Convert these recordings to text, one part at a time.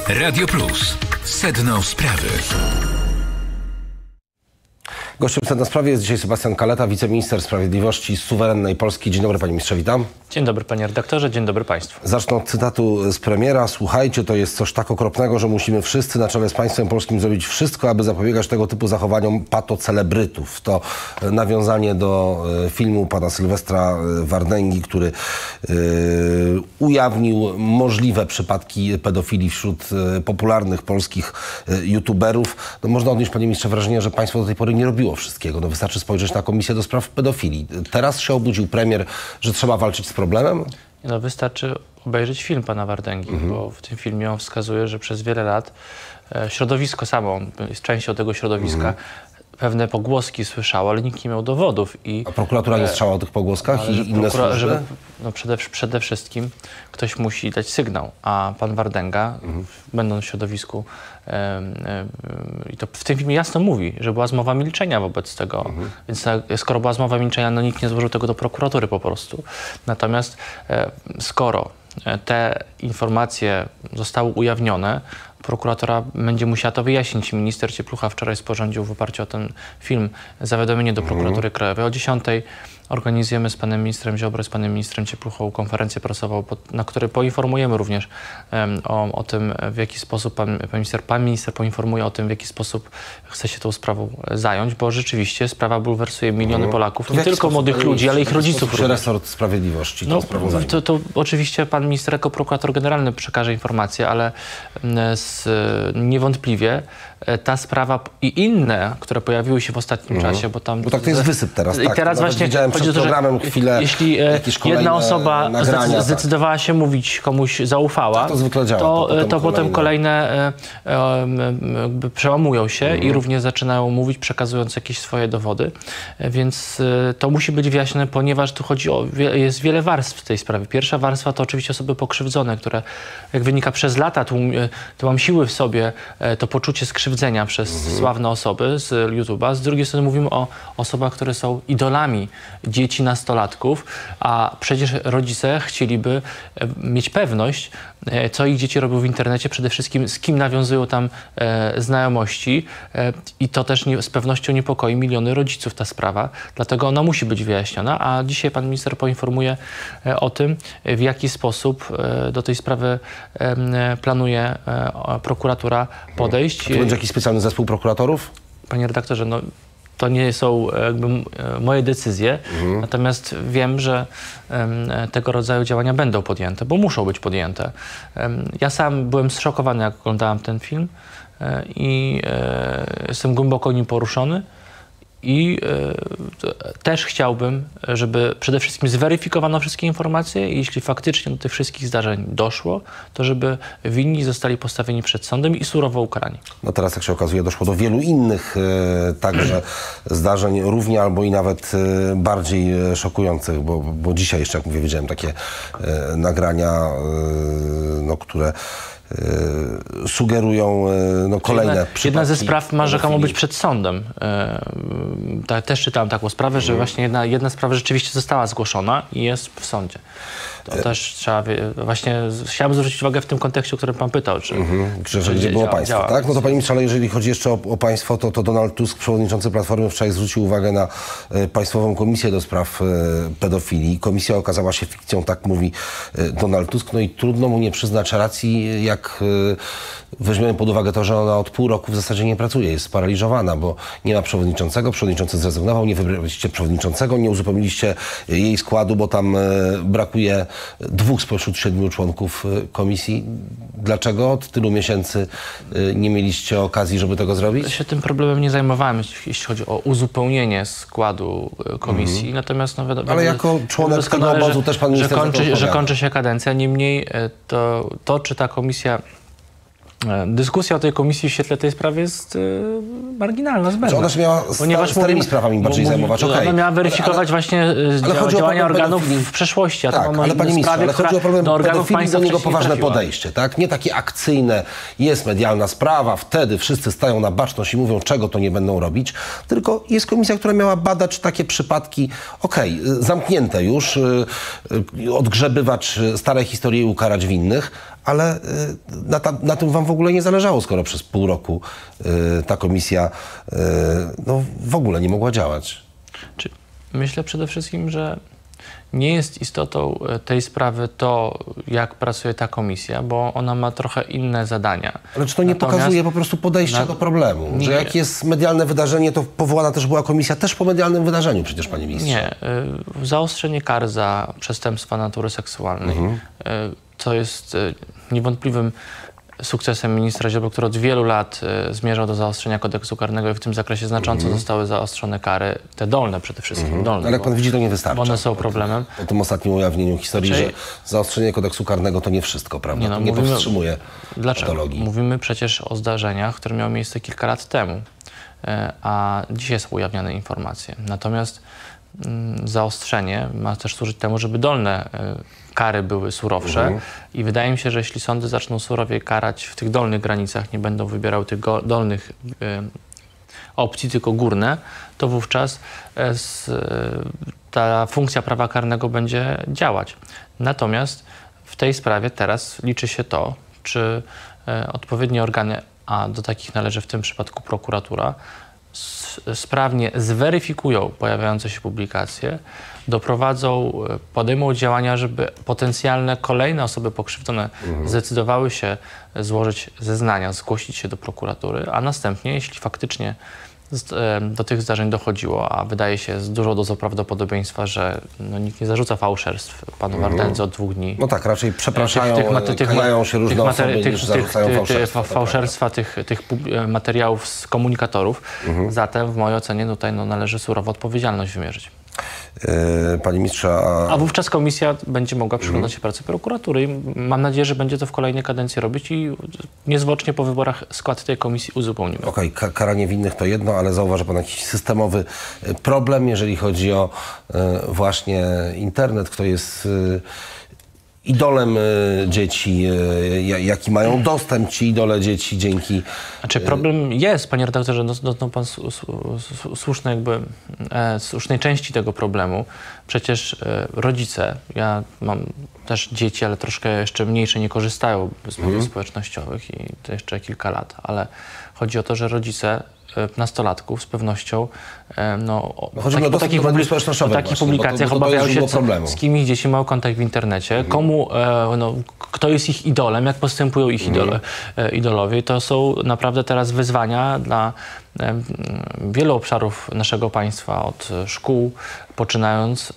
Radio Plus. Sedno sprawy. Gościem Sedna Sprawy jest dzisiaj Sebastian Kaleta, wiceminister sprawiedliwości suwerennej Polski. Dzień dobry, panie ministrze, witam. Dzień dobry, panie redaktorze, dzień dobry państwu. Zacznę od cytatu z premiera. Słuchajcie, to jest coś tak okropnego, że musimy wszyscy na czele z państwem polskim zrobić wszystko, aby zapobiegać tego typu zachowaniom patocelebrytów. To nawiązanie do filmu pana Sylwestra Wardęgi, który ujawnił możliwe przypadki pedofilii wśród popularnych polskich youtuberów. No, można odnieść, panie ministrze, wrażenie, że państwo do tej pory nie robiło wszystkiego. No, wystarczy spojrzeć na Komisję do Spraw Pedofilii. Teraz się obudził premier, że trzeba walczyć z problemem? No, wystarczy obejrzeć film pana Wardęgi, bo w tym filmie on wskazuje, że przez wiele lat środowisko samo, on jest częścią tego środowiska, pewne pogłoski słyszało, ale nikt nie miał dowodów. A prokuratura nie strzała o tych pogłoskach i inne służby? No przede wszystkim ktoś musi dać sygnał, a pan Wardęga, będąc w środowisku, i to w tym filmie jasno mówi, że była zmowa milczenia wobec tego, więc skoro była zmowa milczenia, no nikt nie złożył tego do prokuratury po prostu. Natomiast skoro te informacje zostały ujawnione, prokuratora będzie musiała to wyjaśnić. Minister Cieplucha wczoraj sporządził w oparciu o ten film zawiadomienie do prokuratury krajowej. O 10:00 organizujemy z panem ministrem Ziobro, z panem ministrem Ciepluchą konferencję prasową, na której poinformujemy również o tym, w jaki sposób pan minister poinformuje o tym, w jaki sposób chce się tą sprawą zająć, bo rzeczywiście sprawa bulwersuje miliony Polaków, nie tylko młodych ludzi, ale ich rodziców. Czy resort sprawiedliwości tą sprawą zajmie? To oczywiście pan minister jako prokurator generalny przekaże informacje, ale niewątpliwie ta sprawa i inne, które pojawiły się w ostatnim czasie, bo tam... Bo tak to jest wysyp teraz, tak? Teraz właśnie widziałem przed programem chwilę, jeśli jedna osoba zdecydowała się mówić, komuś zaufała, tak to zwykle działa. To potem kolejne przełamują się i również zaczynają mówić, przekazując jakieś swoje dowody. Więc to musi być wyjaśnione, ponieważ tu chodzi o... Jest wiele warstw w tej sprawie. Pierwsza warstwa to oczywiście osoby pokrzywdzone, które, jak wynika, przez lata tłamsiły w sobie to poczucie skrzywdzenia przez sławne osoby z YouTube'a. Z drugiej strony mówimy o osobach, które są idolami dzieci, nastolatków, a przecież rodzice chcieliby mieć pewność, co ich dzieci robią w internecie, przede wszystkim z kim nawiązują tam znajomości i to też z pewnością niepokoi miliony rodziców ta sprawa, dlatego ona musi być wyjaśniona, a dzisiaj pan minister poinformuje o tym, w jaki sposób do tej sprawy planuje prokuratura podejść. A to będzie jakiś specjalny zespół prokuratorów? Panie redaktorze, no to nie są jakby moje decyzje, natomiast wiem, że tego rodzaju działania będą podjęte, bo muszą być podjęte. Ja sam byłem zszokowany, jak oglądałem ten film i jestem głęboko nim poruszony. I też chciałbym, żeby przede wszystkim zweryfikowano wszystkie informacje i jeśli faktycznie do tych wszystkich zdarzeń doszło, to żeby winni zostali postawieni przed sądem i surowo ukarani. No teraz, jak się okazuje, doszło do wielu innych także zdarzeń, równie albo i nawet bardziej szokujących, bo dzisiaj jeszcze, jak mówię, widziałem takie nagrania, no, które sugerują kolejne przypadki. Jedna ze spraw ma rzekomo być przed sądem. Też czytałem taką sprawę, że właśnie jedna sprawa rzeczywiście została zgłoszona i jest w sądzie. To też trzeba... Właśnie chciałem zwrócić uwagę w tym kontekście, o którym pan pytał. Że gdzie było państwo, tak? No to panie ministrze, ale jeżeli chodzi jeszcze o państwo, to Donald Tusk, przewodniczący Platformy, wczoraj zwrócił uwagę na Państwową Komisję do Spraw Pedofilii. Komisja okazała się fikcją, tak mówi Donald Tusk. No i trudno mu nie przyznać racji, jak weźmiemy pod uwagę to, że ona od pół roku w zasadzie nie pracuje, jest sparaliżowana, bo nie ma przewodniczącego, przewodniczący zrezygnował, nie wybraliście przewodniczącego, nie uzupełniliście jej składu, bo tam brakuje 2 spośród 7 członków komisji. Dlaczego od tylu miesięcy nie mieliście okazji, żeby tego zrobić? Ja się tym problemem nie zajmowałem, jeśli chodzi o uzupełnienie składu komisji. Natomiast no, ale jako członek tego obozu też pan minister że kończy się kadencja. Niemniej to czy ta komisja... Dyskusja o tej komisji w świetle tej sprawy jest marginalna, zbędna. Ona się miała starymi sprawami bardziej zajmować. Ona miała weryfikować właśnie działania organów w przeszłości. Tak, ale panie ministrze, ale chodzi o problem pedofilii, do niego poważne podejście, tak? Nie takie akcyjne, jest medialna sprawa, wtedy wszyscy stają na baczność i mówią, czego to nie będą robić, tylko jest komisja, która miała badać takie przypadki, zamknięte już, odgrzebywać stare historie i ukarać winnych, ale na tym wam w ogóle nie zależało, skoro przez pół roku ta komisja no, w ogóle nie mogła działać? Myślę przede wszystkim, że nie jest istotą tej sprawy to, jak pracuje ta komisja, bo ona ma trochę inne zadania. Ale czy to nie pokazuje po prostu podejścia do problemu? Że jak jest medialne wydarzenie, to powołana też była komisja też po medialnym wydarzeniu przecież, panie ministrze. Nie. Zaostrzenie kar za przestępstwa natury seksualnej, to jest niewątpliwym sukcesem ministra Ziobry, który od wielu lat zmierzał do zaostrzenia kodeksu karnego i w tym zakresie znacząco zostały zaostrzone kary, te dolne przede wszystkim. Dolne, ale jak pan widzi, to nie wystarcza. Bo one są problemem. Po tym ostatnim ujawnieniu historii, że zaostrzenie kodeksu karnego to nie wszystko, prawda? Nie powstrzymuje patologii. Mówimy przecież o zdarzeniach, które miały miejsce kilka lat temu, a dzisiaj są ujawniane informacje. Natomiast zaostrzenie ma też służyć temu, żeby dolne kary były surowsze i wydaje mi się, że jeśli sądy zaczną surowiej karać w tych dolnych granicach, nie będą wybierały tych dolnych opcji, tylko górne, to wówczas ta funkcja prawa karnego będzie działać. Natomiast w tej sprawie teraz liczy się to, czy odpowiednie organy, a do takich należy w tym przypadku prokuratura, sprawnie zweryfikują pojawiające się publikacje, podejmą działania, żeby potencjalne kolejne osoby pokrzywdzone zdecydowały się złożyć zeznania, zgłosić się do prokuratury, a następnie, jeśli faktycznie do tych zdarzeń dochodziło, a wydaje się z dużą dozą prawdopodobieństwa, że no, nikt nie zarzuca fałszerstw panu Wardędze od 2 dni. No tak, raczej przepraszają, kajają się różne osoby, niż zarzucają fałszerstwa tych materiałów z komunikatorów. Zatem w mojej ocenie tutaj no, należy surowo odpowiedzialność wymierzyć. Panie ministrze, a wówczas komisja będzie mogła przyglądać się pracy prokuratury i mam nadzieję, że będzie to w kolejnej kadencji robić i niezwłocznie po wyborach skład tej komisji uzupełnimy. Okej, karanie winnych to jedno, ale zauważa pan jakiś systemowy problem, jeżeli chodzi o właśnie internet, kto jest idolem dzieci, jaki mają dostęp ci idole dzieci dzięki... Znaczy problem jest, panie redaktorze, dotknął pan słusznej części tego problemu. Przecież rodzice, ja mam też dzieci, ale troszkę jeszcze mniejsze, nie korzystają z mediów społecznościowych i to jeszcze kilka lat, ale chodzi o to, że rodzice nastolatków z pewnością po takich publikacjach obawiają się, z kim ich dzieci mają kontakt w internecie, kto jest ich idolem, jak postępują ich idolowie. To są naprawdę teraz wyzwania dla wielu obszarów naszego państwa, od szkół, poczynając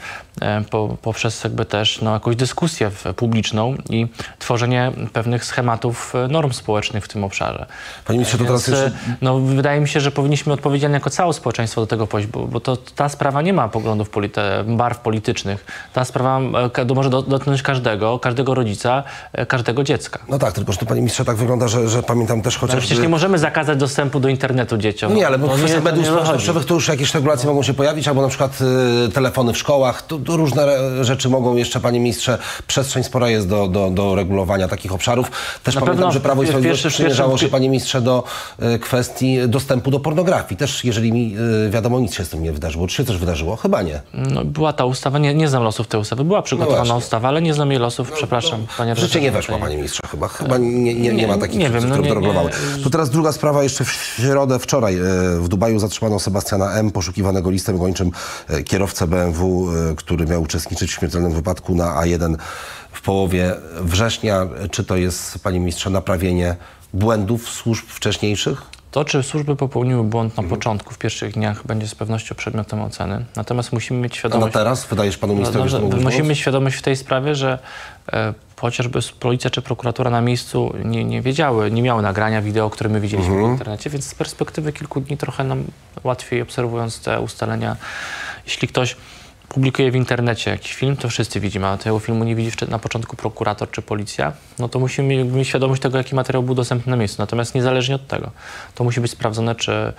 poprzez jakby też jakąś dyskusję jeszcze i tworzenie pewnych schematów norm społecznych w tym obszarze. Panie ministrze, to teraz jeszcze... Wydaje mi się, że powinniśmy odpowiedzialnie jako całe społeczeństwo do tego podejść, bo ta sprawa nie ma poglądów, barw politycznych. Ta sprawa może dotknąć każdego rodzica, każdego dziecka. No tak, tylko że to, panie ministrze, tak wygląda, że pamiętam też chociażby... Ale przecież nie możemy zakazać dostępu do internetu dzieciom. No nie, ale bo w kwestii mediów społecznościowych to już jakieś regulacje mogą się pojawić, albo na przykład telefony w szkołach, to różne rzeczy mogą jeszcze, panie ministrze, przestrzeń spora jest do regulowania takich obszarów. Też pamiętam, że Prawo i Sprawiedliwość przymierzało się, panie ministrze, do kwestii dostępu do pornografii. Też, jeżeli mi wiadomo, nic się z tym nie wydarzyło. Czy się coś wydarzyło? Chyba nie. No, była ta ustawa, nie znam losów tej ustawy. Była przygotowana ustawa, ale nie znam jej losów, przepraszam. Panie życie nie weszła, panie ministrze, chyba nie ma takich przepisów, które by to regulowały. To teraz druga sprawa, jeszcze w środę, wczoraj w Dubaju zatrzymano Sebastiana M., poszukiwanego listem gończym kierowcę BMW, który miał uczestniczyć w śmiertelnym wypadku na A1 w połowie września. Czy to jest, panie ministrze, naprawienie błędów służb wcześniejszych? To, czy służby popełniły błąd na początku, w pierwszych dniach, będzie z pewnością przedmiotem oceny. Natomiast musimy mieć świadomość... A na teraz? Wydajesz panu ministrowi, że musimy mieć świadomość w tej sprawie, że chociażby policja czy prokuratura na miejscu nie miały nagrania wideo, które my widzieliśmy w internecie, więc z perspektywy kilku dni trochę nam łatwiej, obserwując te ustalenia, jeśli ktoś publikuje w internecie jakiś film, to wszyscy widzimy, a tego filmu nie widzi na początku prokurator czy policja, no to musimy mieć świadomość tego, jaki materiał był dostępny na miejscu. Natomiast niezależnie od tego, to musi być sprawdzone, czy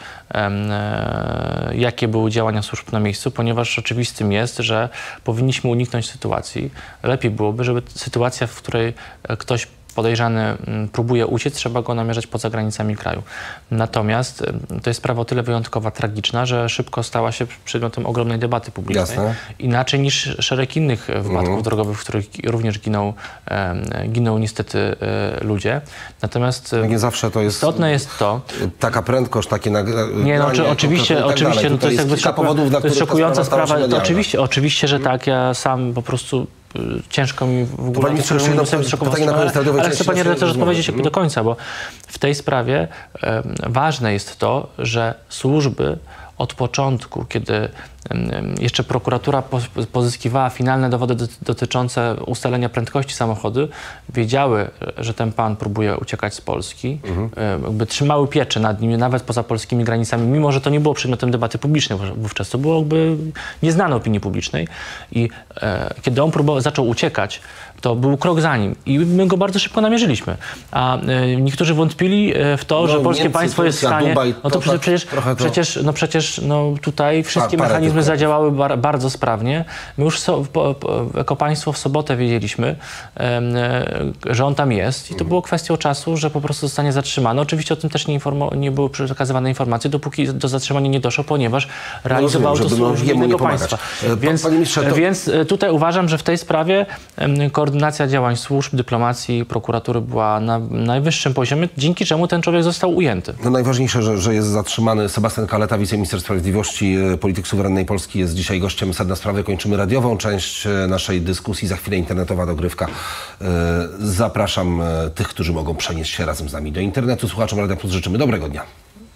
jakie były działania służb na miejscu, ponieważ oczywistym jest, że powinniśmy uniknąć sytuacji. Lepiej byłoby, żeby sytuacja, w której ktoś podejrzany próbuje uciec, trzeba go namierzać poza granicami kraju. Natomiast to jest sprawa o tyle wyjątkowa, tragiczna, że szybko stała się przedmiotem ogromnej debaty publicznej. Jasne. Inaczej niż szereg innych wypadków drogowych, w których również giną niestety ludzie. Natomiast nie zawsze to jest istotne jest to... Taka prędkość, takie Nie, no, oczywiście, no, to jest jakby to jest szokująca sprawa. To oczywiście, że tak. Ja sam po prostu ciężko mi w ogóle... Ale chcę, panie redaktorze, odpowiedzieć do końca, bo w tej sprawie ważne jest to, że służby od początku, kiedy jeszcze prokuratura pozyskiwała finalne dowody dotyczące ustalenia prędkości samochodu, wiedziały, że ten pan próbuje uciekać z Polski, jakby trzymały pieczę nad nim, nawet poza polskimi granicami, mimo że to nie było przedmiotem debaty publicznej wówczas, to było jakby nieznane opinii publicznej. I kiedy on zaczął uciekać, to był krok za nim i my go bardzo szybko namierzyliśmy. A niektórzy wątpili w to, że polskie państwo jest w stanie... Dubaj, no to przecież tutaj wszystkie mechanizmy zadziałały bardzo sprawnie. My już jako państwo w sobotę wiedzieliśmy, że on tam jest i to było kwestią czasu, że po prostu zostanie zatrzymany. Oczywiście o tym też nie były przekazywane informacje, dopóki do zatrzymania nie doszło, ponieważ realizowało to służby innego państwa. Więc tutaj uważam, że w tej sprawie koordynacja działań służb, dyplomacji, prokuratury była na najwyższym poziomie, dzięki czemu ten człowiek został ujęty. No najważniejsze, że jest zatrzymany. Sebastian Kaleta, wiceminister sprawiedliwości, polityk suwerennej Polski, jest dzisiaj gościem Sedna Sprawy. Kończymy radiową część naszej dyskusji, za chwilę internetowa dogrywka. Zapraszam tych, którzy mogą przenieść się razem z nami do internetu. Słuchaczom Radia Plus życzymy dobrego dnia.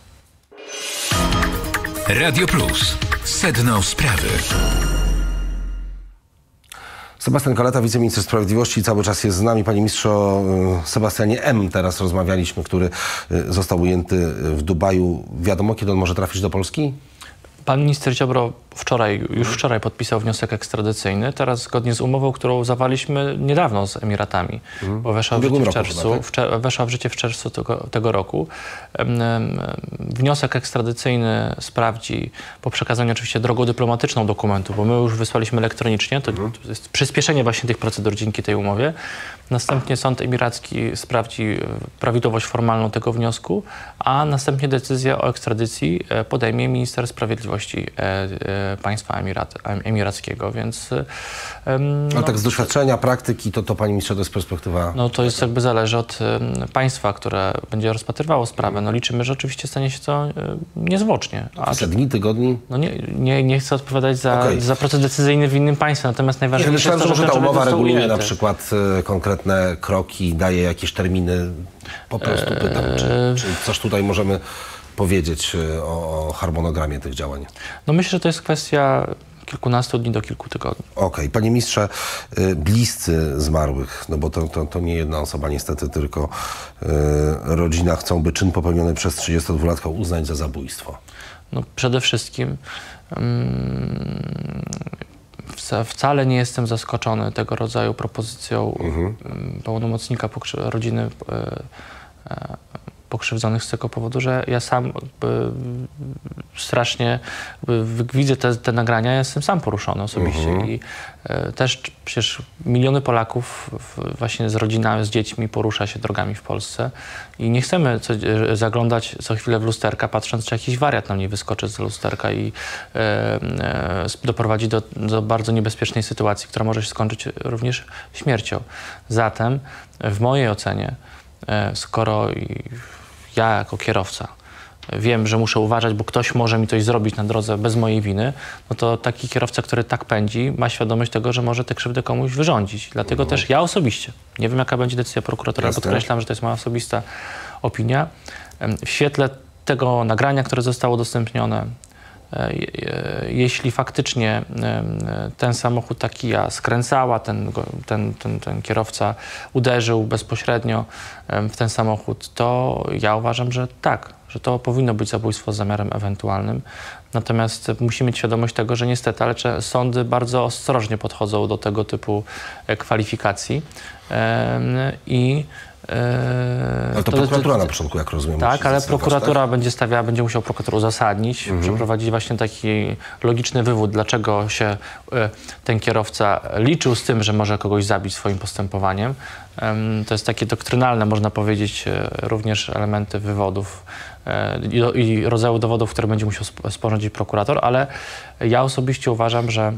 Radio Plus. Sedno Sprawy. Sebastian Kaleta, wiceminister sprawiedliwości, cały czas jest z nami. Panie ministrze, o Sebastianie M. teraz rozmawialiśmy, który został ujęty w Dubaju. Wiadomo, kiedy on może trafić do Polski? Pan minister Ziobro już wczoraj podpisał wniosek ekstradycyjny. Teraz zgodnie z umową, którą zawarliśmy niedawno z Emiratami, bo weszła w życie w czerwcu tego roku. Wniosek ekstradycyjny sprawdzi, po przekazaniu oczywiście drogą dyplomatyczną dokumentu, bo my już wysłaliśmy elektronicznie, to jest przyspieszenie właśnie tych procedur dzięki tej umowie. Następnie sąd emiracki sprawdzi prawidłowość formalną tego wniosku, a następnie decyzję o ekstradycji podejmie minister sprawiedliwości państwa emirackiego, więc... Ale tak z doświadczenia, praktyki, to panie ministrze, to jest perspektywa... No to jest jakby zależy od państwa, które będzie rozpatrywało sprawę. No liczymy, że oczywiście stanie się to niezwłocznie. Dni, tygodni? No nie chcę odpowiadać za proces decyzyjny w innym państwie, natomiast najważniejsze jest to, że ta umowa reguluje na przykład konkretne kroki, daje jakieś terminy. Po prostu pytam, czy coś tutaj możemy powiedzieć o harmonogramie tych działań? No myślę, że to jest kwestia kilkunastu dni do kilku tygodni. Okej. Panie ministrze, bliscy zmarłych, no bo to nie jedna osoba niestety, tylko rodzina chcą, by czyn popełniony przez 32-latka uznać za zabójstwo. No przede wszystkim wcale nie jestem zaskoczony tego rodzaju propozycją pełnomocnika rodziny pokrzywdzonych z tego powodu, że ja sam strasznie widzę te nagrania, ja jestem sam poruszony osobiście i też przecież miliony Polaków właśnie z rodzinami, z dziećmi porusza się drogami w Polsce i nie chcemy zaglądać co chwilę w lusterka, patrząc, czy jakiś wariat nam nie wyskoczy z lusterka i doprowadzi do bardzo niebezpiecznej sytuacji, która może się skończyć również śmiercią. Zatem w mojej ocenie, skoro ja jako kierowca wiem, że muszę uważać, bo ktoś może mi coś zrobić na drodze bez mojej winy, no to taki kierowca, który tak pędzi, ma świadomość tego, że może tę krzywdę komuś wyrządzić. Dlatego też ja osobiście, nie wiem jaka będzie decyzja prokuratora, podkreślam, że to jest moja osobista opinia, w świetle tego nagrania, które zostało udostępnione, jeśli faktycznie ten samochód, ta Kia skręcała, ten kierowca uderzył bezpośrednio w ten samochód, to ja uważam, że tak, że to powinno być zabójstwo z zamiarem ewentualnym. Natomiast musimy mieć świadomość tego, że niestety, ale sądy bardzo ostrożnie podchodzą do tego typu kwalifikacji ale to prokuratura na początku, jak rozumiem. Tak, ale prokuratura będzie musiał prokurator uzasadnić, przeprowadzić właśnie taki logiczny wywód, dlaczego się ten kierowca liczył z tym, że może kogoś zabić swoim postępowaniem. to jest takie doktrynalne, można powiedzieć, również elementy wywodów i rodzaju dowodów, które będzie musiał sporządzić prokurator, ale ja osobiście uważam, że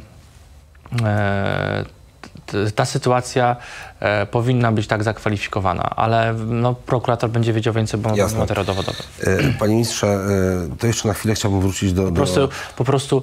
ta sytuacja powinna być tak zakwalifikowana, ale no, prokurator będzie wiedział więcej, bo ma materiał dowodowy. Panie ministrze, to jeszcze na chwilę chciałbym wrócić Po prostu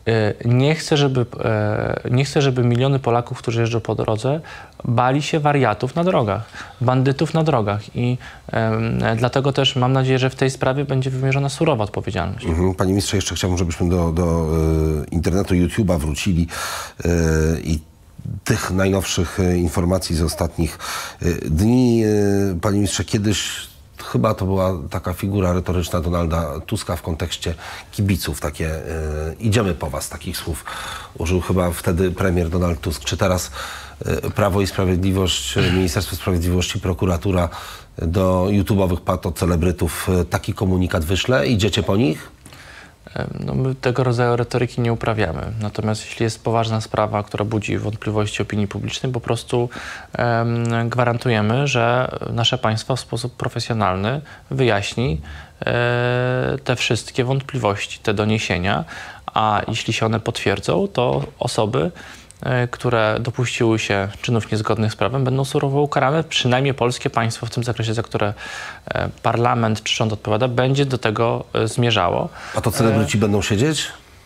nie chcę, żeby miliony Polaków, którzy jeżdżą po drodze, bali się wariatów na drogach, bandytów na drogach i dlatego też mam nadzieję, że w tej sprawie będzie wymierzona surowa odpowiedzialność. Panie ministrze, jeszcze chciałbym, żebyśmy do internetu, YouTube'a wrócili i tych najnowszych informacji z ostatnich dni. Panie ministrze, kiedyś chyba to była taka figura retoryczna Donalda Tuska w kontekście kibiców, takie idziemy po was, takich słów użył chyba wtedy premier Donald Tusk. Czy teraz Prawo i Sprawiedliwość, Ministerstwo Sprawiedliwości, prokuratura do YouTube'owych patocelebrytów taki komunikat wyśle? Idziecie po nich? No, my tego rodzaju retoryki nie uprawiamy. Natomiast jeśli jest poważna sprawa, która budzi wątpliwości opinii publicznej, po prostu gwarantujemy, że nasze państwo w sposób profesjonalny wyjaśni te wszystkie wątpliwości, te doniesienia, a jeśli się one potwierdzą, to osoby, które dopuściły się czynów niezgodnych z prawem, będą surowo ukarane. Przynajmniej polskie państwo w tym zakresie, za które parlament czy rząd odpowiada, będzie do tego zmierzało. A to celebryci będą siedzieć?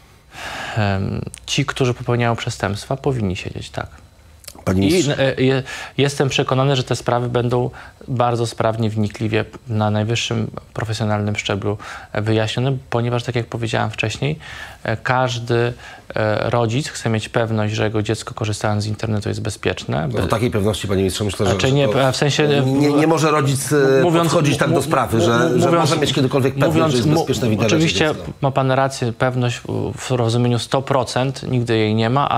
Ci, którzy popełniają przestępstwa, powinni siedzieć, tak. I jestem przekonany, że te sprawy będą bardzo sprawnie, wnikliwie, na najwyższym profesjonalnym szczeblu wyjaśnione, ponieważ, tak jak powiedziałem wcześniej, każdy rodzic chce mieć pewność, że jego dziecko, korzystając z internetu, jest bezpieczne. Do takiej pewności, panie ministrze, myślę, że nie, w sensie, nie może rodzic podchodzić tak do sprawy, że może mieć kiedykolwiek pewność, że jest bezpieczne w internecie. Oczywiście dziecko. Ma pan rację, pewność w rozumieniu 100%, nigdy jej nie ma,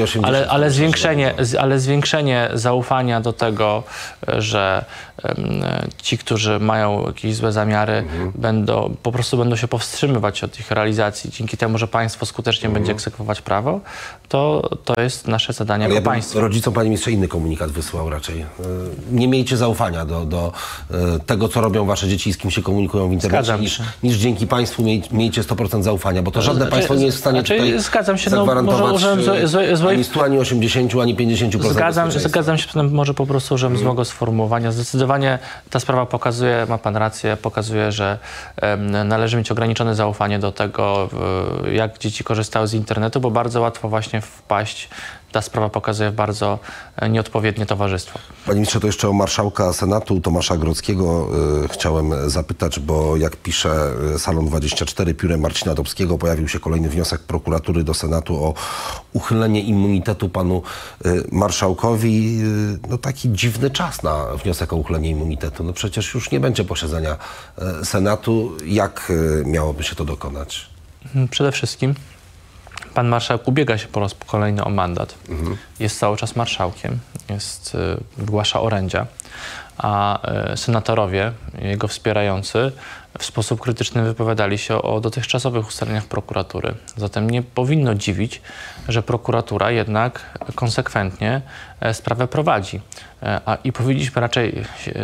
ale zwiększenie zaufania do tego, że ci, którzy mają jakieś złe zamiary, po prostu będą się powstrzymywać od ich realizacji dzięki temu, że państwo skutecznie będzie egzekwować prawo, to jest nasze zadanie jako państwo. Rodzicom, panie ministrze, inny komunikat wysłał raczej. Nie miejcie zaufania do tego, co robią wasze dzieci i z kim się komunikują w internecie, niż dzięki państwu miejcie 100% zaufania, bo to żadne państwo nie jest w stanie tutaj zagwarantować ani 100, ani 80, ani 50%. Zgadzam się, może po prostu użyłem złego sformułowania. Zdecydowanie ta sprawa pokazuje, ma pan rację, pokazuje, że należy mieć ograniczone zaufanie do tego, jak dzieci korzystały z internetu, bo bardzo łatwo właśnie wpaść. Ta sprawa pokazuje bardzo nieodpowiednie towarzystwo. Panie ministrze, to jeszcze o marszałka Senatu Tomasza Grodzkiego chciałem zapytać, bo jak pisze Salon 24 piórem Marcina Dobskiego, pojawił się kolejny wniosek prokuratury do Senatu o uchylenie immunitetu panu marszałkowi. No taki dziwny czas na wniosek o uchylenie immunitetu. No przecież już nie będzie posiedzenia Senatu. Jak miałoby się to dokonać? Przede wszystkim pan marszałek ubiega się po raz kolejny o mandat. Jest cały czas marszałkiem, wygłasza orędzia, a senatorowie, jego wspierający, w sposób krytyczny wypowiadali się o dotychczasowych ustaleniach prokuratury. Zatem nie powinno dziwić, że prokuratura jednak konsekwentnie sprawę prowadzi. I powinniśmy raczej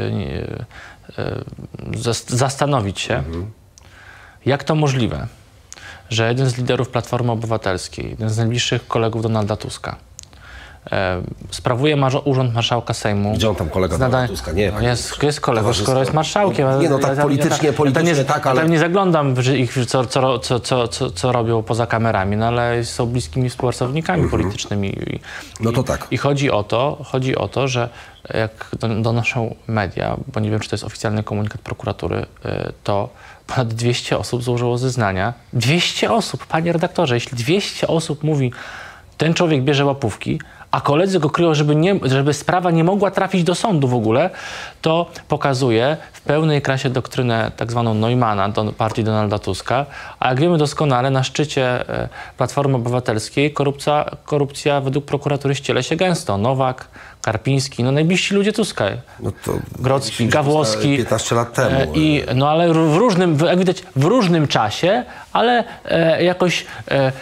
zastanowić się, jak to możliwe, że jeden z liderów Platformy Obywatelskiej, jeden z najbliższych kolegów Donalda Tuska, sprawuje urząd marszałka Sejmu. Gdzie on tam kolega Donalda Tuska? Nie, jest kolega, skoro jest marszałkiem. Nie, no tak politycznie tak, ale... Ja nie zaglądam w ich, co robią poza kamerami, no ale są bliskimi współpracownikami politycznymi. No to tak. I chodzi o to, że jak donoszą media, bo nie wiem, czy to jest oficjalny komunikat prokuratury, to ponad 200 osób złożyło zeznania. 200 osób, panie redaktorze, jeśli 200 osób mówi, ten człowiek bierze łapówki, a koledzy go kryją, żeby sprawa nie mogła trafić do sądu w ogóle, to pokazuje w pełnej krasie doktrynę tak zwaną Neumana do partii Donalda Tuska. A jak wiemy doskonale, na szczycie Platformy Obywatelskiej korupcja według prokuratury ściele się gęsto. Nowak, Karpiński, no najbliżsi ludzie Tuska. No to Grodzki, Gawłowski. 15 lat temu. No ale jak widać, w różnym czasie, ale jakoś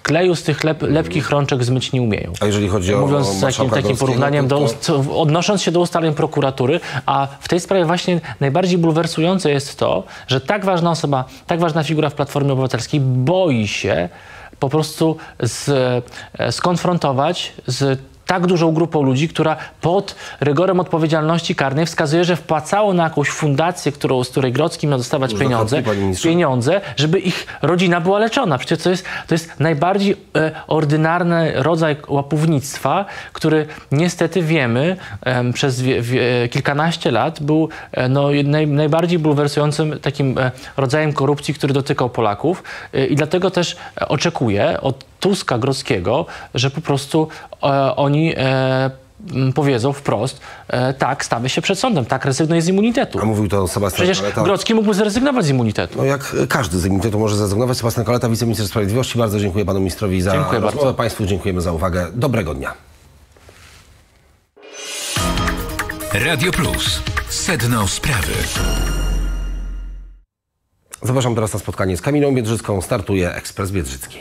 kleju z tych lepkich rączek zmyć nie umieją. A jeżeli chodzi o mówiąc takim porównaniem, odnosząc się do ustaleń prokuratury, a w tej sprawie właśnie najbardziej bulwersujące jest to, że tak ważna osoba, tak ważna figura w Platformie Obywatelskiej boi się po prostu skonfrontować z tak dużą grupą ludzi, która pod rygorem odpowiedzialności karnej wskazuje, że wpłacało na jakąś fundację, z której Grodzki miał dostawać pieniądze, żeby ich rodzina była leczona. Przecież to jest najbardziej ordynarny rodzaj łapównictwa, który niestety wiemy przez kilkanaście lat był najbardziej bulwersującym takim rodzajem korupcji, który dotykał Polaków. I dlatego też oczekuję od Tuska, Grodzkiego, że po prostu oni powiedzą wprost, tak, stawię się przed sądem, tak, rezygnuję z immunitetu. A mówił to Sebastian Przecież Kaleta. Grodzki mógłby zrezygnować z immunitetu. No jak każdy z immunitetu może zrezygnować. Sebastian Kaleta, wiceminister sprawiedliwości. Bardzo dziękuję panu ministrowi za rozmowę. Państwu dziękujemy za uwagę. Dobrego dnia. Radio Plus. Sedno sprawy. Zapraszam teraz na spotkanie z Kamilą Biedrzycką. Startuje Ekspres Biedrzycki.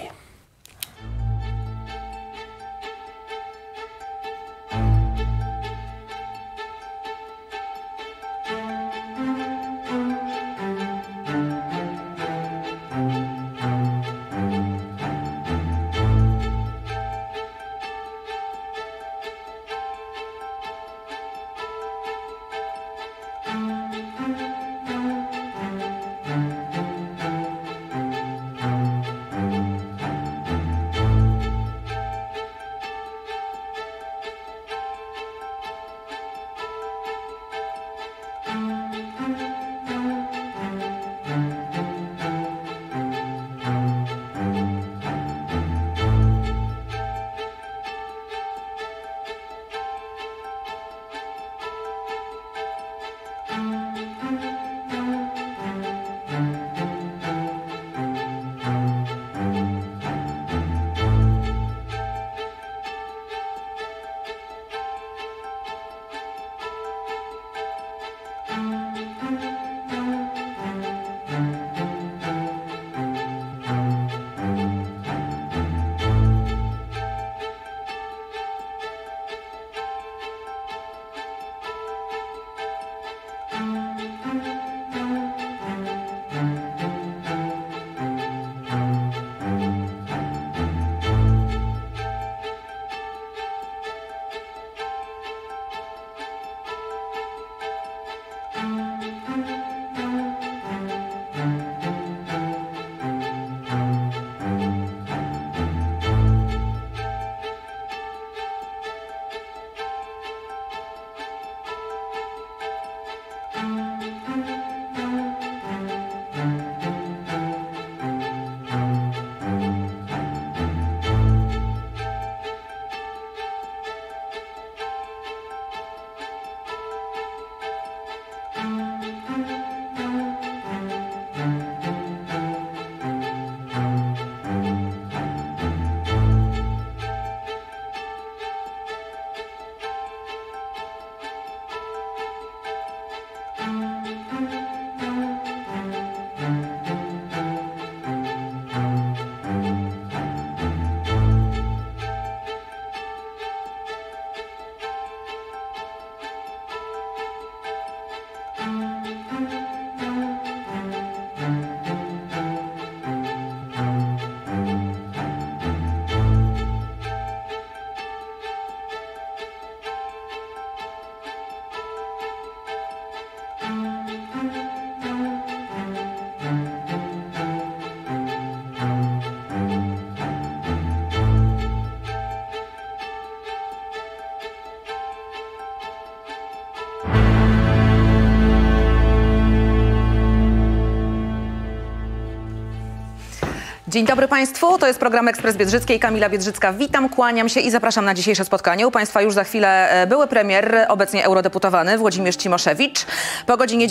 Dzień dobry Państwu, to jest program Ekspres Biedrzyckiej, Kamila Biedrzycka. Witam, kłaniam się i zapraszam na dzisiejsze spotkanie. U Państwa już za chwilę były premier, obecnie eurodeputowany Włodzimierz Cimoszewicz. Po godzinie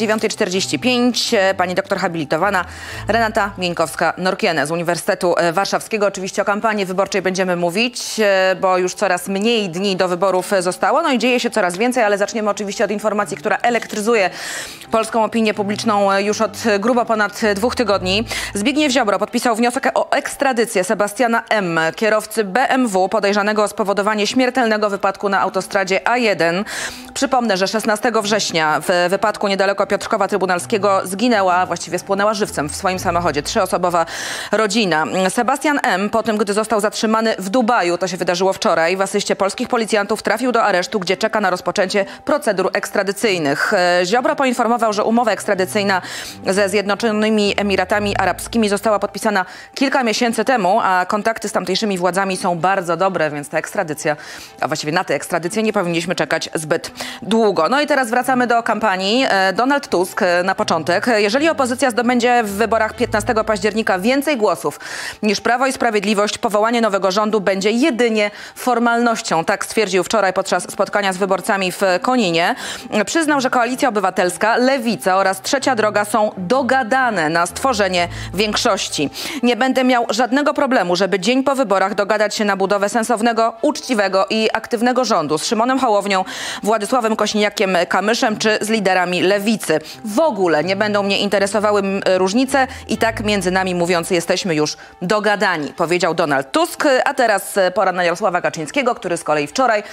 9:45 pani doktor habilitowana Renata Mieńkowska-Norkiene z Uniwersytetu Warszawskiego. Oczywiście o kampanii wyborczej będziemy mówić, bo już coraz mniej dni do wyborów zostało. No i dzieje się coraz więcej, ale zaczniemy oczywiście od informacji, która elektryzuje polską opinię publiczną już od grubo ponad 2 tygodni. Zbigniew Ziobro podpisał wniosek wniosek o ekstradycję Sebastiana M., kierowcy BMW podejrzanego o spowodowanie śmiertelnego wypadku na autostradzie A1. Przypomnę, że 16 września w wypadku niedaleko Piotrkowa Trybunalskiego zginęła, właściwie spłonęła żywcem w swoim samochodzie 3-osobowa rodzina. Sebastian M., po tym, gdy został zatrzymany w Dubaju, to się wydarzyło wczoraj, w asyście polskich policjantów trafił do aresztu, gdzie czeka na rozpoczęcie procedur ekstradycyjnych. Ziobro poinformował, że umowa ekstradycyjna ze Zjednoczonymi Emiratami Arabskimi została podpisana kilka miesięcy temu, a kontakty z tamtejszymi władzami są bardzo dobre, więc ta ekstradycja, a właściwie na tę ekstradycję nie powinniśmy czekać zbyt długo. No i teraz wracamy do kampanii. Donald Tusk na początek. Jeżeli opozycja zdobędzie w wyborach 15 października więcej głosów niż Prawo i Sprawiedliwość, powołanie nowego rządu będzie jedynie formalnością. Tak stwierdził wczoraj podczas spotkania z wyborcami w Koninie. Przyznał, że Koalicja Obywatelska, Lewica oraz Trzecia Droga są dogadane na stworzenie większości. Nie będę miał żadnego problemu, żeby dzień po wyborach dogadać się na budowę sensownego, uczciwego i aktywnego rządu z Szymonem Hołownią, Władysławem Kosiniakiem-Kamyszem czy z liderami Lewicy. W ogóle nie będą mnie interesowały różnice i tak między nami mówiąc jesteśmy już dogadani, powiedział Donald Tusk. A teraz pora na Jarosława Kaczyńskiego, który z kolei wczoraj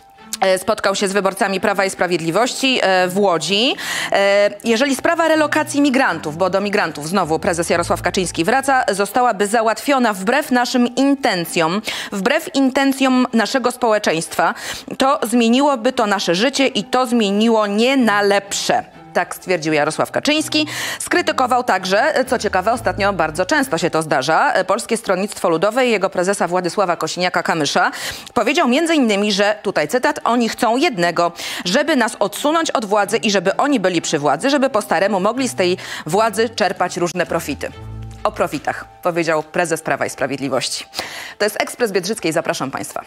spotkał się z wyborcami Prawa i Sprawiedliwości w Łodzi. Jeżeli sprawa relokacji migrantów, bo do migrantów znowu prezes Jarosław Kaczyński wraca, zostałaby załatwiona wbrew naszym intencjom, wbrew intencjom naszego społeczeństwa, to zmieniłoby to nasze życie i to zmieniło nie na lepsze. Tak stwierdził Jarosław Kaczyński. Skrytykował także, co ciekawe, ostatnio bardzo często się to zdarza, Polskie Stronnictwo Ludowe i jego prezesa Władysława Kosiniaka-Kamysza. Powiedział m.in., że, tutaj cytat, oni chcą jednego, żeby nas odsunąć od władzy i żeby oni byli przy władzy, żeby po staremu mogli z tej władzy czerpać różne profity. O profitach powiedział prezes Prawa i Sprawiedliwości. To jest Ekspres Biedrzyckiej. Zapraszam Państwa.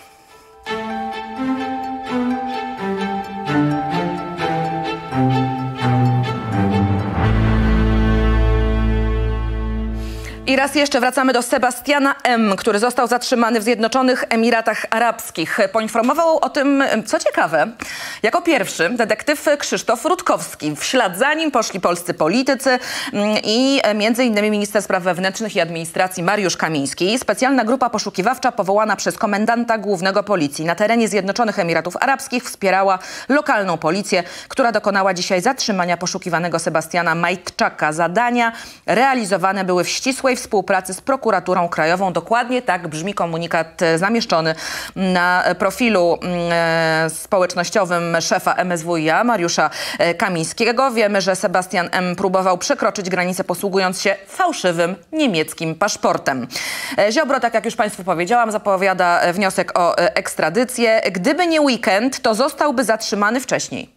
I raz jeszcze wracamy do Sebastiana M., który został zatrzymany w Zjednoczonych Emiratach Arabskich. Poinformował o tym, co ciekawe, jako pierwszy detektyw Krzysztof Rutkowski. W ślad za nim poszli polscy politycy i m.in. minister spraw wewnętrznych i administracji Mariusz Kamiński. Specjalna grupa poszukiwawcza powołana przez komendanta głównego policji na terenie Zjednoczonych Emiratów Arabskich wspierała lokalną policję, która dokonała dzisiaj zatrzymania poszukiwanego Sebastiana Majtczaka. Zadania realizowane były w ścisłej współpracy z prokuraturą krajową. Dokładnie tak brzmi komunikat zamieszczony na profilu społecznościowym szefa MSWiA Mariusza Kamińskiego. Wiemy, że Sebastian M. próbował przekroczyć granicę, posługując się fałszywym niemieckim paszportem. Ziobro, tak jak już Państwu powiedziałam, zapowiada wniosek o ekstradycję. Gdyby nie weekend, to zostałby zatrzymany wcześniej.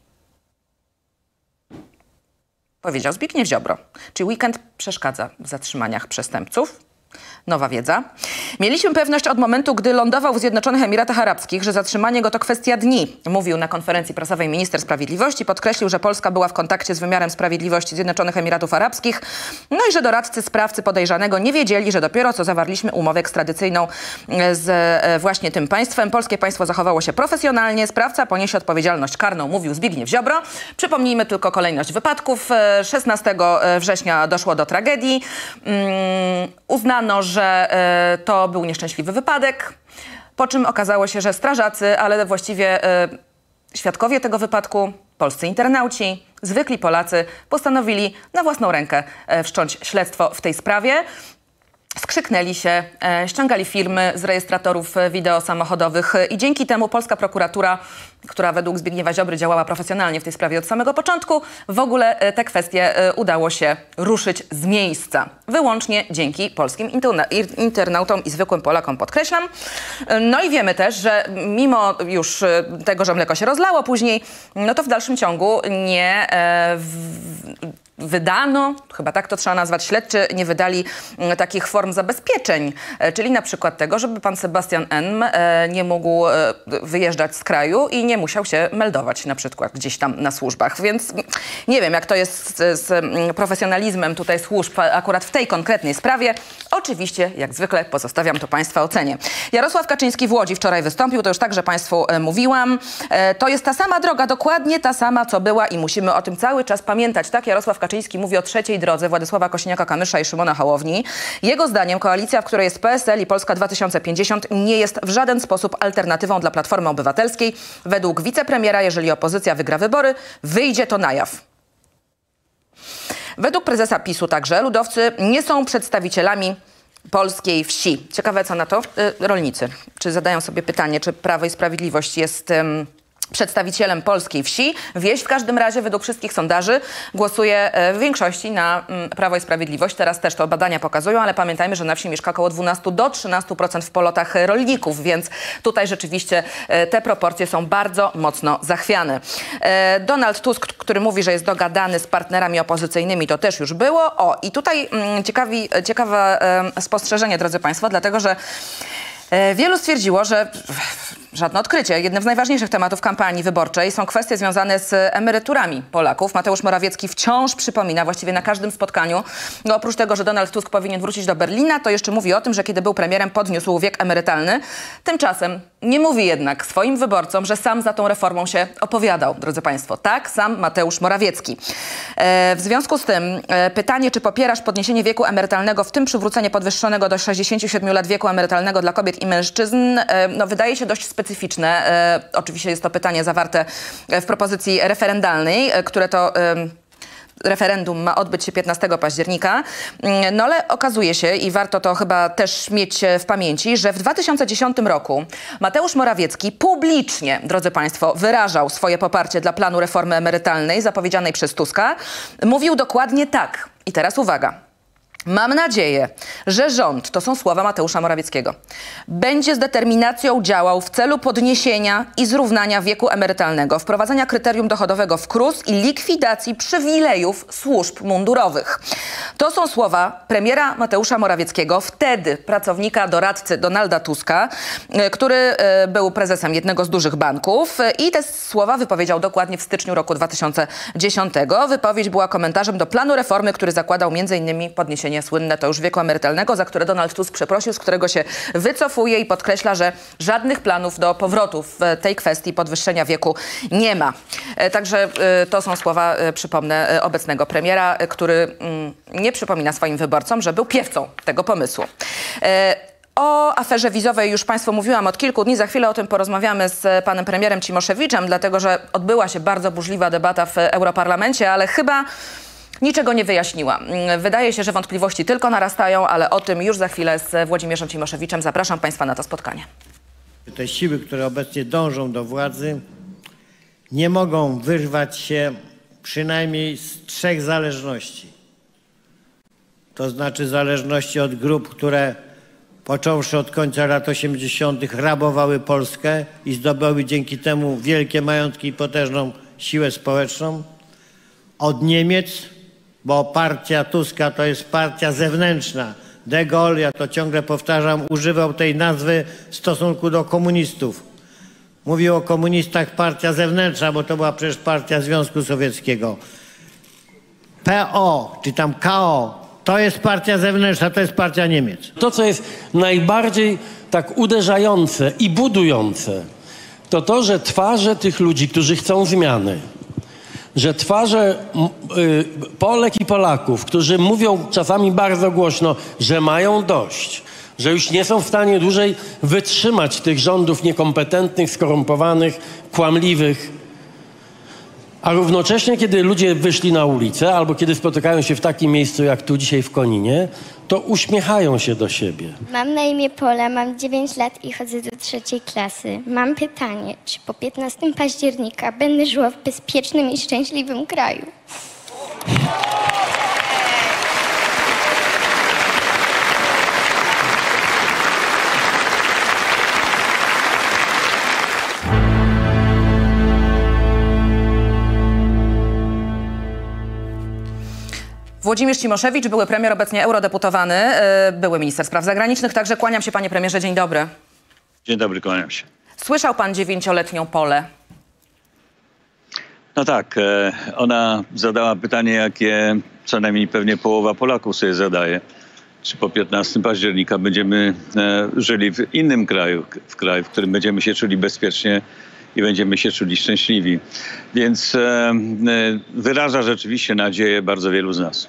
Powiedział Zbigniew Ziobro. Czy weekend przeszkadza w zatrzymaniach przestępców? Nowa wiedza. Mieliśmy pewność od momentu, gdy lądował w Zjednoczonych Emiratach Arabskich, że zatrzymanie go to kwestia dni, mówił na konferencji prasowej minister sprawiedliwości. Podkreślił, że Polska była w kontakcie z wymiarem sprawiedliwości Zjednoczonych Emiratów Arabskich, no i że doradcy sprawcy podejrzanego nie wiedzieli, że dopiero co zawarliśmy umowę ekstradycyjną z właśnie tym państwem. Polskie państwo zachowało się profesjonalnie, sprawca poniesie odpowiedzialność karną, mówił Zbigniew Ziobro. Przypomnijmy tylko kolejność wypadków. 16 września doszło do tragedii. Uznano, że to był nieszczęśliwy wypadek, po czym okazało się, że strażacy, ale właściwie świadkowie tego wypadku, polscy internauci, zwykli Polacy postanowili na własną rękę wszcząć śledztwo w tej sprawie. Skrzyknęli się, ściągali filmy z rejestratorów wideo samochodowych i dzięki temu polska prokuratura, która według Zbigniewa Ziobry działała profesjonalnie w tej sprawie od samego początku, w ogóle te kwestie udało się ruszyć z miejsca. Wyłącznie dzięki polskim internautom i zwykłym Polakom, podkreślam. No i wiemy też, że mimo już tego, że mleko się rozlało później, no to w dalszym ciągu nie wydano, chyba tak to trzeba nazwać, śledczy nie wydali takich form zabezpieczeń, czyli na przykład tego, żeby pan Sebastian M. nie mógł wyjeżdżać z kraju i nie musiał się meldować na przykład gdzieś tam na służbach. Więc nie wiem, jak to jest z profesjonalizmem tutaj służb akurat w tej konkretnej sprawie, Oczywiście, jak zwykle, pozostawiam to Państwa ocenie. Jarosław Kaczyński w Łodzi wczoraj wystąpił, to już także Państwu mówiłam. To jest ta sama droga, dokładnie ta sama, co była i musimy o tym cały czas pamiętać. Tak, Jarosław Kaczyński mówi o trzeciej drodze Władysława Kosiniaka-Kamysza i Szymona Hołowni. Jego zdaniem koalicja, w której jest PSL i Polska 2050, nie jest w żaden sposób alternatywą dla Platformy Obywatelskiej. Według wicepremiera, jeżeli opozycja wygra wybory, wyjdzie to na jaw. Według prezesa PiS-u także ludowcy nie są przedstawicielami polskiej wsi. Ciekawe, co na to rolnicy. Czy zadają sobie pytanie, czy Prawo i Sprawiedliwość jest przedstawicielem polskiej wsi? Wieś w każdym razie według wszystkich sondaży głosuje w większości na Prawo i Sprawiedliwość. Teraz też to badania pokazują, ale pamiętajmy, że na wsi mieszka około 12 do 13% w polotach rolników, więc tutaj rzeczywiście te proporcje są bardzo mocno zachwiane. Donald Tusk, który mówi, że jest dogadany z partnerami opozycyjnymi, to też już było. O, i tutaj ciekawe spostrzeżenie, drodzy Państwo, dlatego że wielu stwierdziło, że żadne odkrycie. Jednym z najważniejszych tematów kampanii wyborczej są kwestie związane z emeryturami Polaków. Mateusz Morawiecki wciąż przypomina, właściwie na każdym spotkaniu, no oprócz tego, że Donald Tusk powinien wrócić do Berlina, to jeszcze mówi o tym, że kiedy był premierem, podniósł wiek emerytalny. Tymczasem nie mówi jednak swoim wyborcom, że sam za tą reformą się opowiadał, drodzy Państwo. Tak, sam Mateusz Morawiecki. W związku z tym pytanie, czy popierasz podniesienie wieku emerytalnego, w tym przywrócenie podwyższonego do 67 lat wieku emerytalnego dla kobiet i mężczyzn, no wydaje się dość specyficzne. Oczywiście jest to pytanie zawarte w propozycji referendalnej, które to referendum ma odbyć się 15 października. No ale okazuje się, i warto to chyba też mieć w pamięci, że w 2010 roku Mateusz Morawiecki publicznie, drodzy Państwo, wyrażał swoje poparcie dla planu reformy emerytalnej zapowiedzianej przez Tuska. Mówił dokładnie tak. I teraz uwaga. Mam nadzieję, że rząd, to są słowa Mateusza Morawieckiego, będzie z determinacją działał w celu podniesienia i zrównania wieku emerytalnego, wprowadzenia kryterium dochodowego w KRUS i likwidacji przywilejów służb mundurowych. To są słowa premiera Mateusza Morawieckiego, wtedy pracownika, doradcy Donalda Tuska, który był prezesem jednego z dużych banków i te słowa wypowiedział dokładnie w styczniu roku 2010. Wypowiedź była komentarzem do planu reformy, który zakładał m.in. podniesienie słynne to już wieku emerytalnego, za które Donald Tusk przeprosił, z którego się wycofuje i podkreśla, że żadnych planów do powrotu w tej kwestii podwyższenia wieku nie ma. Także to są słowa, przypomnę, obecnego premiera, który nie przypomina swoim wyborcom, że był piewcą tego pomysłu. O aferze wizowej już Państwu mówiłam od kilku dni. Za chwilę o tym porozmawiamy z panem premierem Cimoszewiczem, dlatego że odbyła się bardzo burzliwa debata w Europarlamencie, ale chyba niczego nie wyjaśniła. Wydaje się, że wątpliwości tylko narastają, ale o tym już za chwilę z Włodzimierzem Cimoszewiczem. Zapraszam Państwa na to spotkanie. Te siły, które obecnie dążą do władzy, nie mogą wyrwać się przynajmniej z 3 zależności. To znaczy zależności od grup, które począwszy od końca lat 80. rabowały Polskę i zdobyły dzięki temu wielkie majątki i potężną siłę społeczną. Od Niemiec, bo partia Tuska to jest partia zewnętrzna. De Gaulle, ja to ciągle powtarzam, używał tej nazwy w stosunku do komunistów. Mówił o komunistach partia zewnętrzna, bo to była przecież partia Związku Sowieckiego. PO, czy tam KO, to jest partia zewnętrzna, to jest partia Niemiec. To, co jest najbardziej tak uderzające i budujące, to to, że twarze tych ludzi, którzy chcą zmiany, że twarze Polek i Polaków, którzy mówią czasami bardzo głośno, że mają dość, że już nie są w stanie dłużej wytrzymać tych rządów niekompetentnych, skorumpowanych, kłamliwych. A równocześnie, kiedy ludzie wyszli na ulicę albo kiedy spotykają się w takim miejscu jak tu dzisiaj w Koninie, to uśmiechają się do siebie. Mam na imię Pola, mam 9 lat i chodzę do 3. klasy. Mam pytanie, czy po 15 października będę żyła w bezpiecznym i szczęśliwym kraju? Włodzimierz Cimoszewicz, były premier, obecnie eurodeputowany, były minister spraw zagranicznych. Także kłaniam się, panie premierze. Dzień dobry. Dzień dobry, kłaniam się. Słyszał pan 9-letnią Polę? No tak, ona zadała pytanie, jakie co najmniej pewnie połowa Polaków sobie zadaje. czy po 15 października będziemy żyli w innym kraju, w kraju, w którym będziemy się czuli bezpiecznie i będziemy się czuli szczęśliwi. Więc wyraża rzeczywiście nadzieję bardzo wielu z nas.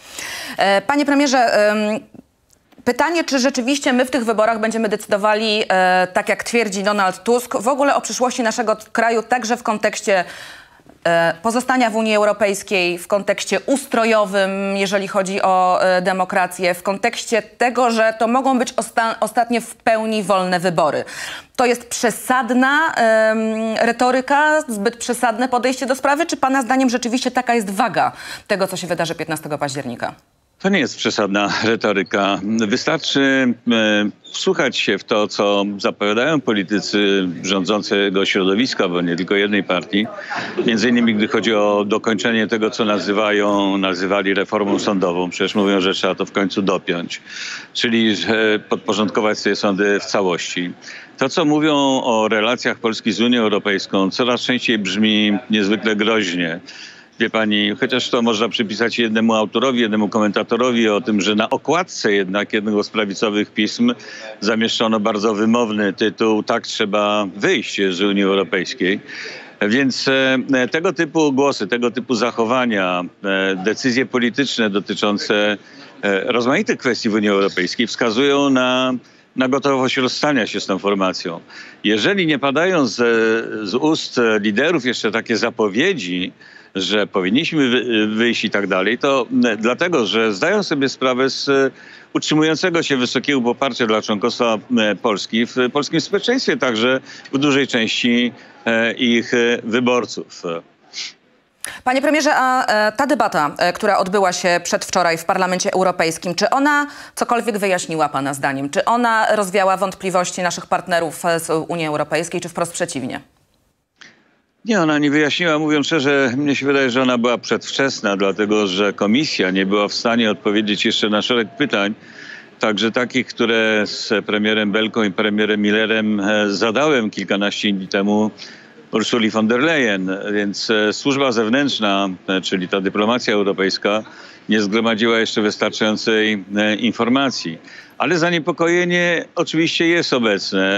Panie premierze, pytanie, czy rzeczywiście my w tych wyborach będziemy decydowali, tak jak twierdzi Donald Tusk, w ogóle o przyszłości naszego kraju, także w kontekście pozostania w Unii Europejskiej, w kontekście ustrojowym, jeżeli chodzi o demokrację, w kontekście tego, że to mogą być ostatnie w pełni wolne wybory. To jest przesadna retoryka, zbyt przesadne podejście do sprawy, czy pana zdaniem rzeczywiście taka jest waga tego, co się wydarzy 15 października? To nie jest przesadna retoryka. Wystarczy wsłuchać się w to, co zapowiadają politycy rządzącego środowiska, bo nie tylko jednej partii. Między innymi, gdy chodzi o dokończenie tego, co nazywali reformą sądową. Przecież mówią, że trzeba to w końcu dopiąć. Czyli podporządkować sobie sądy w całości. To, co mówią o relacjach Polski z Unią Europejską, coraz częściej brzmi niezwykle groźnie. Wie pani, chociaż to można przypisać jednemu autorowi, jednemu komentatorowi o tym, że na okładce jednak jednego z prawicowych pism zamieszczono bardzo wymowny tytuł "Tak trzeba wyjść z Unii Europejskiej". Więc tego typu głosy, tego typu zachowania, decyzje polityczne dotyczące rozmaitych kwestii w Unii Europejskiej wskazują na gotowość rozstania się z tą formacją. Jeżeli nie padają z ust liderów jeszcze takie zapowiedzi, że powinniśmy wyjść i tak dalej, to dlatego, że zdają sobie sprawę z utrzymującego się wysokiego poparcia dla członkostwa Polski w polskim społeczeństwie, także w dużej części ich wyborców. Panie premierze, a ta debata, która odbyła się przedwczoraj w Parlamencie Europejskim, czy ona cokolwiek wyjaśniła pana zdaniem? Czy ona rozwiała wątpliwości naszych partnerów z Unii Europejskiej, czy wprost przeciwnie? Nie, ona nie wyjaśniła. Mówiąc szczerze, mnie się wydaje, że ona była przedwczesna, dlatego że Komisja nie była w stanie odpowiedzieć jeszcze na szereg pytań, także takich, które z premierem Belką i premierem Millerem zadałem kilkanaście dni temu Ursuli von der Leyen. Więc służba zewnętrzna, czyli ta dyplomacja europejska, nie zgromadziła jeszcze wystarczającej informacji. Ale zaniepokojenie oczywiście jest obecne.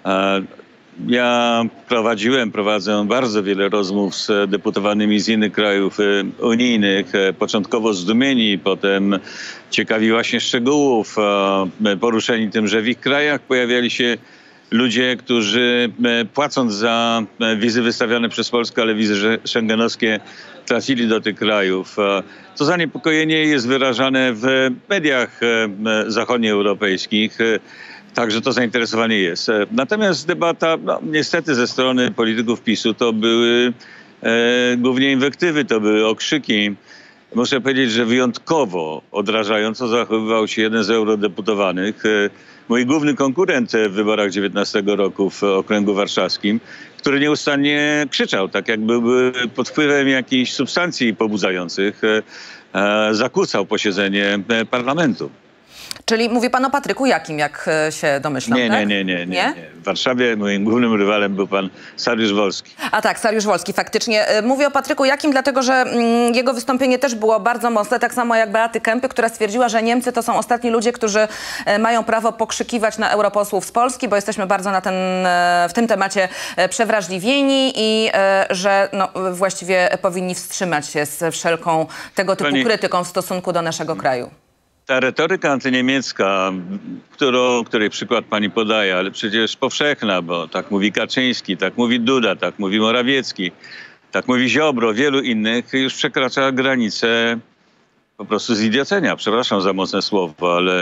Ja prowadzę bardzo wiele rozmów z deputowanymi z innych krajów unijnych, początkowo zdumieni, potem ciekawi właśnie szczegółów, poruszeni tym, że w ich krajach pojawiali się ludzie, którzy płacąc za wizy wystawiane przez Polskę, ale wizy schengenowskie, trafili do tych krajów. To zaniepokojenie jest wyrażane w mediach zachodnioeuropejskich. Także to zainteresowanie jest. Natomiast debata, niestety ze strony polityków PiS-u, to były głównie inwektywy, to były okrzyki. Muszę powiedzieć, że wyjątkowo odrażająco zachowywał się jeden z eurodeputowanych, mój główny konkurent w wyborach 19 roku w okręgu warszawskim, który nieustannie krzyczał, tak jakby był pod wpływem jakichś substancji pobudzających, zakłócał posiedzenie parlamentu. Czyli mówi pan o Patryku Jakim, jak się domyślam, tak? Nie. W Warszawie moim głównym rywalem był pan Saryusz Wolski. A tak, Saryusz Wolski, faktycznie. Mówię o Patryku Jakim, dlatego że jego wystąpienie też było bardzo mocne, tak samo jak Beaty Kempy, która stwierdziła, że Niemcy to są ostatni ludzie, którzy mają prawo pokrzykiwać na europosłów z Polski, bo jesteśmy bardzo w tym temacie przewrażliwieni i że właściwie powinni wstrzymać się z wszelką tego typu krytyką w stosunku do naszego kraju. Ta retoryka antyniemiecka, której przykład pani podaje, ale przecież powszechna, bo tak mówi Kaczyński, tak mówi Duda, tak mówi Morawiecki, tak mówi Ziobro, wielu innych, już przekracza granicę po prostu zidiocenia. Przepraszam za mocne słowo, ale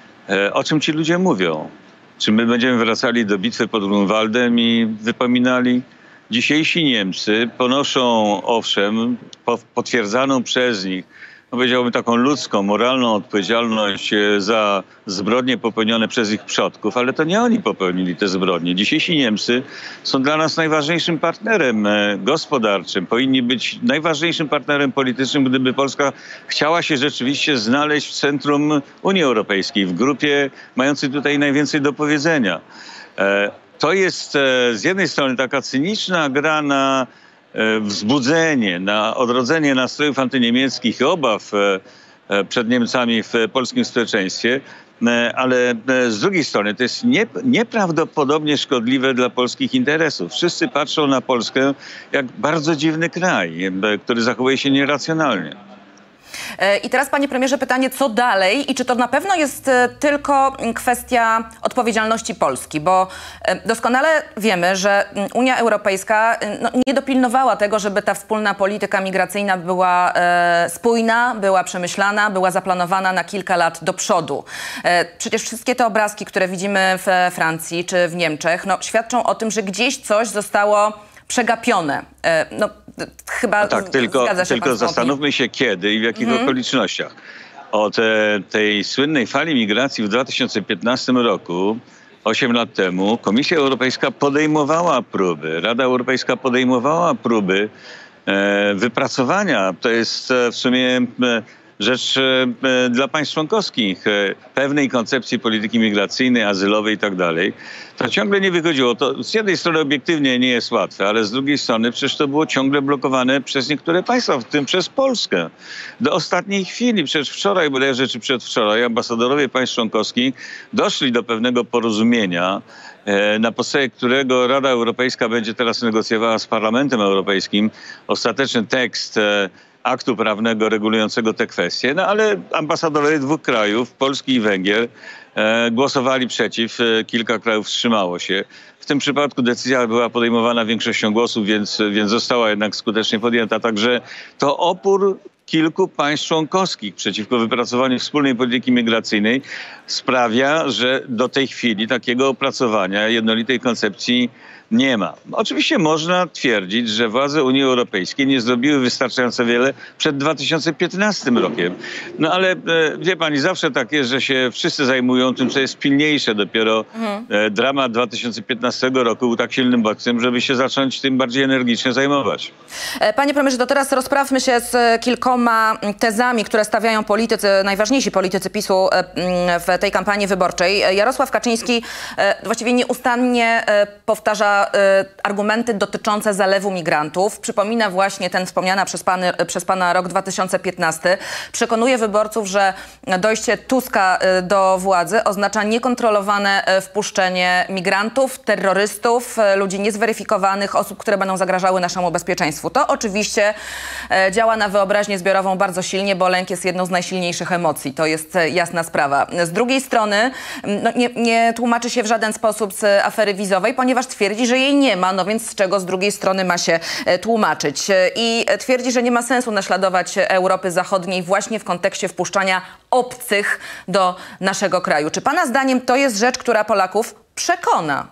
o czym ci ludzie mówią? Czy my będziemy wracali do bitwy pod Grunwaldem i wypominali? Dzisiejsi Niemcy ponoszą, owszem, potwierdzaną przez nich, powiedziałbym, taką ludzką, moralną odpowiedzialność za zbrodnie popełnione przez ich przodków, ale to nie oni popełnili te zbrodnie. Dzisiejsi Niemcy są dla nas najważniejszym partnerem gospodarczym. Powinni być najważniejszym partnerem politycznym, gdyby Polska chciała się rzeczywiście znaleźć w centrum Unii Europejskiej, w grupie mającej tutaj najwięcej do powiedzenia. To jest z jednej strony taka cyniczna gra na wzbudzenie, na odrodzenie nastrojów antyniemieckich i obaw przed Niemcami w polskim społeczeństwie. Ale z drugiej strony to jest nieprawdopodobnie szkodliwe dla polskich interesów. Wszyscy patrzą na Polskę jak bardzo dziwny kraj, który zachowuje się nieracjonalnie. I teraz, panie premierze, pytanie, co dalej i czy to na pewno jest tylko kwestia odpowiedzialności Polski, bo doskonale wiemy, że Unia Europejska nie dopilnowała tego, żeby ta wspólna polityka migracyjna była spójna, była przemyślana, była zaplanowana na kilka lat do przodu. Przecież wszystkie te obrazki, które widzimy w Francji czy w Niemczech, świadczą o tym, że gdzieś coś zostało przegapione. Chyba tak, tylko zastanówmy się kiedy i w jakich okolicznościach. Od tej słynnej fali migracji w 2015 roku, 8 lat temu, Komisja Europejska podejmowała próby, Rada Europejska podejmowała próby wypracowania, to jest w sumie rzecz dla państw członkowskich, pewnej koncepcji polityki migracyjnej, azylowej i tak dalej. To ciągle nie wychodziło. To z jednej strony obiektywnie nie jest łatwe, ale z drugiej strony przecież to było ciągle blokowane przez niektóre państwa, w tym przez Polskę. Do ostatniej chwili, przecież wczoraj bodajże czy przedwczoraj, ambasadorowie państw członkowskich doszli do pewnego porozumienia, na podstawie którego Rada Europejska będzie teraz negocjowała z Parlamentem Europejskim ostateczny tekst aktu prawnego regulującego te kwestie, ale ambasadorowie dwóch krajów, Polski i Węgier, głosowali przeciw, kilka krajów wstrzymało się. W tym przypadku decyzja była podejmowana większością głosów, więc została jednak skutecznie podjęta. Także to opór kilku państw członkowskich przeciwko wypracowaniu wspólnej polityki migracyjnej sprawia, że do tej chwili takiego opracowania jednolitej koncepcji nie ma. Oczywiście można twierdzić, że władze Unii Europejskiej nie zrobiły wystarczająco wiele przed 2015 rokiem. Ale wie pani, zawsze tak jest, że się wszyscy zajmują tym, co jest pilniejsze. Dopiero dramat 2015 roku był tak silnym bodźcem, żeby się zacząć tym bardziej energicznie zajmować. Panie premierze, to teraz rozprawmy się z kilkoma tezami, które stawiają politycy, najważniejsi politycy PiS-u w tej kampanii wyborczej. Jarosław Kaczyński właściwie nieustannie powtarza argumenty dotyczące zalewu migrantów. Przypomina właśnie ten wspomniany przez pana rok 2015. Przekonuje wyborców, że dojście Tuska do władzy oznacza niekontrolowane wpuszczenie migrantów, terrorystów, ludzi niezweryfikowanych, osób, które będą zagrażały naszemu bezpieczeństwu. To oczywiście działa na wyobraźnię zbiorową bardzo silnie, bo lęk jest jedną z najsilniejszych emocji. To jest jasna sprawa. Z drugiej strony nie tłumaczy się w żaden sposób z afery wizowej, ponieważ twierdzi, że jej nie ma, więc z czego z drugiej strony ma się tłumaczyć. I twierdzi, że nie ma sensu naśladować Europy Zachodniej właśnie w kontekście wpuszczania obcych do naszego kraju. Czy pana zdaniem to jest rzecz, która Polaków przekona?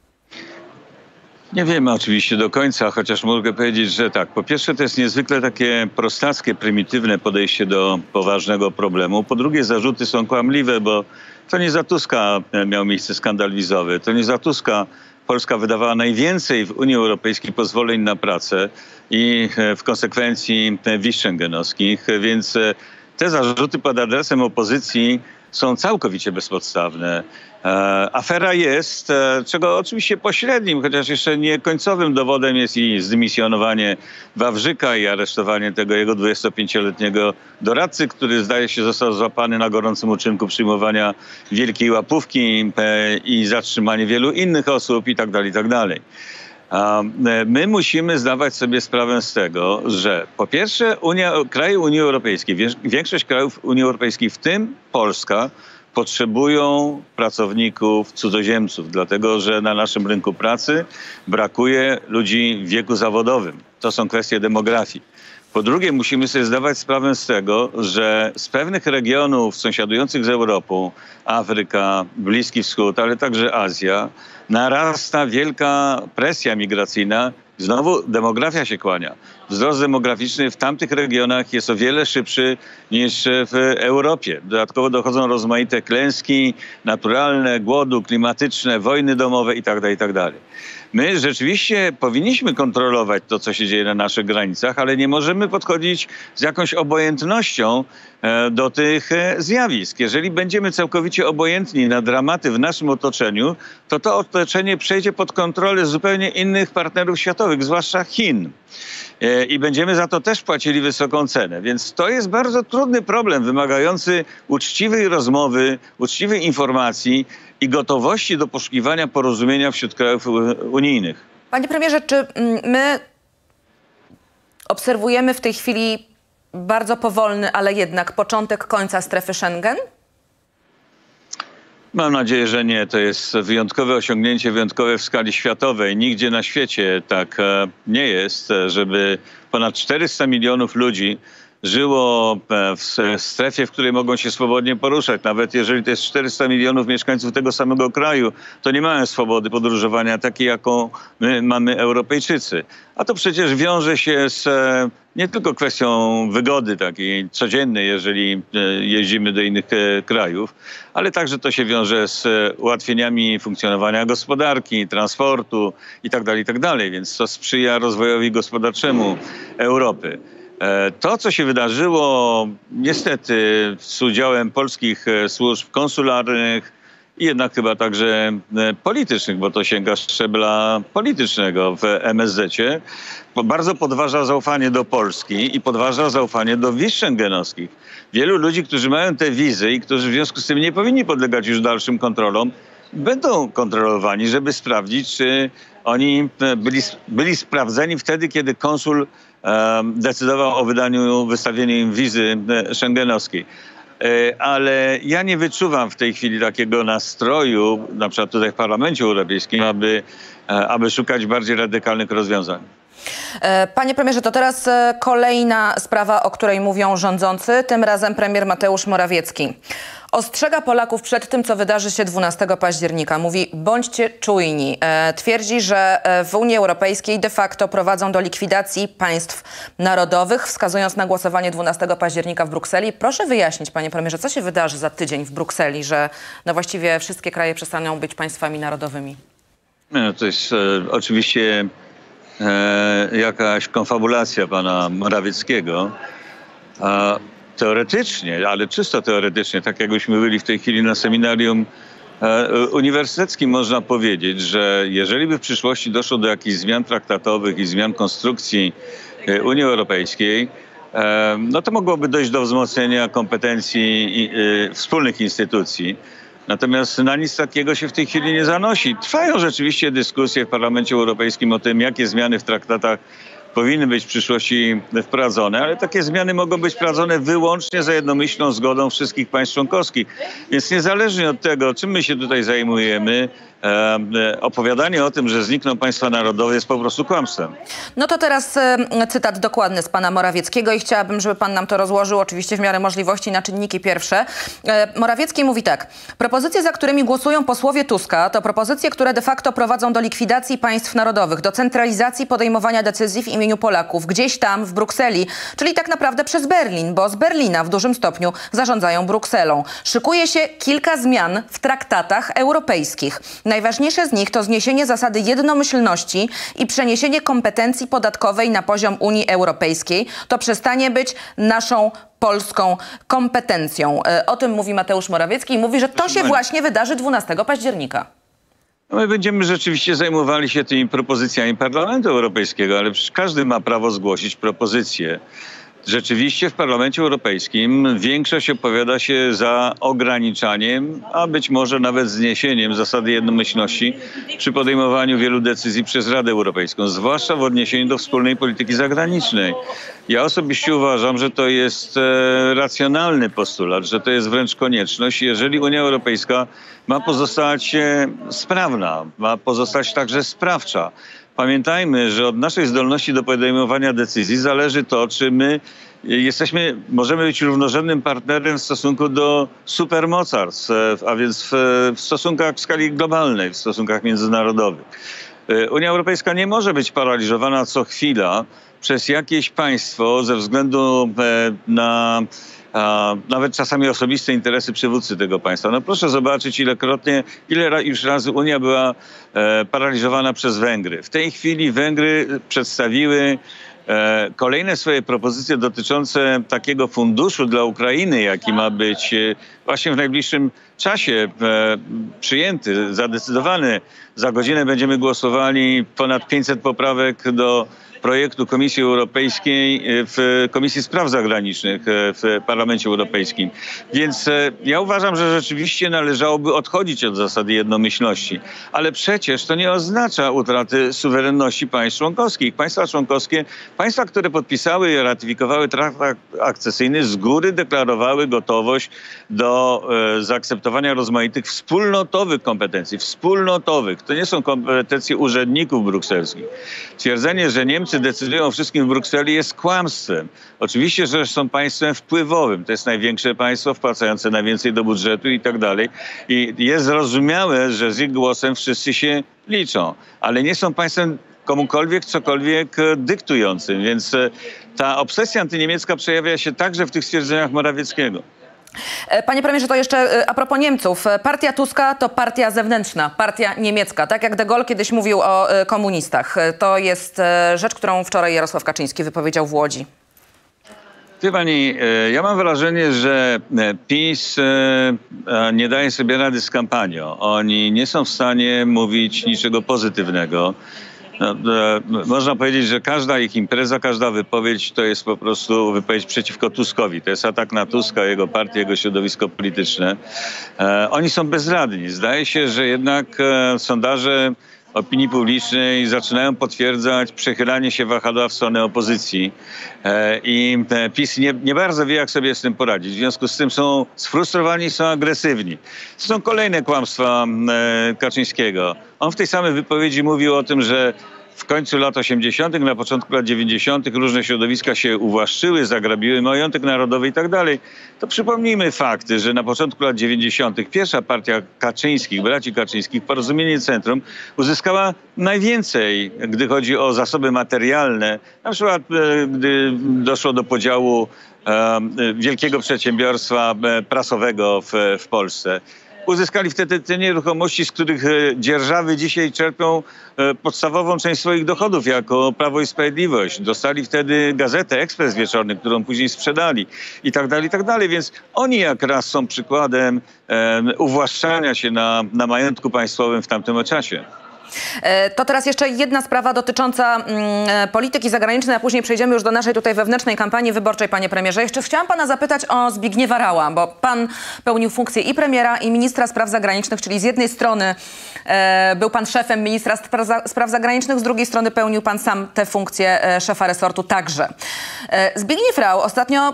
Nie wiemy oczywiście do końca, chociaż mogę powiedzieć, że tak. Po pierwsze, to jest niezwykle takie prostackie, prymitywne podejście do poważnego problemu. Po drugie, zarzuty są kłamliwe, bo to nie za Tuska miał miejsce skandal wizowy. To nie za Tuska Polska wydawała najwięcej w Unii Europejskiej pozwoleń na pracę i w konsekwencji wiz schengenowskich, więc te zarzuty pod adresem opozycji są całkowicie bezpodstawne. Afera jest, czego oczywiście pośrednim, chociaż jeszcze nie końcowym dowodem jest i zdymisjonowanie Wawrzyka i aresztowanie tego jego 25-letniego doradcy, który zdaje się został złapany na gorącym uczynku przyjmowania wielkiej łapówki i zatrzymanie wielu innych osób i tak dalej, i tak dalej. My musimy zdawać sobie sprawę z tego, że po pierwsze kraje Unii Europejskiej, większość krajów Unii Europejskiej, w tym Polska, potrzebują pracowników cudzoziemców, dlatego że na naszym rynku pracy brakuje ludzi w wieku zawodowym. To są kwestie demografii. Po drugie, musimy sobie zdawać sprawę z tego, że z pewnych regionów sąsiadujących z Europą, Afryka, Bliski Wschód, ale także Azja, narasta wielka presja migracyjna. Znowu demografia się kłania. Wzrost demograficzny w tamtych regionach jest o wiele szybszy niż w Europie. Dodatkowo dochodzą rozmaite klęski naturalne, głodu, klimatyczne, wojny domowe itd., itd. My rzeczywiście powinniśmy kontrolować to, co się dzieje na naszych granicach, ale nie możemy podchodzić z jakąś obojętnością do tych zjawisk. Jeżeli będziemy całkowicie obojętni na dramaty w naszym otoczeniu, to to otoczenie przejdzie pod kontrolę zupełnie innych partnerów światowych, zwłaszcza Chin. I będziemy za to też płacili wysoką cenę. Więc to jest bardzo trudny problem, wymagający uczciwej rozmowy, uczciwej informacji i gotowości do poszukiwania porozumienia wśród krajów unijnych. Panie premierze, czy my obserwujemy w tej chwili bardzo powolny, ale jednak początek końca strefy Schengen? Mam nadzieję, że nie. To jest wyjątkowe osiągnięcie, wyjątkowe w skali światowej. Nigdzie na świecie tak nie jest, żeby ponad 400 milionów ludzi żyło w strefie, w której mogą się swobodnie poruszać. Nawet jeżeli to jest 400 milionów mieszkańców tego samego kraju, to nie mają swobody podróżowania takiej, jaką my mamy Europejczycy. A to przecież wiąże się z nie tylko kwestią wygody takiej codziennej, jeżeli jeździmy do innych krajów, ale także to się wiąże z ułatwieniami funkcjonowania gospodarki, transportu itd., itd. Więc to sprzyja rozwojowi gospodarczemu Europy. To, co się wydarzyło niestety z udziałem polskich służb konsularnych i jednak chyba także politycznych, bo to sięga szczebla politycznego w MSZ-cie, bardzo podważa zaufanie do Polski i podważa zaufanie do wiz schengenowskich. Wielu ludzi, którzy mają te wizy i którzy w związku z tym nie powinni podlegać już dalszym kontrolom, będą kontrolowani, żeby sprawdzić, czy oni byli sprawdzeni wtedy, kiedy konsul decydował o wystawieniu im wizy schengenowskiej. Ale ja nie wyczuwam w tej chwili takiego nastroju, na przykład tutaj w Parlamencie Europejskim, aby szukać bardziej radykalnych rozwiązań. Panie premierze, to teraz kolejna sprawa, o której mówią rządzący, tym razem premier Mateusz Morawiecki. Ostrzega Polaków przed tym, co wydarzy się 12 października. Mówi, bądźcie czujni. Twierdzi, że w Unii Europejskiej de facto prowadzą do likwidacji państw narodowych, wskazując na głosowanie 12 października w Brukseli. Proszę wyjaśnić, panie premierze, co się wydarzy za tydzień w Brukseli, że no właściwie wszystkie kraje przestaną być państwami narodowymi? No, to jest oczywiście jakaś konfabulacja pana Morawieckiego. Teoretycznie, ale czysto teoretycznie, tak jakbyśmy byli w tej chwili na seminarium uniwersyteckim, można powiedzieć, że jeżeli by w przyszłości doszło do jakichś zmian traktatowych i zmian konstrukcji Unii Europejskiej, no to mogłoby dojść do wzmocnienia kompetencji wspólnych instytucji. Natomiast na nic takiego się w tej chwili nie zanosi. Trwają rzeczywiście dyskusje w Parlamencie Europejskim o tym, jakie zmiany w traktatach powinny być w przyszłości wprowadzone, ale takie zmiany mogą być wprowadzone wyłącznie za jednomyślną zgodą wszystkich państw członkowskich. Więc niezależnie od tego, czym my się tutaj zajmujemy, opowiadanie o tym, że znikną państwa narodowe, jest po prostu kłamstwem. No to teraz cytat dokładny z pana Morawieckiego i chciałabym, żeby pan nam to rozłożył oczywiście w miarę możliwości na czynniki pierwsze. Morawiecki mówi tak. Propozycje, za którymi głosują posłowie Tuska, to propozycje, które de facto prowadzą do likwidacji państw narodowych, do centralizacji podejmowania decyzji w imieniu Polaków, gdzieś tam w Brukseli, czyli tak naprawdę przez Berlin, bo z Berlina w dużym stopniu zarządzają Brukselą. Szykuje się kilka zmian w traktatach europejskich. Najważniejsze z nich to zniesienie zasady jednomyślności i przeniesienie kompetencji podatkowej na poziom Unii Europejskiej. To przestanie być naszą polską kompetencją. O tym mówi Mateusz Morawiecki i mówi, że to się właśnie wydarzy 12 października. My będziemy rzeczywiście zajmowali się tymi propozycjami Parlamentu Europejskiego, ale przecież każdy ma prawo zgłosić propozycje. Rzeczywiście w Parlamencie Europejskim większość opowiada się za ograniczaniem, a być może nawet zniesieniem zasady jednomyślności przy podejmowaniu wielu decyzji przez Radę Europejską, zwłaszcza w odniesieniu do wspólnej polityki zagranicznej. Ja osobiście uważam, że to jest racjonalny postulat, że to jest wręcz konieczność. Jeżeli Unia Europejska ma pozostać sprawna, ma pozostać także sprawcza. Pamiętajmy, że od naszej zdolności do podejmowania decyzji zależy to, czy my możemy być równorzędnym partnerem w stosunku do supermocarstw, a więc w stosunkach w skali globalnej, w stosunkach międzynarodowych. Unia Europejska nie może być paraliżowana co chwila przez jakieś państwo ze względu na nawet czasami osobiste interesy przywódcy tego państwa. No proszę zobaczyć, ile już razy Unia była paraliżowana przez Węgry. W tej chwili Węgry przedstawiły kolejne swoje propozycje dotyczące takiego funduszu dla Ukrainy, jaki ma być właśnie w najbliższym czasie przyjęty, zadecydowany. Za godzinę będziemy głosowali ponad 500 poprawek do projektu Komisji Europejskiej w Komisji Spraw Zagranicznych w Parlamencie Europejskim. Więc ja uważam, że rzeczywiście należałoby odchodzić od zasady jednomyślności. Ale przecież to nie oznacza utraty suwerenności państw członkowskich. Państwa członkowskie, państwa, które podpisały i ratyfikowały traktat akcesyjny, z góry deklarowały gotowość do zaakceptowania rozmaitych wspólnotowych kompetencji. Wspólnotowych. To nie są kompetencje urzędników brukselskich. Twierdzenie, że Niemcy decydują o wszystkim w Brukseli jest kłamstwem. Oczywiście, że są państwem wpływowym. To jest największe państwo wpłacające najwięcej do budżetu i tak dalej. I jest zrozumiałe, że z ich głosem wszyscy się liczą. Ale nie są państwem komukolwiek cokolwiek dyktującym. Więc ta obsesja antyniemiecka przejawia się także w tych stwierdzeniach Morawieckiego. Panie premierze, to jeszcze a propos Niemców. Partia Tuska to partia zewnętrzna, partia niemiecka. Tak jak de Gaulle kiedyś mówił o komunistach. To jest rzecz, którą wczoraj Jarosław Kaczyński wypowiedział w Łodzi. Wie pani, ja mam wrażenie, że PiS nie daje sobie rady z kampanią. Oni nie są w stanie mówić niczego pozytywnego. Można powiedzieć, że każda ich impreza, każda wypowiedź to jest po prostu wypowiedź przeciwko Tuskowi. To jest atak na Tuska, jego partię, jego środowisko polityczne. Oni są bezradni. Zdaje się, że jednak sondaże opinii publicznej zaczynają potwierdzać przechylanie się wahadła w stronę opozycji. I PiS nie bardzo wie, jak sobie z tym poradzić. W związku z tym są sfrustrowani, są agresywni. To są kolejne kłamstwa Kaczyńskiego. On w tej samej wypowiedzi mówił o tym, że w końcu lat 80., na początku lat 90. różne środowiska się uwłaszczyły, zagrabiły majątek narodowy i tak dalej. To przypomnijmy fakty, że na początku lat 90. pierwsza partia Kaczyńskich, braci Kaczyńskich, Porozumienie Centrum, uzyskała najwięcej, gdy chodzi o zasoby materialne. Na przykład, gdy doszło do podziału wielkiego przedsiębiorstwa prasowego w Polsce. Uzyskali wtedy te nieruchomości, z których dzierżawy dzisiaj czerpią podstawową część swoich dochodów jako Prawo i Sprawiedliwość. Dostali wtedy gazetę Ekspres Wieczorny, którą później sprzedali i tak dalej. Więc oni jak raz są przykładem uwłaszczania się na majątku państwowym w tamtym czasie. To teraz jeszcze jedna sprawa dotycząca polityki zagranicznej, a później przejdziemy już do naszej tutaj wewnętrznej kampanii wyborczej, panie premierze. Jeszcze chciałam pana zapytać o Zbigniewa Raua, bo pan pełnił funkcję i premiera, i ministra spraw zagranicznych, czyli z jednej strony był pan szefem ministra spraw zagranicznych, z drugiej strony pełnił pan sam tę funkcję szefa resortu także. Zbigniew Rau ostatnio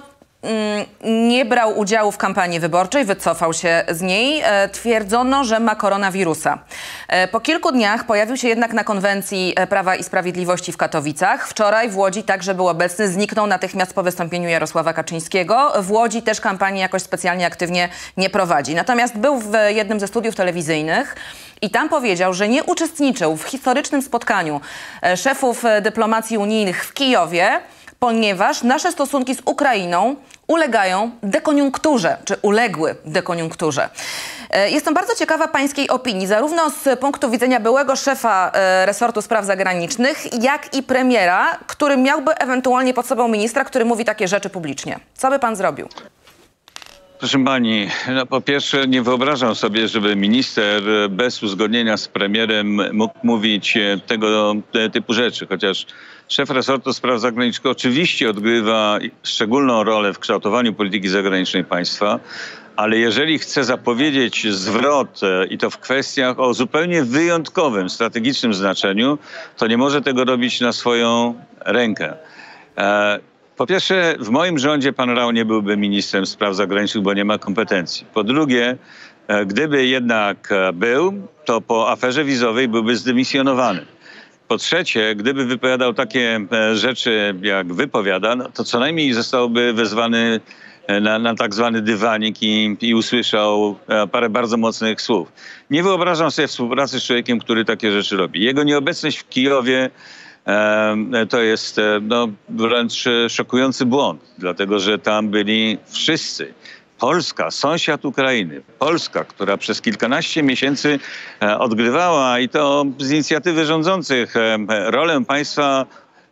nie brał udziału w kampanii wyborczej, wycofał się z niej. Twierdzono, że ma koronawirusa. Po kilku dniach pojawił się jednak na konwencji Prawa i Sprawiedliwości w Katowicach. Wczoraj w Łodzi także był obecny, zniknął natychmiast po wystąpieniu Jarosława Kaczyńskiego. W Łodzi też kampanii jakoś specjalnie aktywnie nie prowadzi. Natomiast był w jednym ze studiów telewizyjnych i tam powiedział, że nie uczestniczył w historycznym spotkaniu szefów dyplomacji unijnych w Kijowie, ponieważ nasze stosunki z Ukrainą ulegają dekoniunkturze, czy uległy dekoniunkturze. Jestem bardzo ciekawa pańskiej opinii, zarówno z punktu widzenia byłego szefa resortu spraw zagranicznych, jak i premiera, który miałby ewentualnie pod sobą ministra, który mówi takie rzeczy publicznie. Co by pan zrobił? Proszę pani, no po pierwsze nie wyobrażam sobie, żeby minister bez uzgodnienia z premierem mógł mówić tego typu rzeczy, chociaż szef resortu spraw zagranicznych oczywiście odgrywa szczególną rolę w kształtowaniu polityki zagranicznej państwa, ale jeżeli chce zapowiedzieć zwrot i to w kwestiach o zupełnie wyjątkowym, strategicznym znaczeniu, to nie może tego robić na swoją rękę. Po pierwsze, w moim rządzie pan Rau nie byłby ministrem spraw zagranicznych, bo nie ma kompetencji. Po drugie, gdyby jednak był, to po aferze wizowej byłby zdymisjonowany. Po trzecie, gdyby wypowiadał takie rzeczy, jak wypowiada, no to co najmniej zostałby wezwany na tak zwany dywanik i usłyszał parę bardzo mocnych słów. Nie wyobrażam sobie współpracy z człowiekiem, który takie rzeczy robi. Jego nieobecność w Kijowie to jest wręcz szokujący błąd, dlatego że tam byli wszyscy. Polska, sąsiad Ukrainy, Polska, która przez kilkanaście miesięcy odgrywała i to z inicjatywy rządzących rolę państwa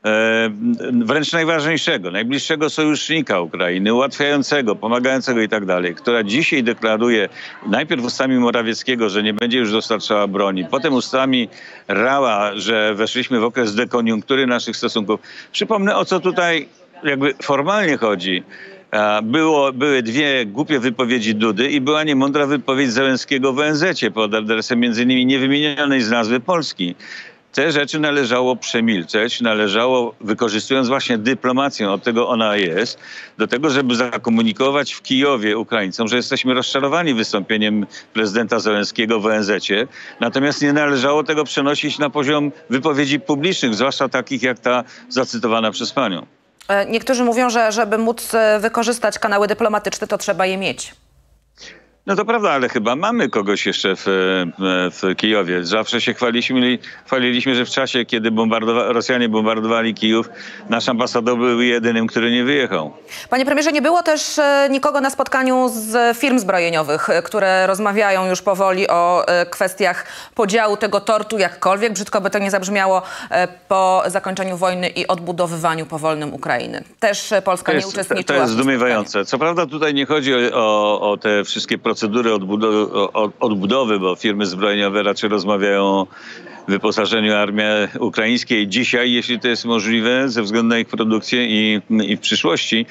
wręcz najważniejszego, najbliższego sojusznika Ukrainy, ułatwiającego, pomagającego i tak dalej, która dzisiaj deklaruje najpierw ustami Morawieckiego, że nie będzie już dostarczała broni, potem ustami Rała, że weszliśmy w okres dekoniunktury naszych stosunków. Przypomnę, o co tutaj jakby formalnie chodzi. Były dwie głupie wypowiedzi Dudy i była niemądra wypowiedź Zełenskiego w ONZ-cie pod adresem między innymi niewymienionej z nazwy Polski. Te rzeczy należało przemilczeć, należało, wykorzystując właśnie dyplomację, od tego ona jest, do tego, żeby zakomunikować w Kijowie Ukraińcom, że jesteśmy rozczarowani wystąpieniem prezydenta Zełenskiego w ONZ-cie. Natomiast nie należało tego przenosić na poziom wypowiedzi publicznych, zwłaszcza takich jak ta zacytowana przez panią. Niektórzy mówią, że żeby móc wykorzystać dyplomatyczne, to trzeba je mieć. No to prawda, ale chyba mamy kogoś jeszcze w Kijowie. Zawsze się chwaliliśmy, że w czasie, kiedy Rosjanie bombardowali Kijów, nasz ambasador był jedynym, który nie wyjechał. Panie premierze, nie było też nikogo na spotkaniu z firm zbrojeniowych, które rozmawiają już powoli o kwestiach podziału tego tortu, jakkolwiek brzydko by to nie zabrzmiało, po zakończeniu wojny i odbudowywaniu powolnym Ukrainy. Też Polska nie uczestniczyła. To jest zdumiewające. Co prawda tutaj nie chodzi o te wszystkie procedury odbudowy, bo firmy zbrojeniowe raczej rozmawiają o wyposażeniu armii ukraińskiej dzisiaj, jeśli to jest możliwe, ze względu na ich produkcję i w przyszłości.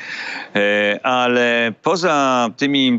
Ale poza tymi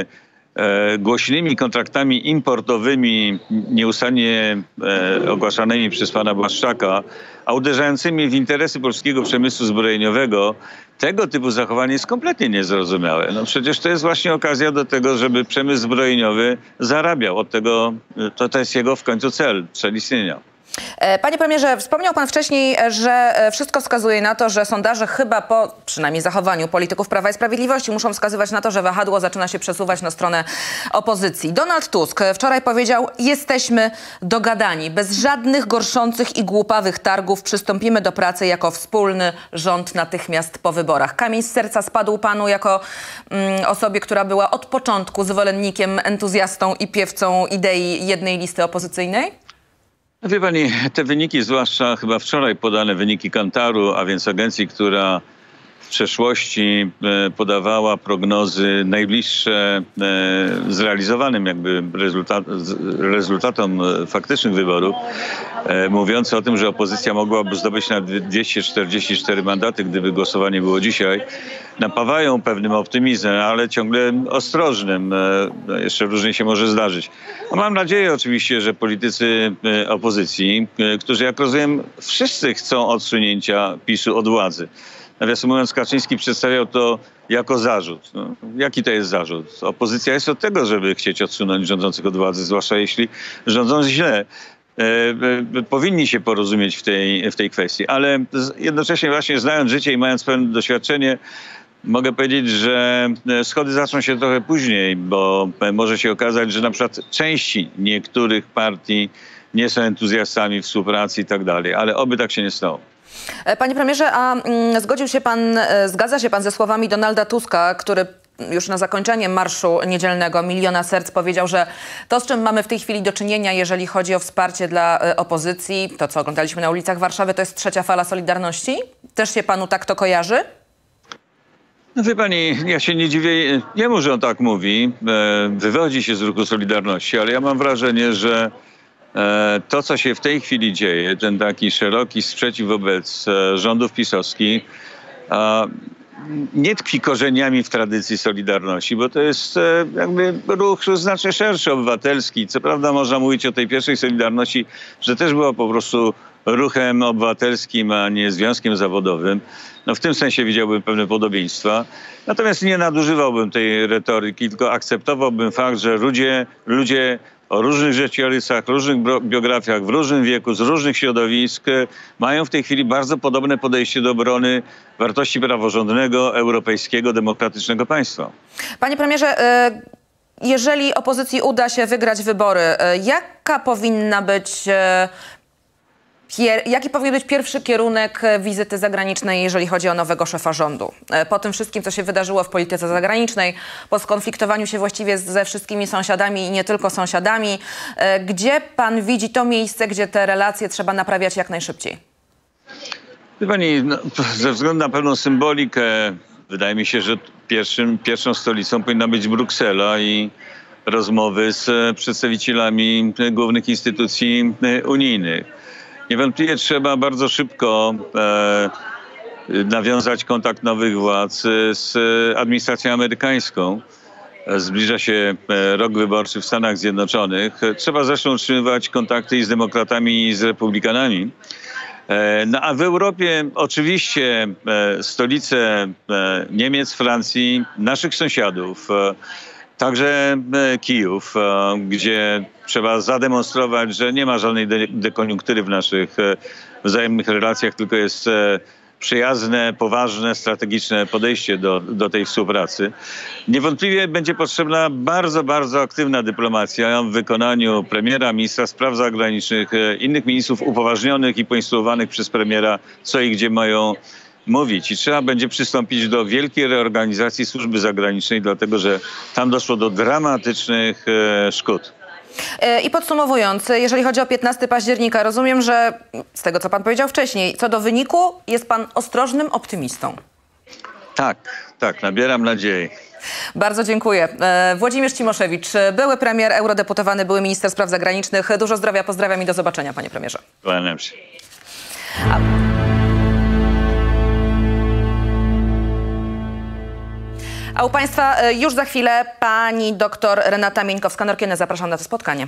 głośnymi kontraktami importowymi, nieustannie ogłaszanymi przez pana Błaszczaka, a uderzającymi w interesy polskiego przemysłu zbrojeniowego, tego typu zachowanie jest kompletnie niezrozumiałe. No przecież to jest właśnie okazja do tego, żeby przemysł zbrojeniowy zarabiał. Od tego, to jest jego w końcu cel istnienia. Panie premierze, wspomniał pan wcześniej, że wszystko wskazuje na to, że sondaże chyba po przynajmniej zachowaniu polityków Prawa i Sprawiedliwości muszą wskazywać na to, że wahadło zaczyna się przesuwać na stronę opozycji. Donald Tusk wczoraj powiedział: jesteśmy dogadani. Bez żadnych gorszących i głupawych targów przystąpimy do pracy jako wspólny rząd natychmiast po wyborach. Kamień z serca spadł panu jako osobie, która była od początku zwolennikiem, entuzjastą i piewcą idei jednej listy opozycyjnej? Wie pani, te wyniki, zwłaszcza chyba wczoraj podane wyniki Kantaru, a więc agencji, która w przeszłości podawała prognozy najbliższe zrealizowanym jakby rezultatom faktycznych wyborów, mówiące o tym, że opozycja mogłaby zdobyć na 244 mandaty, gdyby głosowanie było dzisiaj, napawają pewnym optymizmem, ale ciągle ostrożnym. Jeszcze różnie się może zdarzyć. Mam nadzieję oczywiście, że politycy opozycji, którzy, jak rozumiem, wszyscy chcą odsunięcia PiS-u od władzy. Nawiasem mówiąc, Kaczyński przedstawiał to jako zarzut. No, jaki to jest zarzut? Opozycja jest od tego, żeby chcieć odsunąć rządzących od władzy, zwłaszcza jeśli rządzą źle. Powinni się porozumieć w tej kwestii, ale jednocześnie właśnie znając życie i mając pewne doświadczenie, mogę powiedzieć, że schody zaczną się trochę później, bo może się okazać, że na przykład części niektórych partii nie są entuzjastami współpracy i tak dalej, ale oby tak się nie stało. Panie premierze, a zgadza się pan ze słowami Donalda Tuska, który już na zakończenie marszu niedzielnego Miliona Serc powiedział, że to, z czym mamy w tej chwili do czynienia, jeżeli chodzi o wsparcie dla opozycji, to co oglądaliśmy na ulicach Warszawy, to jest trzecia fala Solidarności? Też się panu tak to kojarzy? No wie pani, ja się nie dziwię jemu, że on tak mówi. Wywodzi się z ruchu Solidarności, ale ja mam wrażenie, że to, co się w tej chwili dzieje, ten taki szeroki sprzeciw wobec rządów pisowskich, nie tkwi korzeniami w tradycji Solidarności, bo to jest jakby ruch znacznie szerszy, obywatelski. Co prawda można mówić o tej pierwszej Solidarności, że też była po prostu ruchem obywatelskim, a nie związkiem zawodowym. No w tym sensie widziałbym pewne podobieństwa. Natomiast nie nadużywałbym tej retoryki, tylko akceptowałbym fakt, że ludzie o różnych życiorysach, różnych biografiach, w różnym wieku, z różnych środowisk, mają w tej chwili bardzo podobne podejście do obrony wartości praworządnego, europejskiego, demokratycznego państwa. Panie premierze, jeżeli opozycji uda się wygrać wybory, jaki powinien być pierwszy kierunek wizyty zagranicznej, jeżeli chodzi o nowego szefa rządu? Po tym wszystkim, co się wydarzyło w polityce zagranicznej, po skonfliktowaniu się właściwie ze wszystkimi sąsiadami i nie tylko sąsiadami, gdzie pan widzi to miejsce, gdzie te relacje trzeba naprawiać jak najszybciej? Wie pani, ze względu na pewną symbolikę, wydaje mi się, że pierwszą stolicą powinna być Bruksela i rozmowy z przedstawicielami głównych instytucji unijnych. Niewątpliwie trzeba bardzo szybko nawiązać kontakt nowych władz z administracją amerykańską. Zbliża się rok wyborczy w Stanach Zjednoczonych. Trzeba zresztą utrzymywać kontakty i z demokratami, i z republikanami. No a w Europie oczywiście stolice Niemiec, Francji, naszych sąsiadów, także Kijów, gdzie trzeba zademonstrować, że nie ma żadnej dekoniunktury w naszych wzajemnych relacjach, tylko jest przyjazne, poważne, strategiczne podejście do tej współpracy. Niewątpliwie będzie potrzebna bardzo, bardzo aktywna dyplomacja w wykonaniu premiera, ministra spraw zagranicznych, innych ministrów upoważnionych i poinstruowanych przez premiera, co i gdzie mają mówić. I trzeba będzie przystąpić do wielkiej reorganizacji służby zagranicznej, dlatego że tam doszło do dramatycznych szkód. I podsumowując, jeżeli chodzi o 15 października, rozumiem, że z tego, co pan powiedział wcześniej, co do wyniku, jest pan ostrożnym optymistą. Tak, nabieram nadziei. Bardzo dziękuję. Włodzimierz Cimoszewicz, były premier, eurodeputowany, były minister spraw zagranicznych. Dużo zdrowia, pozdrawiam i do zobaczenia, panie premierze. Kłaniam się. A u państwa już za chwilę pani doktor Renata Mieńkowska-Norkiene. Zapraszam na to spotkanie.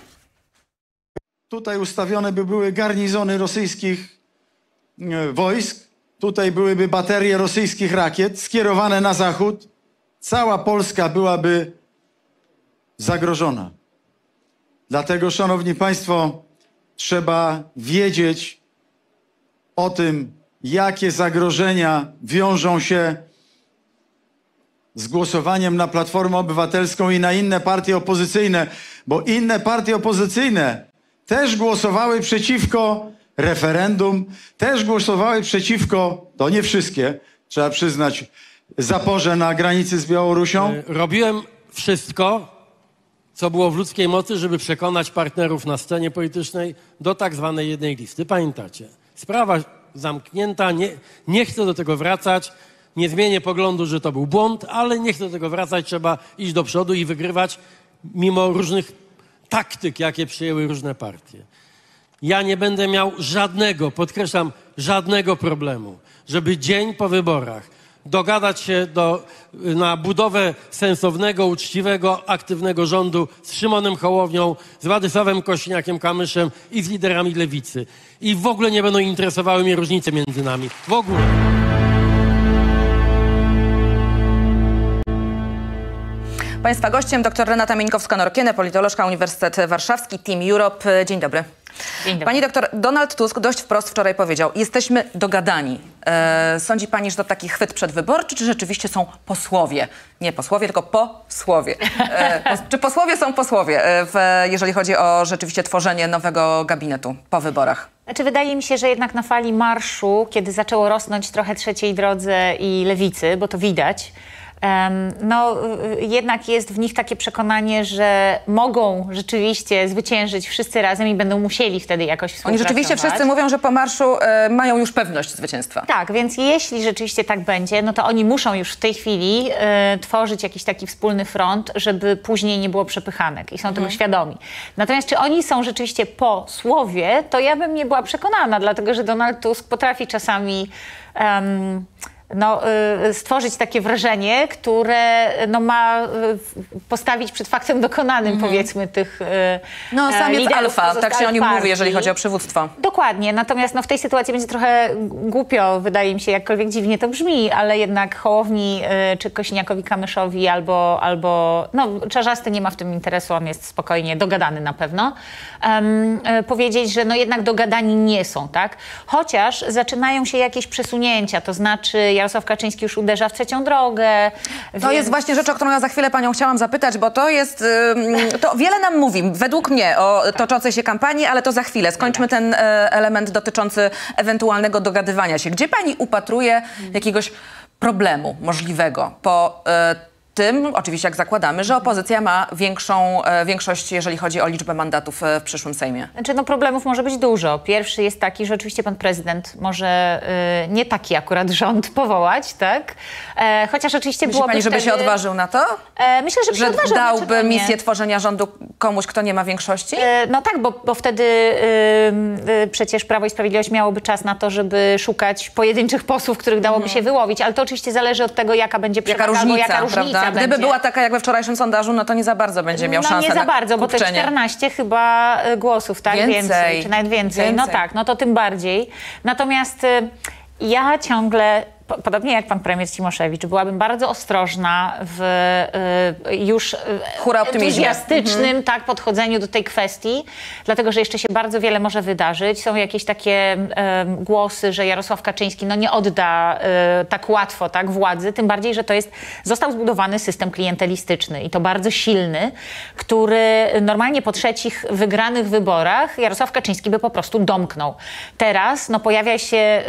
Tutaj ustawione by były garnizony rosyjskich wojsk. Tutaj byłyby baterie rosyjskich rakiet skierowane na zachód. Cała Polska byłaby zagrożona. Dlatego, szanowni państwo, trzeba wiedzieć o tym, jakie zagrożenia wiążą się z głosowaniem na Platformę Obywatelską i na inne partie opozycyjne, bo inne partie opozycyjne też głosowały przeciwko referendum, też głosowały przeciwko, to nie wszystkie, trzeba przyznać, zaporze na granicy z Białorusią. Robiłem wszystko, co było w ludzkiej mocy, żeby przekonać partnerów na scenie politycznej do tak zwanej jednej listy. Pamiętacie? Sprawa zamknięta, nie chcę do tego wracać. Nie zmienię poglądu, że to był błąd, ale nie chcę do tego wracać. Trzeba iść do przodu i wygrywać mimo różnych taktyk, jakie przyjęły różne partie. Ja nie będę miał żadnego, podkreślam, żadnego problemu, żeby dzień po wyborach dogadać się na budowę sensownego, uczciwego, aktywnego rządu z Szymonem Hołownią, z Władysławem Kosiniakiem-Kamyszem i z liderami lewicy. I w ogóle nie będą interesowały mnie różnice między nami. W ogóle. Państwa gościem dr Renata Mieńkowska-Norkiene, politolożka Uniwersytet Warszawski, Team Europe. Dzień dobry. Dzień dobry. Pani doktor, Donald Tusk dość wprost wczoraj powiedział, jesteśmy dogadani. Sądzi pani, że to taki chwyt przedwyborczy, czy rzeczywiście są posłowie? Nie posłowie, tylko posłowie. Czy posłowie są posłowie, jeżeli chodzi o rzeczywiście tworzenie nowego gabinetu po wyborach? Znaczy, wydaje mi się, że jednak na fali marszu, kiedy zaczęło rosnąć trochę Trzeciej Drodze i Lewicy, bo to widać, jednak jest w nich takie przekonanie, że mogą rzeczywiście zwyciężyć wszyscy razem i będą musieli wtedy jakoś współpracować. Oni rzeczywiście wszyscy mówią, że po marszu mają już pewność zwycięstwa. Tak, więc jeśli rzeczywiście tak będzie, no to oni muszą już w tej chwili tworzyć jakiś taki wspólny front, żeby później nie było przepychanek i są tego świadomi. Natomiast czy oni są rzeczywiście posłowie, to ja bym nie była przekonana, dlatego że Donald Tusk potrafi czasami stworzyć takie wrażenie, które ma postawić przed faktem dokonanym, powiedzmy, tych samiec liderów alfa, tak się o nim partii. mówi, jeżeli chodzi o przywództwo. Dokładnie, natomiast w tej sytuacji będzie trochę głupio, wydaje mi się, jakkolwiek dziwnie to brzmi, ale jednak Hołowni czy Kosiniakowi-Kamyszowi albo Czarzasty nie ma w tym interesu, on jest spokojnie dogadany na pewno, powiedzieć, że jednak dogadani nie są, tak? Chociaż zaczynają się jakieś przesunięcia, to znaczy Jarosław Kaczyński już uderza w trzecią drogę. To jest właśnie rzecz, o którą ja za chwilę panią chciałam zapytać, bo to jest, to wiele nam mówi, według mnie, o toczącej się kampanii, ale to za chwilę. Skończmy ten element dotyczący ewentualnego dogadywania się. Gdzie pani upatruje jakiegoś problemu możliwego po tym, oczywiście jak zakładamy, że opozycja ma większą większość, jeżeli chodzi o liczbę mandatów w przyszłym Sejmie? Znaczy, problemów może być dużo. Pierwszy jest taki, że oczywiście pan prezydent może nie taki akurat rząd powołać, tak? Chociaż oczywiście Myśli pani, żeby się odważył na to? Myślę, że się odważył. Dałby misję tworzenia rządu komuś, kto nie ma większości? Tak, bo wtedy przecież Prawo i Sprawiedliwość miałoby czas na to, żeby szukać pojedynczych posłów, których dałoby się wyłowić, ale to oczywiście zależy od tego, jaka będzie przewaga, jaka różnica. Gdyby była taka jak we wczorajszym sondażu, to nie za bardzo będzie miał szansę nie za bardzo, bo to 14 chyba głosów, tak? Więcej. Czy nawet więcej. To tym bardziej. Natomiast ja ciągle, podobnie jak pan premier Cimoszewicz, byłabym bardzo ostrożna w już entuzjastycznym podchodzeniu do tej kwestii, dlatego że jeszcze się bardzo wiele może wydarzyć. Są jakieś takie głosy, że Jarosław Kaczyński nie odda tak łatwo władzy, tym bardziej, że został zbudowany system klientelistyczny i to bardzo silny, który normalnie po trzecich wygranych wyborach Jarosław Kaczyński by po prostu domknął. Teraz pojawia się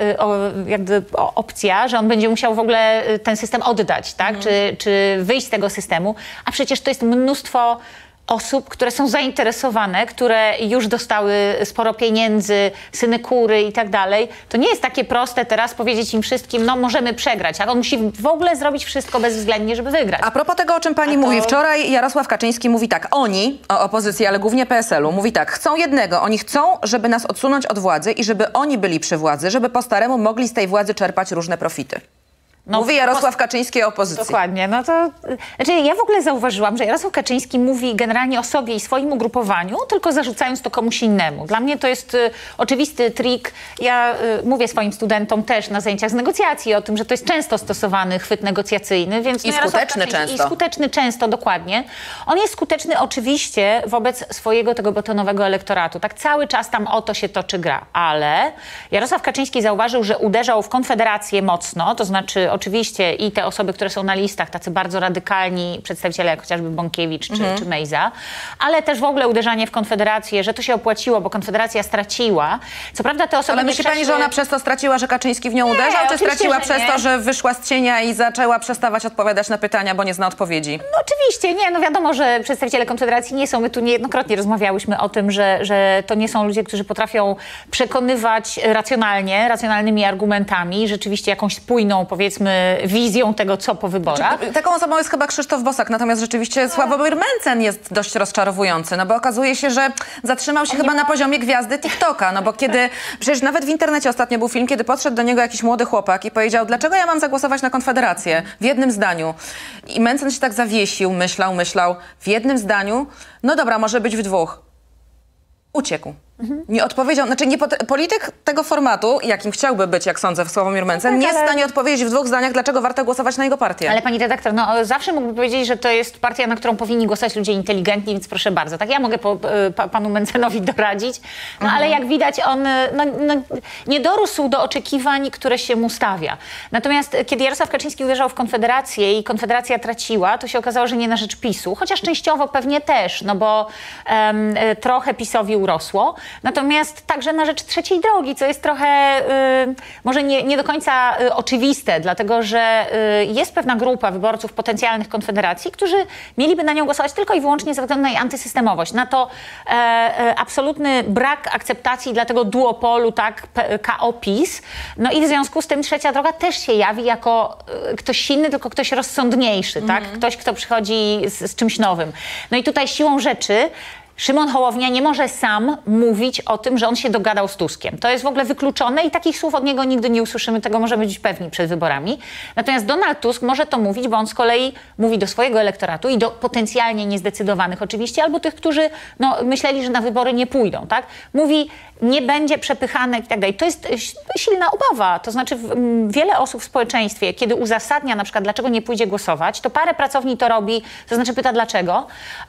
opcja, że on będzie musiał w ogóle ten system oddać, tak? Czy wyjść z tego systemu, a przecież to jest mnóstwo osób, które są zainteresowane, które już dostały sporo pieniędzy, synekury i tak dalej. To nie jest takie proste teraz powiedzieć im wszystkim, możemy przegrać, tak? On musi w ogóle zrobić wszystko bezwzględnie, żeby wygrać. A propos tego, o czym pani mówi, wczoraj Jarosław Kaczyński mówi tak, oni, opozycji, ale głównie PSL-u, mówi tak, chcą jednego, oni chcą, żeby nas odsunąć od władzy i żeby oni byli przy władzy, żeby po staremu mogli z tej władzy czerpać różne profity. Mówi Jarosław Kaczyński o opozycji. Dokładnie. Ja w ogóle zauważyłam, że Jarosław Kaczyński mówi generalnie o sobie i swoim ugrupowaniu, tylko zarzucając to komuś innemu. Dla mnie to jest oczywisty trik. Ja mówię swoim studentom też na zajęciach z negocjacji o tym, że to jest często stosowany chwyt negocjacyjny. Więc I skuteczny często. I skuteczny często, dokładnie. On jest skuteczny oczywiście wobec swojego tego betonowego elektoratu. Tak cały czas tam o to się toczy gra. Ale Jarosław Kaczyński zauważył, że uderzał w Konfederację mocno, to znaczy oczywiście i te osoby, które są na listach, tacy bardzo radykalni przedstawiciele, jak chociażby Bąkiewicz czy Mejza, ale też w ogóle uderzanie w Konfederację, że to się opłaciło, bo Konfederacja straciła. Co prawda te osoby... Ale myśli pani, że ona przez to straciła, że Kaczyński w nią uderzał, czy straciła przez to, że wyszła z cienia i zaczęła przestawać odpowiadać na pytania, bo nie zna odpowiedzi? Oczywiście, wiadomo, że przedstawiciele Konfederacji nie są. My tu niejednokrotnie rozmawiałyśmy o tym, że to nie są ludzie, którzy potrafią przekonywać racjonalnymi argumentami, rzeczywiście jakąś spójną, powiedzmy, wizją tego, co po wyborach. Taką osobą jest chyba Krzysztof Bosak, natomiast rzeczywiście Sławomir Mencen jest dość rozczarowujący, bo okazuje się, że zatrzymał się chyba na poziomie gwiazdy TikToka, bo kiedy, przecież nawet w internecie ostatnio był film, kiedy podszedł do niego jakiś młody chłopak i powiedział, dlaczego ja mam zagłosować na Konfederację? W jednym zdaniu. I Mencen się tak zawiesił, myślał, w jednym zdaniu, dobra, może być w dwóch. Uciekł. Nie odpowiedział, polityk tego formatu, jakim chciałby być, jak sądzę, Sławomir Mencen, nie jest w stanie odpowiedzieć w dwóch zdaniach, dlaczego warto głosować na jego partię. Ale pani redaktor, zawsze mógłby powiedzieć, że to jest partia, na którą powinni głosować ludzie inteligentni, więc proszę bardzo. Tak, ja mogę panu Mencenowi doradzić, ale jak widać, on nie dorósł do oczekiwań, które się mu stawia. Natomiast kiedy Jarosław Kaczyński uderzał w Konfederację i Konfederacja traciła, to się okazało, że nie na rzecz PiS-u, chociaż częściowo pewnie też, bo trochę PiS-owi urosło. Natomiast także na rzecz trzeciej drogi, co jest trochę może nie do końca oczywiste, dlatego że jest pewna grupa wyborców potencjalnych Konfederacji, którzy mieliby na nią głosować tylko i wyłącznie ze względu na jej antysystemowość, na to absolutny brak akceptacji dla tego duopolu, KO-PiS. I w związku z tym trzecia droga też się jawi jako ktoś inny, tylko ktoś rozsądniejszy, tak? Ktoś, kto przychodzi z czymś nowym. I tutaj siłą rzeczy Szymon Hołownia nie może sam mówić o tym, że on się dogadał z Tuskiem. To jest w ogóle wykluczone i takich słów od niego nigdy nie usłyszymy, tego możemy być pewni przed wyborami. Natomiast Donald Tusk może to mówić, bo on z kolei mówi do swojego elektoratu i do potencjalnie niezdecydowanych oczywiście, albo tych, którzy myśleli, że na wybory nie pójdą, tak? Mówi, nie będzie przepychanek i tak dalej. To jest silna obawa. To znaczy wiele osób w społeczeństwie, kiedy uzasadnia na przykład, dlaczego nie pójdzie głosować, to parę pracowni to robi, to znaczy pyta dlaczego,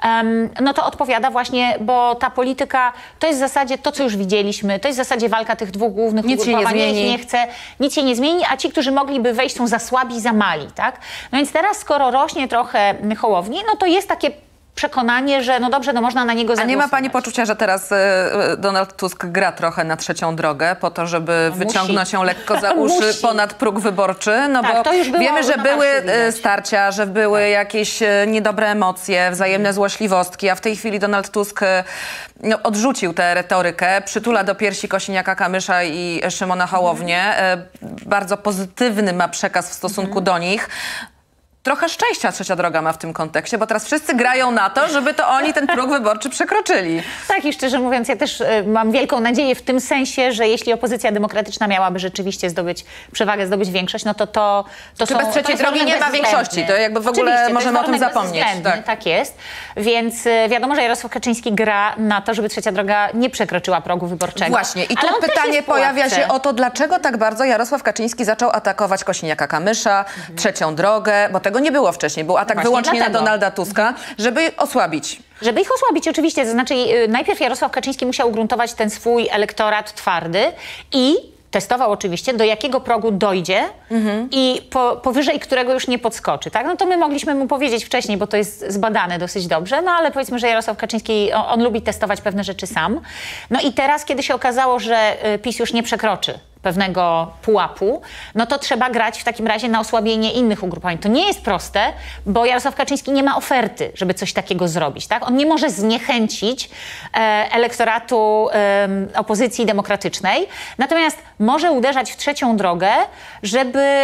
no to odpowiada właśnie, bo ta polityka to jest w zasadzie to, co już widzieliśmy, to jest w zasadzie walka tych dwóch głównych ugrupowań, nie chce, nic się nie zmieni, a ci, którzy mogliby wejść, są za słabi, za mali, tak? No więc teraz, skoro rośnie trochę Hołowni, no to jest takie przekonanie, że no dobrze, no można na niego zagłosować. A nie ma pani poczucia, że teraz Donald Tusk gra trochę na trzecią drogę po to, żeby wyciągnąć ją lekko za uszy ponad próg wyborczy? No tak, bo to już wiemy, że były starcia, że były jakieś niedobre emocje, wzajemne złośliwostki, a w tej chwili Donald Tusk odrzucił tę retorykę, przytula do piersi Kosiniaka-Kamysza i Szymona Hołownię. Bardzo pozytywny ma przekaz w stosunku do nich. Trochę szczęścia Trzecia Droga ma w tym kontekście, bo teraz wszyscy grają na to, żeby to oni ten próg wyborczy przekroczyli. Tak i szczerze mówiąc, ja też mam wielką nadzieję w tym sensie, że jeśli opozycja demokratyczna miałaby rzeczywiście zdobyć przewagę, zdobyć większość, no to czy bez Trzeciej Drogi nie ma większości? To jakby w ogóle możemy o tym zapomnieć. Tak jest. Więc wiadomo, że Jarosław Kaczyński gra na to, żeby Trzecia Droga nie przekroczyła progu wyborczego. Właśnie. I tu pytanie pojawia się o to, dlaczego tak bardzo Jarosław Kaczyński zaczął atakować Kosiniaka-Kamysza, Trzecią Drogę, bo tego nie było wcześniej. Był atak wyłącznie na Donalda Tuska, żeby osłabić. Żeby ich osłabić, oczywiście. To znaczy najpierw Jarosław Kaczyński musiał ugruntować ten swój elektorat twardy i testował oczywiście, do jakiego progu dojdzie i powyżej którego już nie podskoczy. Tak? No to my mogliśmy mu powiedzieć wcześniej, bo to jest zbadane dosyć dobrze, no ale powiedzmy, że Jarosław Kaczyński, on lubi testować pewne rzeczy sam. No i teraz, kiedy się okazało, że PiS już nie przekroczy pewnego pułapu, no to trzeba grać w takim razie na osłabienie innych ugrupowań. To nie jest proste, bo Jarosław Kaczyński nie ma oferty, żeby coś takiego zrobić. Tak? On nie może zniechęcić elektoratu opozycji demokratycznej, natomiast może uderzać w Trzecią Drogę, żeby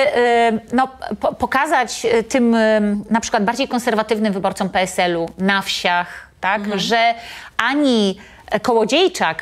pokazać tym na przykład bardziej konserwatywnym wyborcom PSL-u na wsiach, tak? Że ani Kołodziejczak,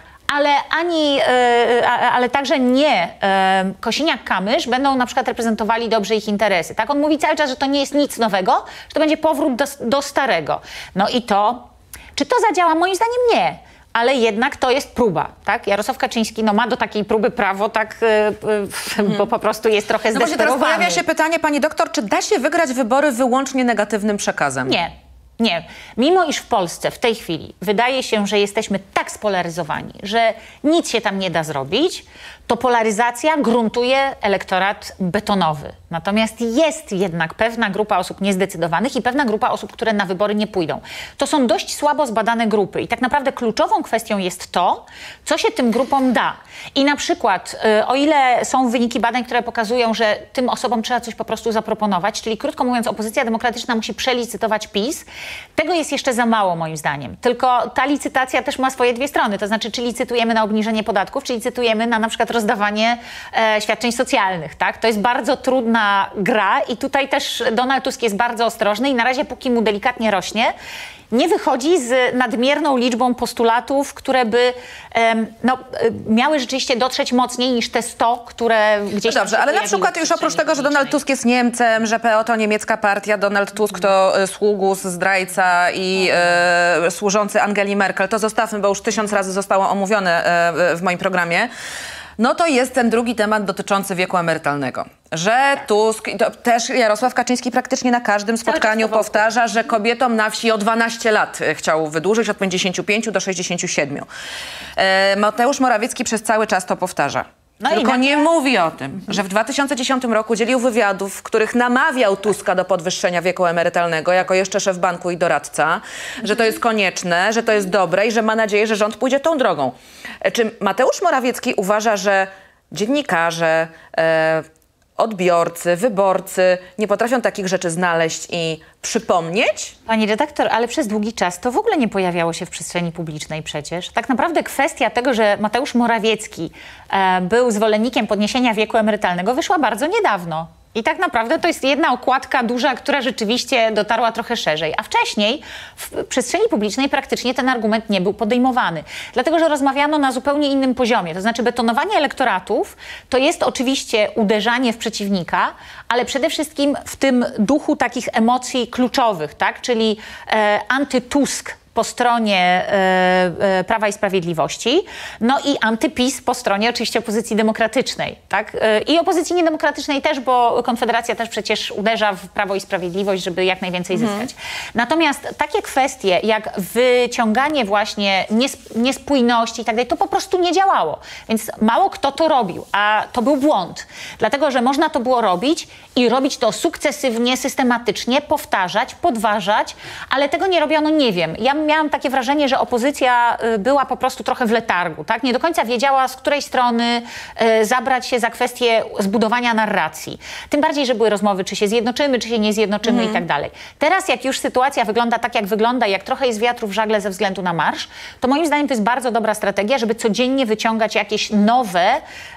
ale także nie Kosiniak-Kamysz będą na przykład reprezentowali dobrze ich interesy. Tak? On mówi cały czas, że to nie jest nic nowego, że to będzie powrót do starego. No i to, czy to zadziała? Moim zdaniem nie. Ale jednak to jest próba, tak? Jarosław Kaczyński ma do takiej próby prawo, tak, bo po prostu jest trochę zdesperowany. No właśnie teraz pojawia się pytanie, pani doktor, czy da się wygrać wybory wyłącznie negatywnym przekazem? Nie. Mimo iż w Polsce w tej chwili wydaje się, że jesteśmy tak spolaryzowani, że nic się tam nie da zrobić, to polaryzacja gruntuje elektorat betonowy. Natomiast jest jednak pewna grupa osób niezdecydowanych i pewna grupa osób, które na wybory nie pójdą. To są dość słabo zbadane grupy i tak naprawdę kluczową kwestią jest to, co się tym grupom da. I na przykład, o ile są wyniki badań, które pokazują, że tym osobom trzeba coś po prostu zaproponować, czyli krótko mówiąc, opozycja demokratyczna musi przelicytować PiS, tego jest jeszcze za mało moim zdaniem. Tylko ta licytacja też ma swoje dwie strony. To znaczy, czy licytujemy na obniżenie podatków, czy licytujemy na przykład rozdawanie świadczeń socjalnych. Tak? To jest bardzo trudna gra i tutaj też Donald Tusk jest bardzo ostrożny i na razie, póki mu delikatnie rośnie, nie wychodzi z nadmierną liczbą postulatów, które by miały rzeczywiście dotrzeć mocniej niż te 100, które gdzieś... No dobrze, ale na przykład już oprócz tego, że Donald Tusk jest Niemcem, że PO to niemiecka partia, Donald Tusk to sługus, zdrajca i służący Angeli Merkel, to zostawmy, bo już 1000 razy zostało omówione w moim programie. No to jest ten drugi temat dotyczący wieku emerytalnego. Że Tusk, to też Jarosław Kaczyński praktycznie na każdym spotkaniu powtarza, że kobietom na wsi o 12 lat chciał wydłużyć, od 55 do 67. Mateusz Morawiecki przez cały czas to powtarza. Tylko nie mówi o tym, że w 2010 roku udzielił wywiadów, w których namawiał Tuska do podwyższenia wieku emerytalnego jako jeszcze szef banku i doradca, że to jest konieczne, że to jest dobre i że ma nadzieję, że rząd pójdzie tą drogą. Czy Mateusz Morawiecki uważa, że dziennikarze, odbiorcy, wyborcy nie potrafią takich rzeczy znaleźć i przypomnieć? Pani redaktor, ale przez długi czas to w ogóle nie pojawiało się w przestrzeni publicznej przecież. Tak naprawdę kwestia tego, że Mateusz Morawiecki był zwolennikiem podniesienia wieku emerytalnego, wyszła bardzo niedawno. I tak naprawdę to jest jedna okładka duża, która rzeczywiście dotarła trochę szerzej. A wcześniej w przestrzeni publicznej praktycznie ten argument nie był podejmowany. Dlatego, że rozmawiano na zupełnie innym poziomie. To znaczy betonowanie elektoratów to jest oczywiście uderzanie w przeciwnika, ale przede wszystkim w tym duchu takich emocji kluczowych, tak? Czyli anty-Tusk po stronie Prawa i Sprawiedliwości, no i antyPiS po stronie oczywiście opozycji demokratycznej, tak? I opozycji niedemokratycznej też, bo Konfederacja też przecież uderza w Prawo i Sprawiedliwość, żeby jak najwięcej zyskać. Natomiast takie kwestie jak wyciąganie właśnie niespójności i tak dalej, to po prostu nie działało. Więc mało kto to robił, a to był błąd. Dlatego, że można to było robić i robić to sukcesywnie, systematycznie, powtarzać, podważać, ale tego nie robiono, nie wiem. Ja miałam takie wrażenie, że opozycja była po prostu trochę w letargu, tak? Nie do końca wiedziała, z której strony zabrać się za kwestię zbudowania narracji. Tym bardziej, że były rozmowy, czy się zjednoczymy, czy się nie zjednoczymy i tak dalej. Teraz, jak już sytuacja wygląda tak, jak wygląda, jak trochę jest wiatru w żagle ze względu na marsz, to moim zdaniem to jest bardzo dobra strategia, żeby codziennie wyciągać jakieś nowe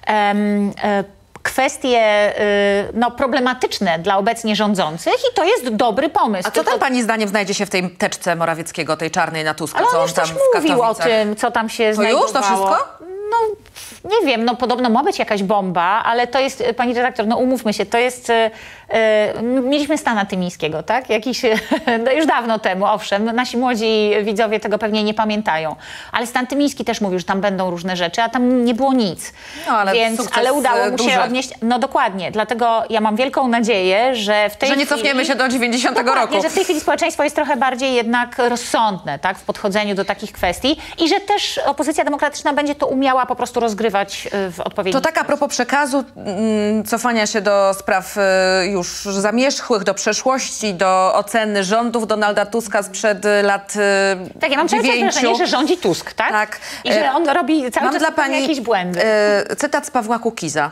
kwestie problematyczne dla obecnie rządzących i to jest dobry pomysł. A co tam pani zdaniem znajdzie się w tej teczce Morawieckiego, tej czarnej na Tuska? Ale co on już też mówił o tym, co tam się znajdowało. To już? To wszystko? No, nie wiem, no podobno ma być jakaś bomba, ale to jest, pani redaktor, no umówmy się, to jest, mieliśmy Stana Tymińskiego, tak? Jakiś, no już dawno temu, owszem, nasi młodzi widzowie tego pewnie nie pamiętają, ale Stan Tymiński też mówił, że tam będą różne rzeczy, a tam nie było nic. No, ale udało mu się odnieść, no dokładnie, dlatego ja mam wielką nadzieję, że w tej chwili... Że nie cofniemy się do 90 roku. Że w tej chwili społeczeństwo jest trochę bardziej jednak rozsądne, tak? W podchodzeniu do takich kwestii i że też opozycja demokratyczna będzie to umiała po prostu rozgrywać w odpowiednim To tak a propos przekazu, cofania się do spraw już zamierzchłych, do przeszłości, do oceny rządów Donalda Tuska sprzed lat 9. Tak, ja mam cały czas wrażenie, że rządzi Tusk, tak? Tak. I że on robi cały czas jakieś błędy. Cytat z Pawła Kukiza,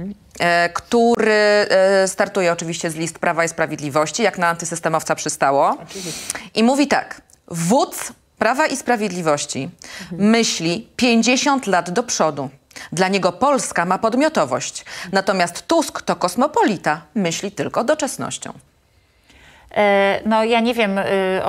który startuje oczywiście z list Prawa i Sprawiedliwości, jak na antysystemowca przystało. I mówi tak: wódz Prawa i Sprawiedliwości myśli 50 lat do przodu. Dla niego Polska ma podmiotowość. Natomiast Tusk to kosmopolita, myśli tylko doczesnością. No ja nie wiem,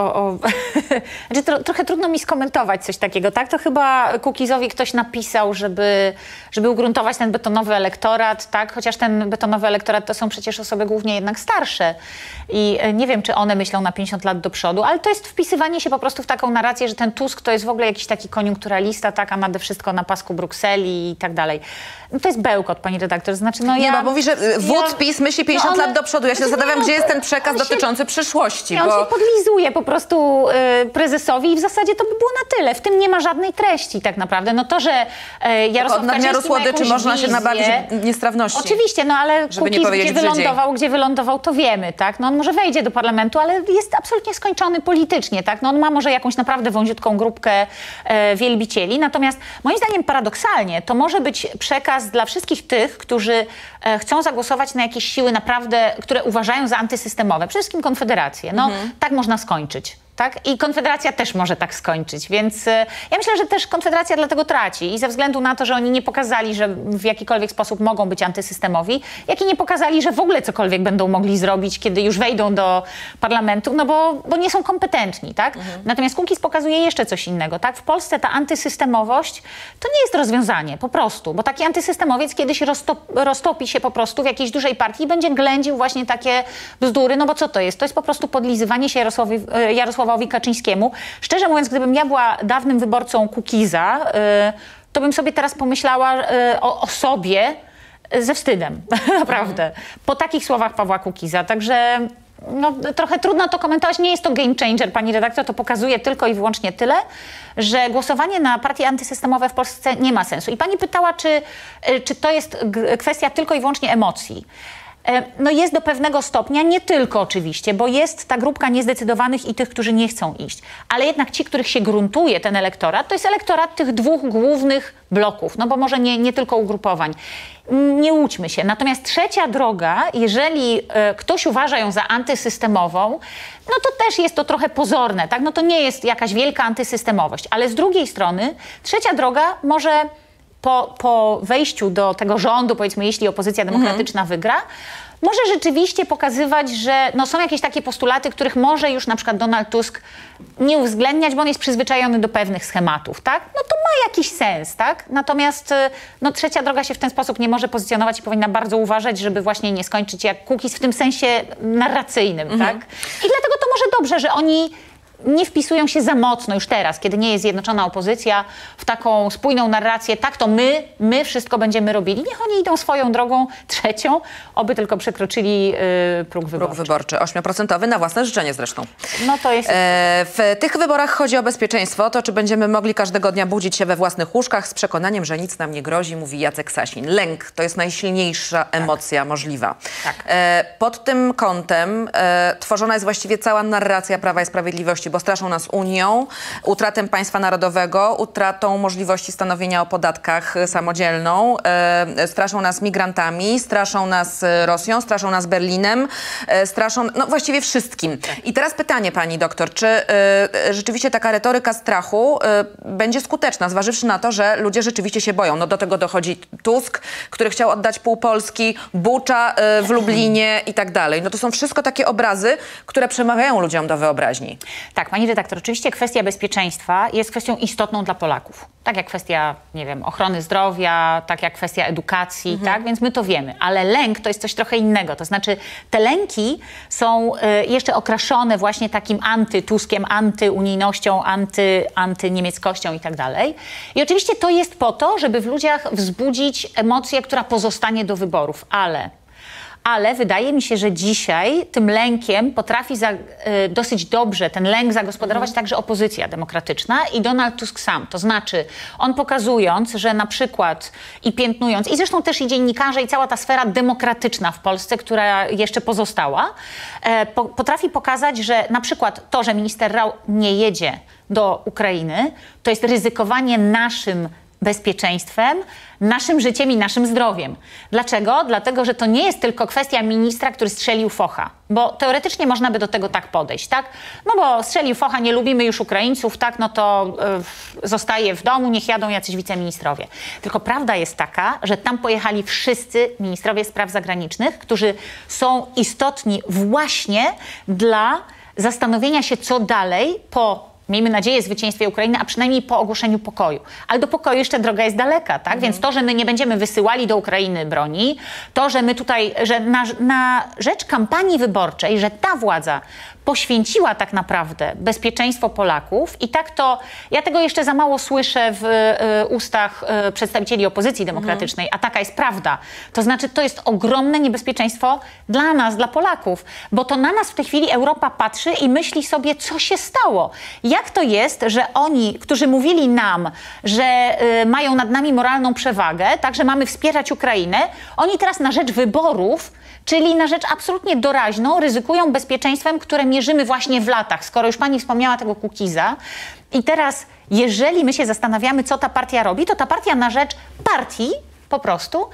znaczy, trochę trudno mi skomentować coś takiego, tak? To chyba Kukizowi ktoś napisał, żeby ugruntować ten betonowy elektorat, tak? Chociaż ten betonowy elektorat to są przecież osoby głównie jednak starsze i nie wiem, czy one myślą na 50 lat do przodu, ale to jest wpisywanie się po prostu w taką narrację, że ten Tusk to jest w ogóle jakiś taki koniunkturalista, tak? A nade wszystko na pasku Brukseli i tak dalej. No to jest bełkot, pani redaktor. Znaczy, no nie, bo mówi, że wódz PiS myśli 50 lat do przodu. Ja się zastanawiam, gdzie jest ten przekaz dotyczący przyszłości. On się podlizuje po prostu prezesowi i w zasadzie to by było na tyle. W tym nie ma żadnej treści tak naprawdę. No to, że Jarosław nadmiaru słodyczy można się nabawić niestrawności. Oczywiście, no ale Kukiz, gdzie wylądował, to wiemy, tak? No on może wejdzie do parlamentu, ale jest absolutnie skończony politycznie, tak? No on ma może jakąś naprawdę wąziutką grupkę wielbicieli. Natomiast moim zdaniem paradoksalnie to może być przekaz dla wszystkich tych, którzy chcą zagłosować na jakieś siły naprawdę, które uważają za antysystemowe. Przede wszystkim Konfederację. No tak można skończyć. Tak? I Konfederacja też może tak skończyć, więc ja myślę, że też Konfederacja dlatego traci i ze względu na to, że oni nie pokazali, że w jakikolwiek sposób mogą być antysystemowi, jak i nie pokazali, że w ogóle cokolwiek będą mogli zrobić, kiedy już wejdą do parlamentu, no bo nie są kompetentni, tak? Natomiast Kukiz pokazuje jeszcze coś innego, tak? W Polsce ta antysystemowość to nie jest rozwiązanie, po prostu, bo taki antysystemowiec kiedyś roztopi się po prostu w jakiejś dużej partii i będzie ględził właśnie takie bzdury, no bo co to jest? To jest po prostu podlizywanie się Jarosławowi Kaczyńskiemu. Szczerze mówiąc, gdybym ja była dawnym wyborcą Kukiza, to bym sobie teraz pomyślała o sobie ze wstydem, naprawdę. Po takich słowach Pawła Kukiza. Także no, trochę trudno to komentować. Nie jest to game changer, pani redaktor. To pokazuje tylko i wyłącznie tyle, że głosowanie na partie antysystemowe w Polsce nie ma sensu. I pani pytała, czy to jest kwestia tylko i wyłącznie emocji. No jest do pewnego stopnia, nie tylko oczywiście, bo jest ta grupka niezdecydowanych i tych, którzy nie chcą iść. Ale jednak ci, których się gruntuje ten elektorat, to jest elektorat tych dwóch głównych bloków, no bo może nie tylko ugrupowań. Nie łudźmy się. Natomiast trzecia droga, jeżeli ktoś uważa ją za antysystemową, no to też jest to trochę pozorne, tak? No to nie jest jakaś wielka antysystemowość. Ale z drugiej strony trzecia droga może po wejściu do tego rządu, powiedzmy, jeśli opozycja demokratyczna wygra, może rzeczywiście pokazywać, że no, są jakieś takie postulaty, których może już na przykład Donald Tusk nie uwzględniać, bo on jest przyzwyczajony do pewnych schematów, tak? No to ma jakiś sens, tak? Natomiast no, Trzecia Droga się w ten sposób nie może pozycjonować i powinna bardzo uważać, żeby właśnie nie skończyć jak Kukiz w tym sensie narracyjnym, tak? I dlatego to może dobrze, że oni nie wpisują się za mocno już teraz, kiedy nie jest zjednoczona opozycja, w taką spójną narrację, tak to my wszystko będziemy robili. Niech oni idą swoją drogą trzecią, oby tylko przekroczyli próg wyborczy. Próg wyborczy, 8% na własne życzenie zresztą. No to jest... W tych wyborach chodzi o bezpieczeństwo, to czy będziemy mogli każdego dnia budzić się we własnych łóżkach z przekonaniem, że nic nam nie grozi, mówi Jacek Sasin. Lęk to jest najsilniejsza emocja możliwa. Tak. Pod tym kątem tworzona jest właściwie cała narracja Prawa i Sprawiedliwości, bo straszą nas Unią, utratą państwa narodowego, utratą możliwości stanowienia o podatkach samodzielną, straszą nas migrantami, straszą nas Rosją, straszą nas Berlinem, straszą, no właściwie wszystkim. I teraz pytanie, pani doktor, czy rzeczywiście taka retoryka strachu będzie skuteczna, zważywszy na to, że ludzie rzeczywiście się boją? No do tego dochodzi Tusk, który chciał oddać pół Polski, Bucza w Lublinie i tak dalej. No to są wszystko takie obrazy, które przemawiają ludziom do wyobraźni. Tak, pani redaktor, oczywiście kwestia bezpieczeństwa jest kwestią istotną dla Polaków. Tak jak kwestia, nie wiem, ochrony zdrowia, tak jak kwestia edukacji, tak? Więc my to wiemy. Ale lęk to jest coś trochę innego. To znaczy te lęki są jeszcze okraszone właśnie takim antytuskiem, antyunijnością, antyniemieckością i tak dalej. I oczywiście to jest po to, żeby w ludziach wzbudzić emocję, która pozostanie do wyborów. Ale wydaje mi się, że dzisiaj tym lękiem potrafi dosyć dobrze ten lęk zagospodarować także opozycja demokratyczna i Donald Tusk sam. To znaczy on pokazując, że na przykład i piętnując, i zresztą też i dziennikarze i cała ta sfera demokratyczna w Polsce, która jeszcze pozostała, potrafi pokazać, że na przykład to, że minister Rau nie jedzie do Ukrainy, to jest ryzykowanie naszym bezpieczeństwem, naszym życiem i naszym zdrowiem. Dlaczego? Dlatego, że to nie jest tylko kwestia ministra, który strzelił focha. Bo teoretycznie można by do tego tak podejść, tak? No bo strzelił focha, nie lubimy już Ukraińców, tak? No to zostaje w domu, niech jadą jacyś wiceministrowie. Tylko prawda jest taka, że tam pojechali wszyscy ministrowie spraw zagranicznych, którzy są istotni właśnie dla zastanowienia się, co dalej po, miejmy nadzieję, zwycięstwie Ukrainy, a przynajmniej po ogłoszeniu pokoju. Ale do pokoju jeszcze droga jest daleka, tak? Więc to, że my nie będziemy wysyłali do Ukrainy broni, to, że my tutaj, że na rzecz kampanii wyborczej, że ta władza poświęciła tak naprawdę bezpieczeństwo Polaków i tak to, ja tego jeszcze za mało słyszę w ustach przedstawicieli opozycji demokratycznej, a taka jest prawda. To znaczy, to jest ogromne niebezpieczeństwo dla nas, dla Polaków, bo to na nas w tej chwili Europa patrzy i myśli sobie, co się stało. Jak to jest, że oni, którzy mówili nam, że mają nad nami moralną przewagę, tak, że mamy wspierać Ukrainę, oni teraz na rzecz wyborów, czyli na rzecz absolutnie doraźną, ryzykują bezpieczeństwem, które mierzymy właśnie w latach, skoro już pani wspomniała tego Kukiza. I teraz, jeżeli my się zastanawiamy, co ta partia robi, to ta partia na rzecz partii po prostu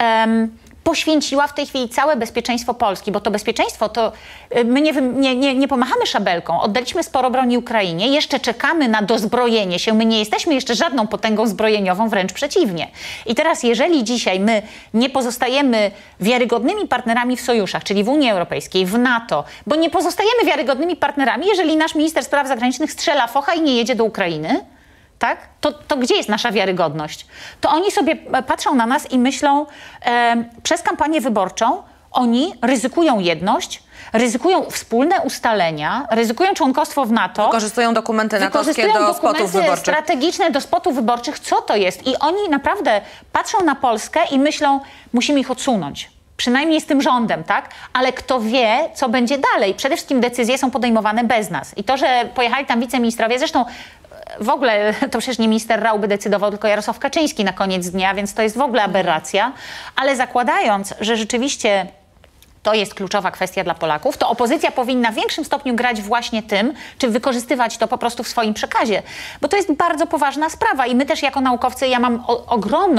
poświęciła w tej chwili całe bezpieczeństwo Polski, bo to bezpieczeństwo to my nie pomachamy szabelką. Oddaliśmy sporo broni Ukrainie, jeszcze czekamy na dozbrojenie się. My nie jesteśmy jeszcze żadną potęgą zbrojeniową, wręcz przeciwnie. I teraz, jeżeli dzisiaj my nie pozostajemy wiarygodnymi partnerami w sojuszach, czyli w Unii Europejskiej, w NATO, bo nie pozostajemy wiarygodnymi partnerami, jeżeli nasz minister spraw zagranicznych strzela focha i nie jedzie do Ukrainy, tak? To gdzie jest nasza wiarygodność? To oni sobie patrzą na nas i myślą, przez kampanię wyborczą oni ryzykują jedność, ryzykują wspólne ustalenia, ryzykują członkostwo w NATO. Wykorzystują dokumenty natowskie do spotów wyborczych. Strategiczne do spotów wyborczych. Co to jest? I oni naprawdę patrzą na Polskę i myślą, musimy ich odsunąć. Przynajmniej z tym rządem, tak? Ale kto wie, co będzie dalej? Przede wszystkim decyzje są podejmowane bez nas. I to, że pojechali tam wiceministrowie, zresztą w ogóle to przecież nie minister Rau by decydował, tylko Jarosław Kaczyński na koniec dnia, więc to jest w ogóle aberracja. Ale zakładając, że rzeczywiście to jest kluczowa kwestia dla Polaków, to opozycja powinna w większym stopniu grać właśnie tym, czy wykorzystywać to po prostu w swoim przekazie. Bo to jest bardzo poważna sprawa i my też jako naukowcy, ja mam ogromną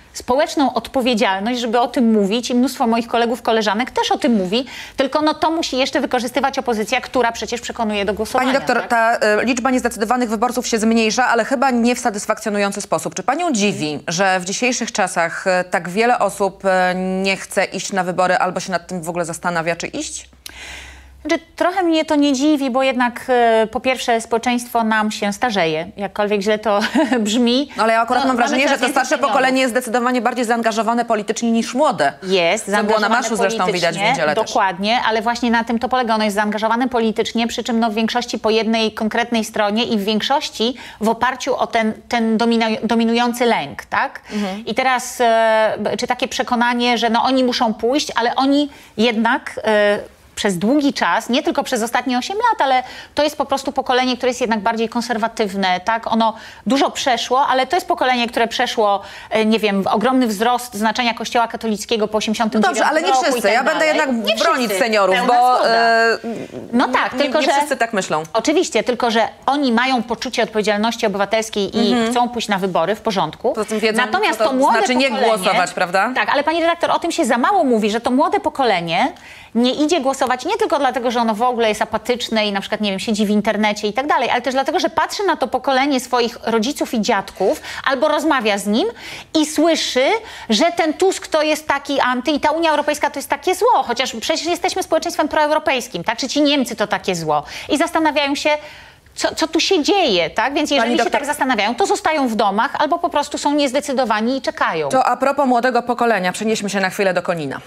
społeczną odpowiedzialność, żeby o tym mówić i mnóstwo moich kolegów, koleżanek też o tym mówi, tylko no to musi jeszcze wykorzystywać opozycja, która przecież przekonuje do głosowania. Pani doktor, ta liczba niezdecydowanych wyborców się zmniejsza, ale chyba nie w satysfakcjonujący sposób. Czy panią dziwi, że w dzisiejszych czasach tak wiele osób nie chce iść na wybory albo się nad tym w ogóle zastanawia, czy iść? Znaczy, trochę mnie to nie dziwi, bo jednak po pierwsze społeczeństwo nam się starzeje, jakkolwiek źle to brzmi. No, ale ja akurat mam wrażenie, że to starsze pokolenie jest zdecydowanie bardziej zaangażowane politycznie niż młode. Jest co było na marszu zresztą widać w niedzielę dokładnie, też. Ale właśnie na tym to polega. Ono jest zaangażowane politycznie, przy czym no, w większości po jednej konkretnej stronie i w większości w oparciu o ten dominujący lęk, tak? I teraz czy takie przekonanie, że no, oni muszą pójść, ale oni jednak przez długi czas, nie tylko przez ostatnie 8 lat, ale to jest po prostu pokolenie, które jest jednak bardziej konserwatywne, tak? Ono dużo przeszło, ale to jest pokolenie, które przeszło, nie wiem, ogromny wzrost znaczenia Kościoła katolickiego po 89 roku. Dobrze, ale nie wszyscy. Tak ja będę jednak bronić seniorów, bo no tak, tylko nie wszyscy tak myślą. Oczywiście, tylko że oni mają poczucie odpowiedzialności obywatelskiej i chcą pójść na wybory, w porządku. Wiedzą, natomiast to młode znaczy nie głosować, prawda? Tak, ale pani redaktor, o tym się za mało mówi, że to młode pokolenie nie idzie głosować nie tylko dlatego, że ono w ogóle jest apatyczne i na przykład, nie wiem, siedzi w internecie i tak dalej, ale też dlatego, że patrzy na to pokolenie swoich rodziców i dziadków albo rozmawia z nim i słyszy, że ten Tusk to jest taki anty i ta Unia Europejska to jest takie zło, chociaż przecież jesteśmy społeczeństwem proeuropejskim, tak? Czy ci Niemcy to takie zło? I zastanawiają się, co tu się dzieje, tak? Więc jeżeli się tak zastanawiają, to zostają w domach albo po prostu są niezdecydowanie i czekają. To a propos młodego pokolenia, przenieśmy się na chwilę do Konina.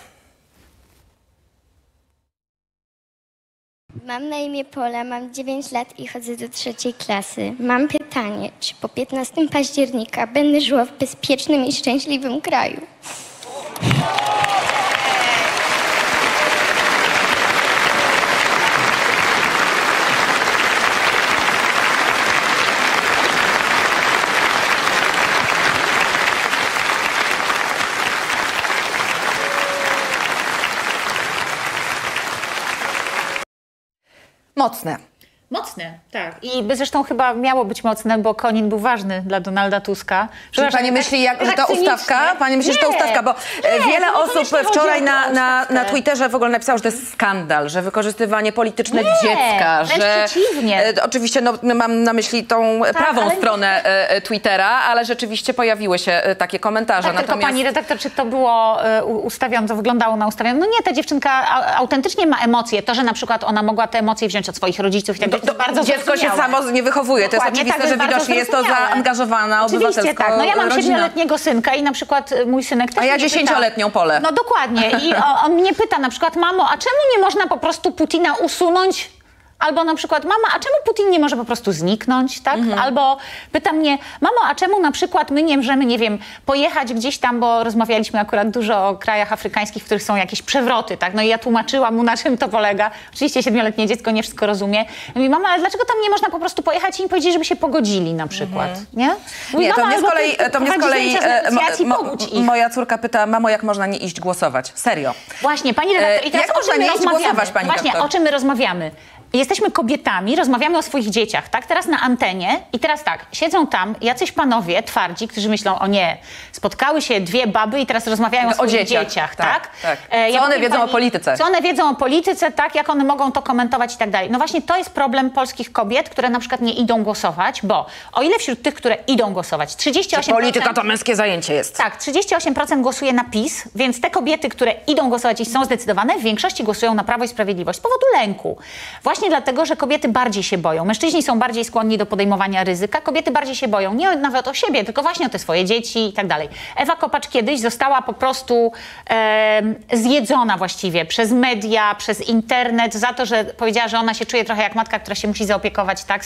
Mam na imię Pola, mam 9 lat i chodzę do 3. klasy. Mam pytanie, czy po 15 października będę żyła w bezpiecznym i szczęśliwym kraju? Mocne. Mocne, tak. I zresztą chyba miało być mocne, bo Konin był ważny dla Donalda Tuska. Czyli pani myśli, że ta ustawka? Pani myśli, że ta ustawka? Bo wiele osób wczoraj na Twitterze w ogóle napisało, że to jest skandal, że wykorzystywanie polityczne dziecka, że przeciwnie. Oczywiście mam na myśli tą prawą stronę Twittera, ale rzeczywiście pojawiły się takie komentarze. Tak, tylko pani redaktor, czy to było ustawione, to wyglądało na ustawione? No nie, ta dziewczynka autentycznie ma emocje. To, że na przykład ona mogła te emocje wziąć od swoich rodziców i tak dalej. Dziecko się samo nie wychowuje. To jest oczywiste, że widocznie jest to zaangażowana obywatelsko tak. No ja mam 7-letniego synka i na przykład mój synek też. A ja 10-letnią Polę. No dokładnie. I on mnie pyta na przykład, mamo, a czemu nie można po prostu Putina usunąć? Albo na przykład, mama, a czemu Putin nie może po prostu zniknąć, tak? Albo pyta mnie, mamo, a czemu na przykład my nie możemy, nie wiem, pojechać gdzieś tam, bo rozmawialiśmy akurat dużo o krajach afrykańskich, w których są jakieś przewroty, tak? No i ja tłumaczyłam mu, na czym to polega. Oczywiście 7-letnie dziecko nie wszystko rozumie. Mówi, mama, ale dlaczego tam nie można po prostu pojechać i im powiedzieć, żeby się pogodzili na przykład, nie? Mówi, nie, to mnie z kolei moja córka pyta, mamo, jak można nie iść głosować? Serio. Właśnie, pani redaktor, i teraz jak można nie iść głosować, pani Właśnie, doktor? o czym my rozmawiamy? Jesteśmy kobietami, rozmawiamy o swoich dzieciach, tak? Teraz na antenie i teraz tak, siedzą tam jacyś panowie twardzi, którzy myślą, o nie, spotkały się dwie baby i teraz rozmawiają o swoich dzieciach, tak? Co one wiedzą o polityce? Co one wiedzą o polityce, tak? Jak one mogą to komentować i tak dalej. No właśnie to jest problem polskich kobiet, które na przykład nie idą głosować, bo o ile wśród tych, które idą głosować, 38%... Polityka to męskie zajęcie jest. Tak, 38% głosuje na PiS, więc te kobiety, które idą głosować i są zdecydowane, w większości głosują na Prawo i Sprawiedliwość z powodu lęku. Właśnie dlatego, że kobiety bardziej się boją. Mężczyźni są bardziej skłonni do podejmowania ryzyka, kobiety bardziej się boją. Nie nawet o siebie, tylko właśnie o te swoje dzieci i tak dalej. Ewa Kopacz kiedyś została po prostu zjedzona właściwie przez media, przez internet za to, że powiedziała, że ona się czuje trochę jak matka, która się musi zaopiekować tak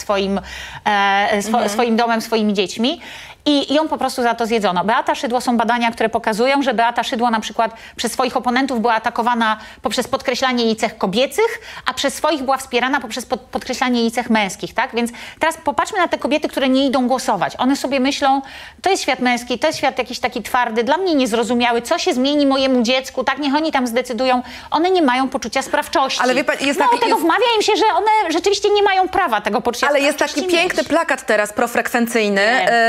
swoim domem, swoimi dziećmi. I ją po prostu za to zjedzono. Beata Szydło, są badania, które pokazują, że Beata Szydło na przykład przez swoich oponentów była atakowana poprzez podkreślanie jej cech kobiecych, a przez swoich była wspierana poprzez podkreślanie jej cech męskich, tak? Więc teraz popatrzmy na te kobiety, które nie idą głosować. One sobie myślą, to jest świat męski, to jest świat jakiś taki twardy, dla mnie niezrozumiały, co się zmieni mojemu dziecku, tak? Niech oni tam zdecydują. One nie mają poczucia sprawczości. Ale wie pan, jest Mało tego, wmawia im się, że one rzeczywiście nie mają prawa tego poczucia sprawczości. Ale jest taki piękny plakat teraz profrekwencyjny. Mój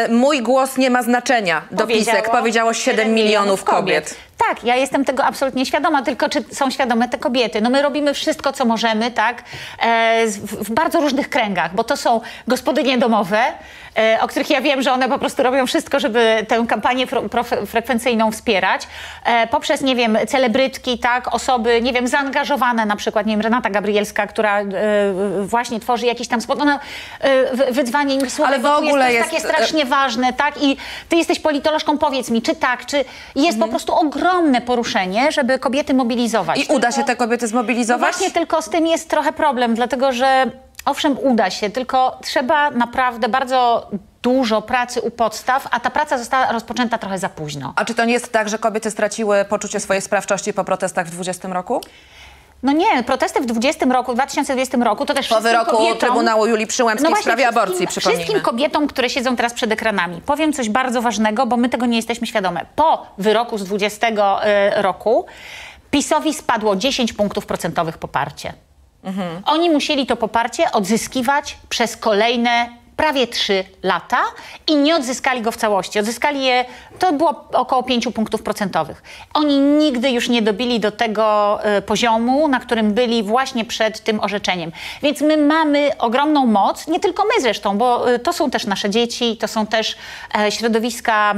głos nie ma znaczenia. Dopisek powiedziało 7 milionów kobiet. Tak, ja jestem tego absolutnie świadoma, tylko czy są świadome te kobiety? No my robimy wszystko, co możemy, tak, w bardzo różnych kręgach, bo to są gospodynie domowe, o których ja wiem, że one po prostu robią wszystko, żeby tę kampanię frekwencyjną wspierać, poprzez, nie wiem, celebrytki, tak, osoby, nie wiem, zaangażowane, na przykład, nie wiem, Renata Gabrielska, która właśnie tworzy jakiś tam spot, ona wydzwania im słowa, ale w ogóle jest takie strasznie ważne, tak, i ty jesteś politolożką, powiedz mi, czy tak, czy jest po prostu ogromne poruszenie, żeby kobiety mobilizować. I uda się te kobiety zmobilizować? No właśnie, tylko z tym jest trochę problem, dlatego że owszem, uda się, tylko trzeba naprawdę bardzo dużo pracy u podstaw, a ta praca została rozpoczęta trochę za późno. A czy to nie jest tak, że kobiety straciły poczucie swojej sprawczości po protestach w 2020 roku? No nie, protesty w 2020 roku to też po wyroku kobietom, Trybunału Julii Przyłębskiej w sprawie aborcji, przypomnijmy. Wszystkim kobietom, które siedzą teraz przed ekranami, powiem coś bardzo ważnego, bo my tego nie jesteśmy świadome. Po wyroku z 2020 roku PiS-owi spadło 10 punktów procentowych poparcie. Oni musieli to poparcie odzyskiwać przez kolejne prawie 3 lata i nie odzyskali go w całości. Odzyskali je, to było około 5 punktów procentowych. Oni nigdy już nie dobili do tego poziomu, na którym byli właśnie przed tym orzeczeniem. Więc my mamy ogromną moc, nie tylko my zresztą, bo to są też nasze dzieci, to są też środowiska,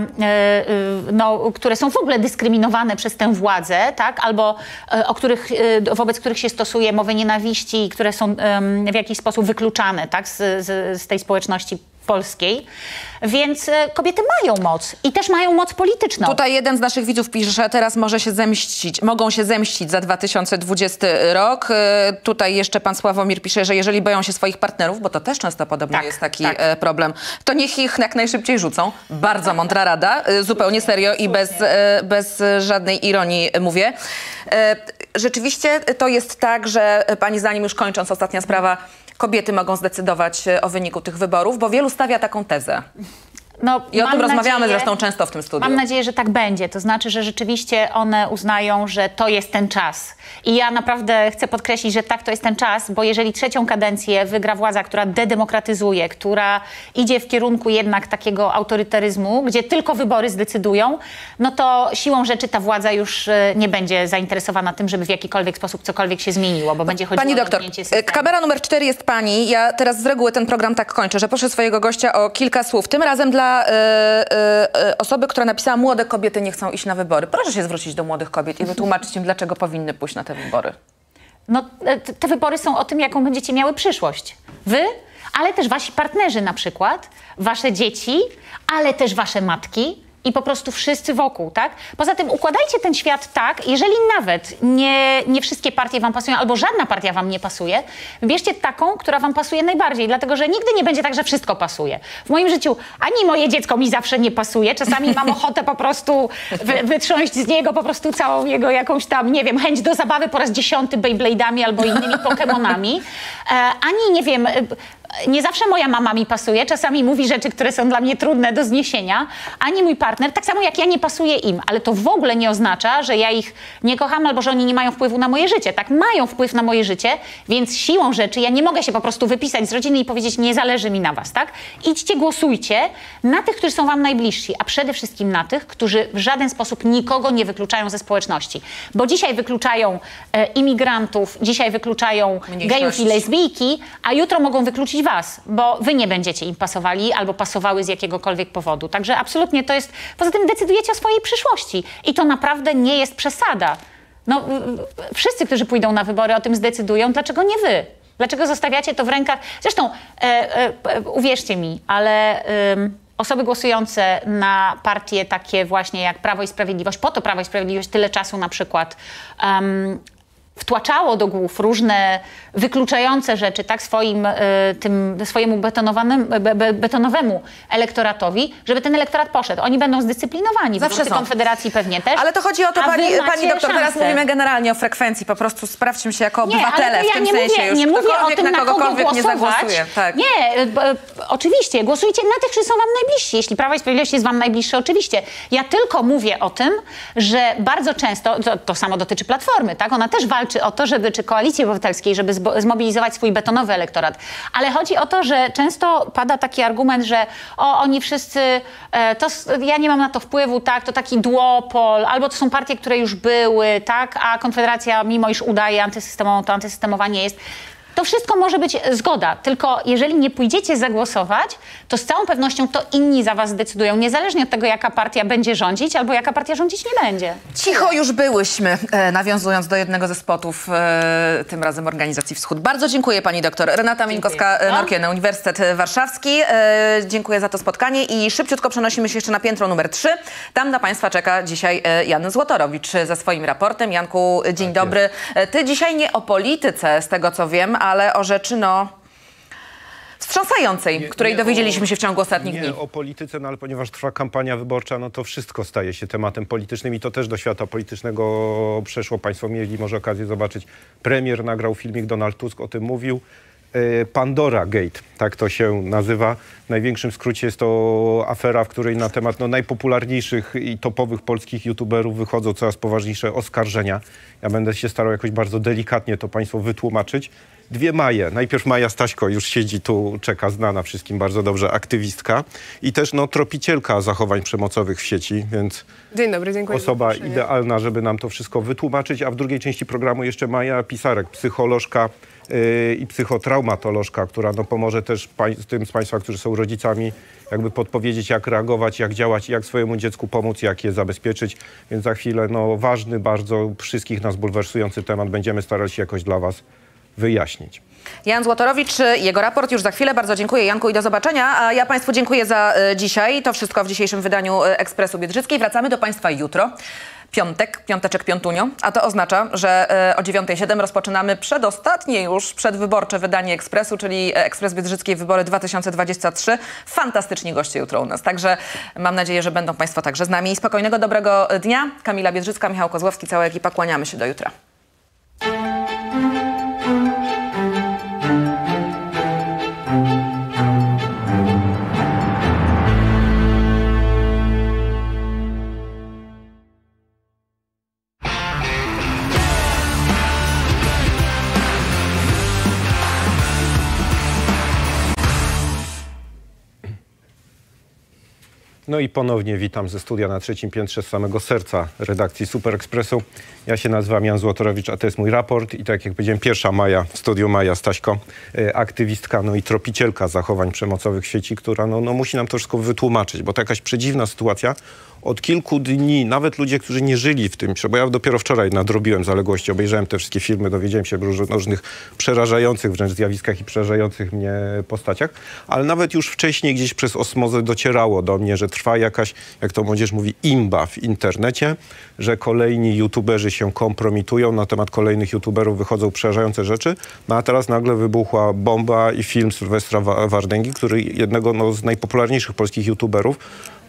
które są w ogóle dyskryminowane przez tę władzę, tak? Albo wobec których się stosuje mowę nienawiści, które są w jakiś sposób wykluczane, tak? z tej społeczności polskiej, więc kobiety mają moc i też mają moc polityczną. Tutaj jeden z naszych widzów pisze, że teraz mogą się zemścić za 2020 rok. Tutaj jeszcze pan Sławomir pisze, że jeżeli boją się swoich partnerów, bo to też często podobno jest taki problem, to niech ich jak najszybciej rzucą. Bardzo mądra rada, zupełnie serio i bez żadnej ironii mówię. Rzeczywiście to jest tak, że pani zdaniem, już kończąc, ostatnia sprawa, kobiety mogą zdecydować o wyniku tych wyborów, bo wielu stawia taką tezę. No, i o tym rozmawiamy zresztą często w tym studiu. Mam nadzieję, że tak będzie. To znaczy, że rzeczywiście one uznają, że to jest ten czas. I ja naprawdę chcę podkreślić, że tak, to jest ten czas, bo jeżeli 3. kadencję wygra władza, która dedemokratyzuje, która idzie w kierunku jednak takiego autorytaryzmu, gdzie tylko wybory zdecydują, no to siłą rzeczy ta władza już nie będzie zainteresowana tym, żeby w jakikolwiek sposób cokolwiek się zmieniło, bo będzie chodziło pani doktor, kamera numer 4 jest pani. Ja teraz z reguły ten program tak kończę, że proszę swojego gościa o kilka słów. Tym razem dla osoby, która napisała: młode kobiety nie chcą iść na wybory. Proszę się zwrócić do młodych kobiet i wytłumaczyć im, dlaczego powinny pójść na te wybory. No, te wybory są o tym, jaką będziecie miały przyszłość. Wy, ale też wasi partnerzy na przykład, wasze dzieci, ale też wasze matki i po prostu wszyscy wokół, tak? Poza tym układajcie ten świat tak, jeżeli nawet nie wszystkie partie wam pasują, albo żadna partia wam nie pasuje, wybierzcie taką, która wam pasuje najbardziej, dlatego że nigdy nie będzie tak, że wszystko pasuje. W moim życiu ani moje dziecko mi zawsze nie pasuje, czasami mam ochotę po prostu wytrząść z niego po prostu całą jego jakąś tam, nie wiem, chęć do zabawy po raz 10 Beyblade'ami albo innymi Pokemonami, ani, nie wiem, nie zawsze moja mama mi pasuje, czasami mówi rzeczy, które są dla mnie trudne do zniesienia, ani mój partner, tak samo jak ja nie pasuję im, ale to w ogóle nie oznacza, że ja ich nie kocham albo że oni nie mają wpływu na moje życie. Tak, mają wpływ na moje życie, więc siłą rzeczy ja nie mogę się po prostu wypisać z rodziny i powiedzieć: nie zależy mi na was, tak? Idźcie, głosujcie na tych, którzy są wam najbliżsi, a przede wszystkim na tych, którzy w żaden sposób nikogo nie wykluczają ze społeczności. Bo dzisiaj wykluczają imigrantów, dzisiaj wykluczają gejów i lesbijki, a jutro mogą wykluczyć was, bo wy nie będziecie im pasowali albo pasowały z jakiegokolwiek powodu. Także absolutnie to jest... Poza tym decydujecie o swojej przyszłości i to naprawdę nie jest przesada. No, wszyscy, którzy pójdą na wybory, o tym zdecydują. Dlaczego nie wy? Dlaczego zostawiacie to w rękach... Zresztą, uwierzcie mi, ale... Osoby głosujące na partie takie właśnie jak Prawo i Sprawiedliwość, po to Prawo i Sprawiedliwość tyle czasu na przykład wtłaczało do głów różne wykluczające rzeczy, tak, swojemu betonowemu elektoratowi, żeby ten elektorat poszedł. Oni będą zdyscyplinowani. Zawsze są. Konfederacji pewnie też. Ale to chodzi o to, pani doktor, teraz mówimy generalnie o frekwencji. Po prostu sprawdźmy się jako obywatele w tym sensie. Nie mówię o tym, na kogo głosować. Nie zagłosuje. Tak. Nie, oczywiście, głosujcie na tych, którzy są wam najbliżsi. Jeśli Prawo i Sprawiedliwość jest wam najbliższe, oczywiście. Ja tylko mówię o tym, że bardzo często, to samo dotyczy Platformy, tak? Ona też walczy o to, czy Koalicji Obywatelskiej, żeby zmobilizować swój betonowy elektorat. Ale chodzi o to, że często pada taki argument, że oni wszyscy, ja nie mam na to wpływu, tak? To taki duopol, albo to są partie, które już były, tak? A Konfederacja, mimo iż udaje antysystemową, to antysystemowa nie jest. To wszystko może być zgoda, tylko jeżeli nie pójdziecie zagłosować, to z całą pewnością to inni za was decydują, niezależnie od tego, jaka partia będzie rządzić, albo jaka partia rządzić nie będzie. Cicho już byłyśmy, nawiązując do jednego ze spotów, tym razem organizacji Wschód. Bardzo dziękuję pani doktor. Renata Mińkowska-Norkiene, Uniwersytet Warszawski. Dziękuję za to spotkanie i szybciutko przenosimy się jeszcze na piętro numer 3. Tam na państwa czeka dzisiaj Jan Złotorowicz ze swoim raportem. Janku, dzień dobry. Ty dzisiaj nie o polityce, z tego co wiem, ale o rzeczy, wstrząsającej, której dowiedzieliśmy się w ciągu ostatnich dni. Nie o polityce, ale ponieważ trwa kampania wyborcza, to wszystko staje się tematem politycznym i to też do świata politycznego przeszło. Państwo mieli może okazję zobaczyć. Premier nagrał filmik, Donald Tusk o tym mówił. Pandora Gate, tak to się nazywa. W największym skrócie jest to afera, w której na temat najpopularniejszych i topowych polskich youtuberów wychodzą coraz poważniejsze oskarżenia. Ja będę się starał jakoś bardzo delikatnie to państwu wytłumaczyć. Dwie Maje. Najpierw Maja Staśko już siedzi tu, czeka, znana wszystkim bardzo dobrze, aktywistka i też tropicielka zachowań przemocowych w sieci, więc dzień dobry, dziękuję. Osoba idealna, żeby nam to wszystko wytłumaczyć, a w drugiej części programu jeszcze Maja Pisarek, psycholożka i psychotraumatolożka, która pomoże też tym z państwa, którzy są rodzicami, jakby podpowiedzieć, jak reagować, jak działać, jak swojemu dziecku pomóc, jak je zabezpieczyć. Więc za chwilę ważny, bardzo wszystkich nas bulwersujący temat będziemy starali się jakoś dla was wyjaśnić. Jan Złotorowicz, jego raport już za chwilę. Bardzo dziękuję, Janku, i do zobaczenia. A ja państwu dziękuję za dzisiaj. To wszystko w dzisiejszym wydaniu Ekspresu Biedrzyckiej. Wracamy do państwa jutro. Piąteczek, piątunio, a to oznacza, że o 9:07 rozpoczynamy przedostatnie już przedwyborcze wydanie Ekspresu, czyli Ekspres Biedrzyckiej Wybory 2023. Fantastyczni goście jutro u nas, także mam nadzieję, że będą państwo także z nami. Spokojnego, dobrego dnia. Kamila Biedrzycka, Michał Kozłowski, cała ekipa, kłaniamy się do jutra. No i ponownie witam ze studia na trzecim piętrze, z samego serca redakcji Super Expressu. Ja się nazywam Jan Złotorowicz, a to jest mój raport i tak jak powiedziałem, pierwsza Maja w studiu, Maja Staśko, aktywistka, i tropicielka zachowań przemocowych w sieci, która musi nam to wszystko wytłumaczyć, bo to jakaś przedziwna sytuacja. Od kilku dni nawet ludzie, którzy nie żyli w tym, bo ja dopiero wczoraj nadrobiłem zaległości, obejrzałem te wszystkie filmy, dowiedziałem się o różnych przerażających wręcz zjawiskach i przerażających mnie postaciach, ale nawet już wcześniej gdzieś przez osmozę docierało do mnie, że trwa jakaś, jak to młodzież mówi, imba w internecie, że kolejni youtuberzy się kompromitują, na temat kolejnych youtuberów wychodzą przerażające rzeczy, a teraz nagle wybuchła bomba i film Sylwestra Wardęgi, który jednego z najpopularniejszych polskich youtuberów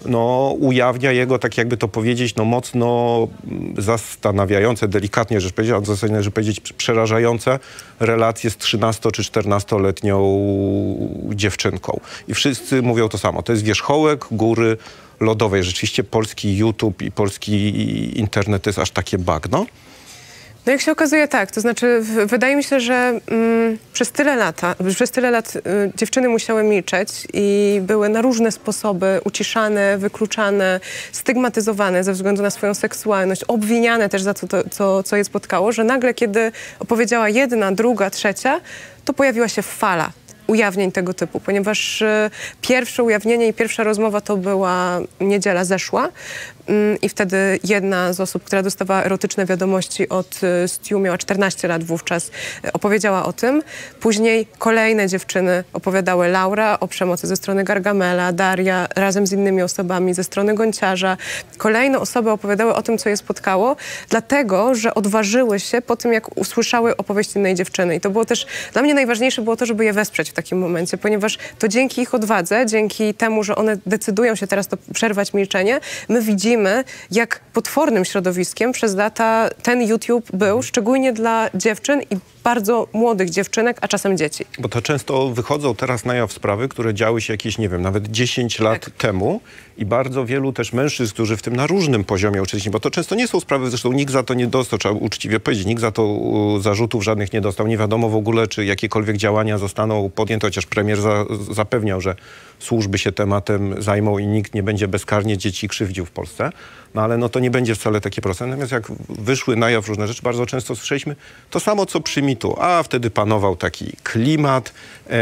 ujawnia jego, tak jakby to powiedzieć, mocno zastanawiające, delikatnie rzecz powiedzieć, a w zasadzie, żeby powiedzieć, przerażające relacje z 13- czy 14-letnią dziewczynką. I wszyscy mówią to samo. To jest wierzchołek góry lodowej. Rzeczywiście polski YouTube i polski internet to jest aż takie bagno. No jak się okazuje, tak. To znaczy, wydaje mi się, że przez tyle lat dziewczyny musiały milczeć i były na różne sposoby uciszane, wykluczane, stygmatyzowane ze względu na swoją seksualność, obwiniane też za to, co je spotkało, że nagle, kiedy opowiedziała jedna, druga, trzecia, to pojawiła się fala ujawnień tego typu, ponieważ pierwsze ujawnienie i pierwsza rozmowa to była niedziela zeszła i wtedy jedna z osób, która dostawała erotyczne wiadomości od Stu, miała 14 lat wówczas, opowiedziała o tym. Później kolejne dziewczyny opowiadały, Laura o przemocy ze strony Gargamela, Daria razem z innymi osobami ze strony Gonciarza. Kolejne osoby opowiadały o tym, co je spotkało, dlatego, że odważyły się po tym, jak usłyszały opowieść innej dziewczyny. I to było też, dla mnie najważniejsze było to, żeby je wesprzeć w takim momencie, ponieważ to dzięki ich odwadze, dzięki temu, że one decydują się teraz to przerwać milczenie, my widzimy, jak potwornym środowiskiem przez lata ten YouTube był, szczególnie dla dziewczyn i bardzo młodych dziewczynek, a czasem dzieci. Bo to często wychodzą teraz na jaw sprawy, które działy się jakieś, nie wiem, nawet 10 lat temu i bardzo wielu też mężczyzn, którzy w tym na różnym poziomie uczestniczyli, bo to często nie są sprawy, zresztą nikt za to nie dostał, trzeba uczciwie powiedzieć, nikt za to zarzutów żadnych nie dostał. Nie wiadomo w ogóle, czy jakiekolwiek działania zostaną podjęte, chociaż premier zapewniał, że służby się tematem zajmą i nikt nie będzie bezkarnie dzieci krzywdził w Polsce. No ale no to nie będzie wcale takie proste. Natomiast jak wyszły na jaw różne rzeczy, bardzo często słyszeliśmy to samo, co przy mitu. A wtedy panował taki klimat,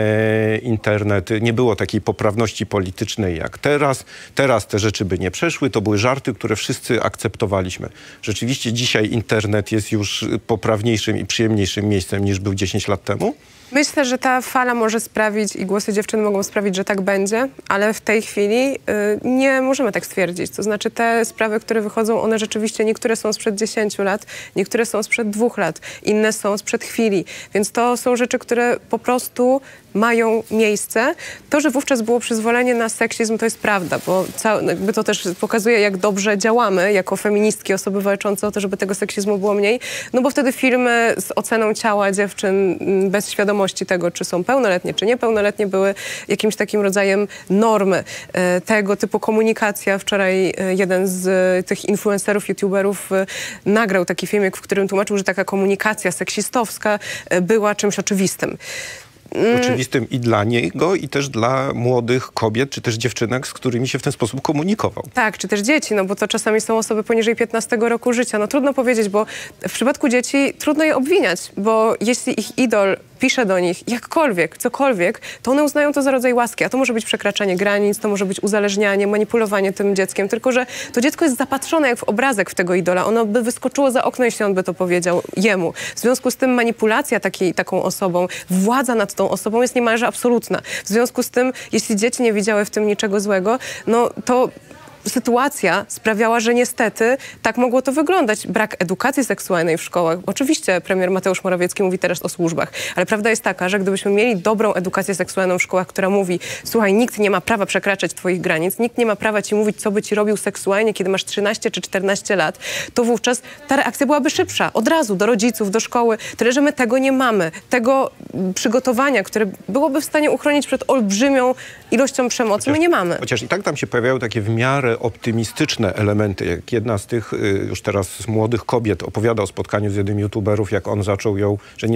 internet, nie było takiej poprawności politycznej jak teraz. Teraz te rzeczy by nie przeszły. To były żarty, które wszyscy akceptowaliśmy. Rzeczywiście dzisiaj internet jest już poprawniejszym i przyjemniejszym miejscem niż był 10 lat temu. Myślę, że ta fala może sprawić i głosy dziewczyn mogą sprawić, że tak będzie, ale w tej chwili nie możemy tak stwierdzić. To znaczy te sprawy, które wychodzą, one rzeczywiście, niektóre są sprzed 10 lat, niektóre są sprzed 2 lat, inne są sprzed chwili. Więc to są rzeczy, które po prostu mają miejsce. To, że wówczas było przyzwolenie na seksizm, to jest prawda, bo jakby to też pokazuje, jak dobrze działamy jako feministki, osoby walczące o to, żeby tego seksizmu było mniej. No bo wtedy filmy z oceną ciała dziewczyn bez świadomości tego, czy są pełnoletnie, czy niepełnoletnie, były jakimś takim rodzajem normy. Tego typu komunikacja. Wczoraj jeden z tych influencerów, youtuberów nagrał taki filmik, w którym tłumaczył, że taka komunikacja seksistowska była czymś oczywistym. Oczywistym i dla niego, i też dla młodych kobiet, czy też dziewczynek, z którymi się w ten sposób komunikował. Tak, czy też dzieci, no bo to czasami są osoby poniżej 15 roku życia. No trudno powiedzieć, bo w przypadku dzieci trudno je obwiniać, bo jeśli ich idol pisze do nich jakkolwiek, cokolwiek, to one uznają to za rodzaj łaski, a to może być przekraczanie granic, to może być uzależnianie, manipulowanie tym dzieckiem, tylko że to dziecko jest zapatrzone jak w obrazek w tego idola. Ono by wyskoczyło za okno, jeśli on by to powiedział jemu. W związku z tym manipulacja taką osobą, władza nad tą osobą jest niemalże absolutna. W związku z tym, jeśli dzieci nie widziały w tym niczego złego, no to sytuacja sprawiała, że niestety tak mogło to wyglądać. Brak edukacji seksualnej w szkołach. Oczywiście premier Mateusz Morawiecki mówi teraz o służbach, ale prawda jest taka, że gdybyśmy mieli dobrą edukację seksualną w szkołach, która mówi, słuchaj, nikt nie ma prawa przekraczać twoich granic, nikt nie ma prawa ci mówić, co by ci robił seksualnie, kiedy masz 13 czy 14 lat, to wówczas ta reakcja byłaby szybsza. Od razu do rodziców, do szkoły. Tyle, że my tego nie mamy. Tego przygotowania, które byłoby w stanie uchronić przed olbrzymią ilością przemocy, my nie mamy. Chociaż i tak tam się pojawiają takie w miarę optymistyczne elementy. Jak jedna z tych już teraz młodych kobiet opowiada o spotkaniu z jednym youtuberów, jak on zaczął ją, że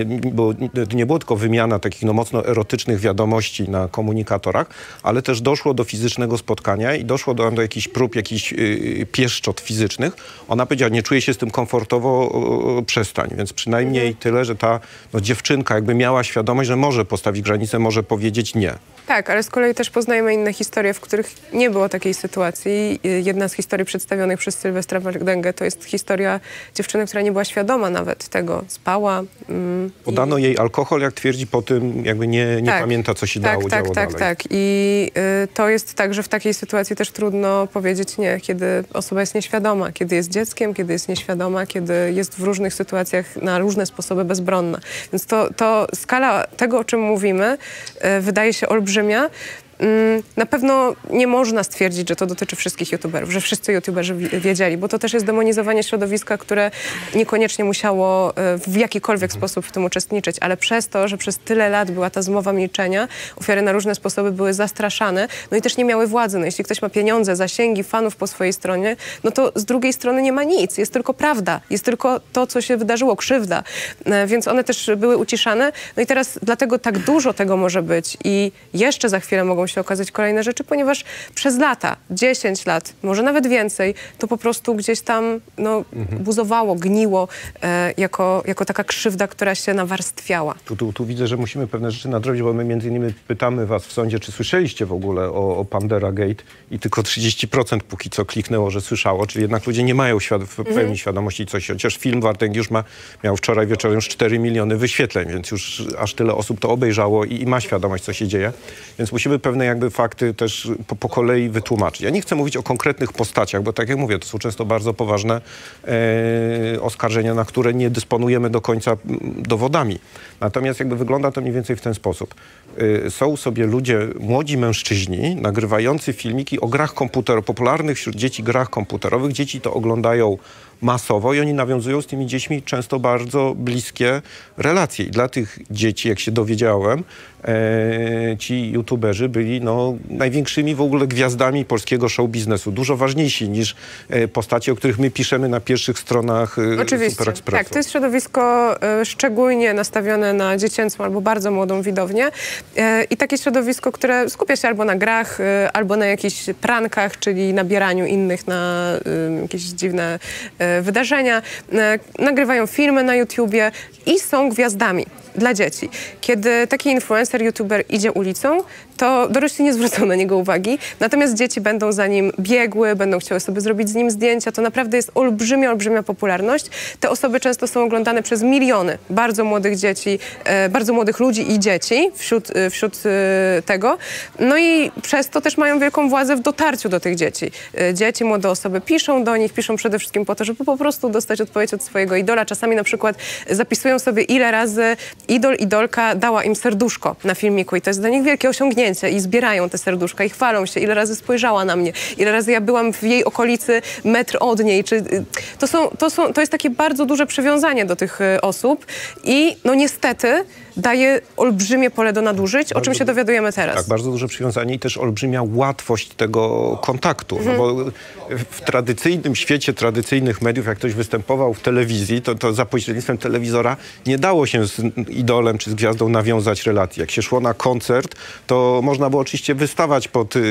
nie było tylko wymiana takich no, mocno erotycznych wiadomości na komunikatorach, ale też doszło do fizycznego spotkania i doszło do jakichś prób, jakichś pieszczot fizycznych. Ona powiedziała, nie czuję się z tym komfortowo, przestań. Więc przynajmniej tyle, że ta dziewczynka jakby miała świadomość, że może postawić granicę, może powiedzieć nie. Tak, ale z kolei też poznajemy inne historie, w których nie było takiej sytuacji. Jedna z historii przedstawionych przez Sylwestra Wardęgę to jest historia dziewczyny, która nie była świadoma nawet tego. Spała. Podano jej alkohol, jak twierdzi, po tym jakby nie pamięta, co się działo dalej. Tak. I to jest tak, że w takiej sytuacji też trudno powiedzieć nie, kiedy osoba jest nieświadoma, kiedy jest dzieckiem, kiedy jest nieświadoma, kiedy jest w różnych sytuacjach na różne sposoby bezbronna. Więc to skala tego, o czym mówimy, wydaje się olbrzymia. Na pewno nie można stwierdzić, że to dotyczy wszystkich youtuberów, że wszyscy youtuberzy wiedzieli, bo to też jest demonizowanie środowiska, które niekoniecznie musiało w jakikolwiek sposób w tym uczestniczyć, ale przez to, że przez tyle lat była ta zmowa milczenia, ofiary na różne sposoby były zastraszane, no i też nie miały władzy. No jeśli ktoś ma pieniądze, zasięgi, fanów po swojej stronie, no to z drugiej strony nie ma nic, jest tylko prawda, jest tylko to, co się wydarzyło, krzywda, więc one też były uciszane. No i teraz dlatego tak dużo tego może być i jeszcze za chwilę mogą się okazać kolejne rzeczy, ponieważ przez lata, 10 lat, może nawet więcej, to po prostu gdzieś tam buzowało, gniło jako taka krzywda, która się nawarstwiała. Tu widzę, że musimy pewne rzeczy nadrobić, bo my między innymi pytamy was w sądzie, czy słyszeliście w ogóle o Pandera Gate i tylko 30% póki co kliknęło, że słyszało, czyli jednak ludzie nie mają w pełni świadomości coś. Chociaż film Wardęgi już miał wczoraj wieczorem już 4 miliony wyświetleń, więc już aż tyle osób to obejrzało i ma świadomość, co się dzieje. Więc musimy pewne pewne jakby fakty też po kolei wytłumaczyć. Ja nie chcę mówić o konkretnych postaciach, bo tak jak mówię, to są często bardzo poważne oskarżenia, na które nie dysponujemy do końca dowodami. Natomiast jakby wygląda to mniej więcej w ten sposób. Są sobie ludzie, młodzi mężczyźni, nagrywający filmiki o grach komputerowych, popularnych wśród dzieci grach komputerowych. Dzieci to oglądają masowo i oni nawiązują z tymi dziećmi często bardzo bliskie relacje. I dla tych dzieci, jak się dowiedziałem, ci youtuberzy byli największymi w ogóle gwiazdami polskiego show biznesu. Dużo ważniejsi niż postacie, o których my piszemy na pierwszych stronach Super Expressu. Tak, to jest środowisko szczególnie nastawione na dziecięcą albo bardzo młodą widownię i takie środowisko, które skupia się albo na grach, albo na jakichś prankach, czyli nabieraniu innych na jakieś dziwne wydarzenia. Nagrywają filmy na YouTubie i są gwiazdami dla dzieci. Kiedy taki influencer, youtuber idzie ulicą, to dorośli nie zwrócą na niego uwagi, natomiast dzieci będą za nim biegły, będą chciały sobie zrobić z nim zdjęcia. To naprawdę jest olbrzymia popularność. Te osoby często są oglądane przez miliony bardzo młodych dzieci, bardzo młodych ludzi i dzieci wśród tego. No i przez to też mają wielką władzę w dotarciu do tych dzieci. Dzieci, młode osoby piszą do nich, piszą przede wszystkim po to, żeby po prostu dostać odpowiedź od swojego idola. Czasami na przykład zapisują sobie, ile razy idolka dała im serduszko na filmiku i to jest dla nich wielkie osiągnięcie i zbierają te serduszka i chwalą się, ile razy spojrzała na mnie, ile razy ja byłam w jej okolicy metr od niej. To jest takie bardzo duże przywiązanie do tych osób i no niestety daje olbrzymie pole do nadużyć, o czym się dowiadujemy teraz. Tak, bardzo duże przywiązanie i też olbrzymia łatwość tego kontaktu. No bo w tradycyjnym świecie, tradycyjnych mediów, jak ktoś występował w telewizji, to za pośrednictwem telewizora nie dało się z idolem czy z gwiazdą nawiązać relacji. Jak się szło na koncert, to można było oczywiście wystawać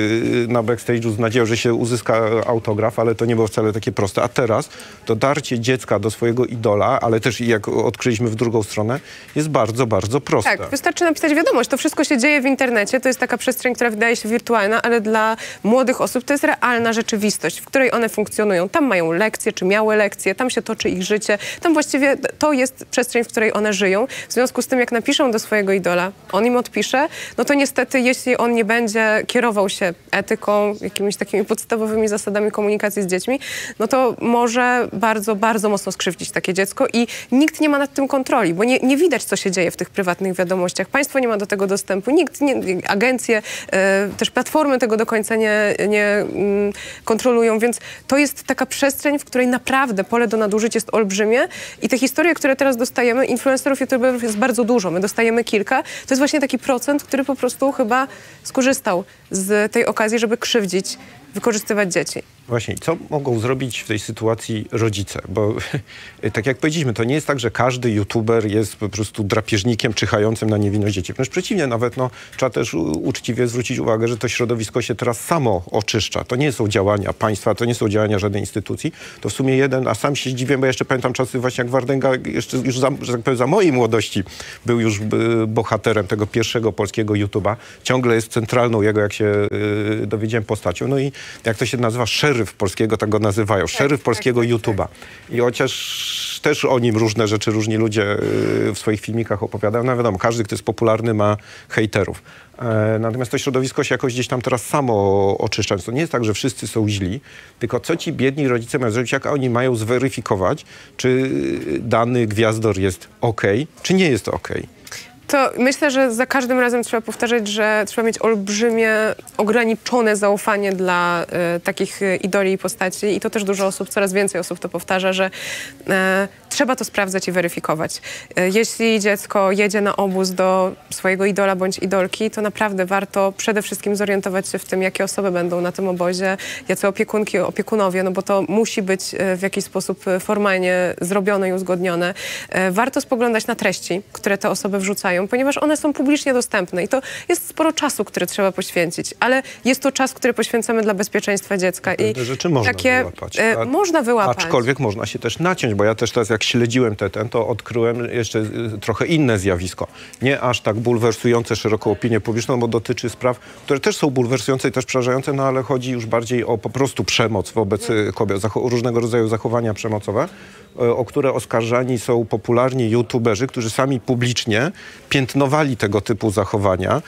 na backstage'u z nadzieją, że się uzyska autograf, ale to nie było wcale takie proste. A teraz dotarcie dziecka do swojego idola, ale też jak odkryliśmy w drugą stronę, jest bardzo proste. Tak, wystarczy napisać wiadomość. To wszystko się dzieje w internecie. To jest taka przestrzeń, która wydaje się wirtualna, ale dla młodych osób to jest realna rzeczywistość, w której one funkcjonują. Tam mają lekcje, czy miały lekcje, tam się toczy ich życie. Tam właściwie to jest przestrzeń, w której one żyją. W związku z tym, jak napiszą do swojego idola, on im odpisze, no to niestety, jeśli on nie będzie kierował się etyką, jakimiś takimi podstawowymi zasadami komunikacji z dziećmi, no to może bardzo mocno skrzywdzić takie dziecko i nikt nie ma nad tym kontroli, bo nie widać, co się dzieje w tych prywatnych wiadomościach. Państwo nie ma do tego dostępu, agencje, też platformy tego do końca nie kontrolują, więc to jest taka przestrzeń, w której naprawdę pole do nadużyć jest olbrzymie i te historie, które teraz dostajemy, influencerów, youtuberów jest bardzo dużo. My dostajemy kilka. To jest właśnie taki procent, który po prostu chyba skorzystał z tej okazji, żeby krzywdzić, wykorzystywać dzieci. Właśnie, co mogą zrobić w tej sytuacji rodzice? Bo tak jak powiedzieliśmy, to nie jest tak, że każdy youtuber jest po prostu drapieżnikiem czyhającym na niewinność dzieci. Wręcz przeciwnie, nawet trzeba też uczciwie zwrócić uwagę, że to środowisko się teraz samo oczyszcza. To nie są działania państwa, to nie są działania żadnej instytucji. To w sumie a sam się zdziwiłem, bo jeszcze pamiętam czasy właśnie jak Wardęga już że tak powiem, za mojej młodości był już bohaterem tego pierwszego polskiego YouTube'a. Ciągle jest centralną jego, jak się dowiedziałem, postacią. No i jak to się nazywa, szeryf polskiego, tak go nazywają, szeryf polskiego YouTube'a. I chociaż też o nim różne rzeczy, różni ludzie w swoich filmikach opowiadają, no wiadomo, każdy, kto jest popularny, ma hejterów. Natomiast to środowisko się jakoś gdzieś tam teraz samo oczyszcza. To nie jest tak, że wszyscy są źli, tylko co ci biedni rodzice mają zrobić, jak oni mają zweryfikować, czy dany gwiazdor jest okej, czy nie jest okej. To myślę, że za każdym razem trzeba powtarzać, że trzeba mieć olbrzymie, ograniczone zaufanie dla takich idoli i postaci i to też dużo osób, coraz więcej osób to powtarza, że trzeba to sprawdzać i weryfikować. Jeśli dziecko jedzie na obóz do swojego idola bądź idolki, to naprawdę warto przede wszystkim zorientować się w tym, jakie osoby będą na tym obozie, jacy opiekunki, opiekunowie, no bo to musi być w jakiś sposób formalnie zrobione i uzgodnione. Warto spoglądać na treści, które te osoby wrzucają, ponieważ one są publicznie dostępne i to jest sporo czasu, który trzeba poświęcić, ale jest to czas, który poświęcamy dla bezpieczeństwa dziecka. I te rzeczy można wyłapać. Można wyłapać. Aczkolwiek można się też naciąć, bo ja też teraz jak śledziłem to odkryłem jeszcze trochę inne zjawisko. Nie aż tak bulwersujące szeroką opinię publiczną, bo dotyczy spraw, które też są bulwersujące i też przerażające, no ale chodzi już bardziej o po prostu przemoc wobec kobiet, różnego rodzaju zachowania przemocowe. o które oskarżani są popularni youtuberzy, którzy sami publicznie piętnowali tego typu zachowania,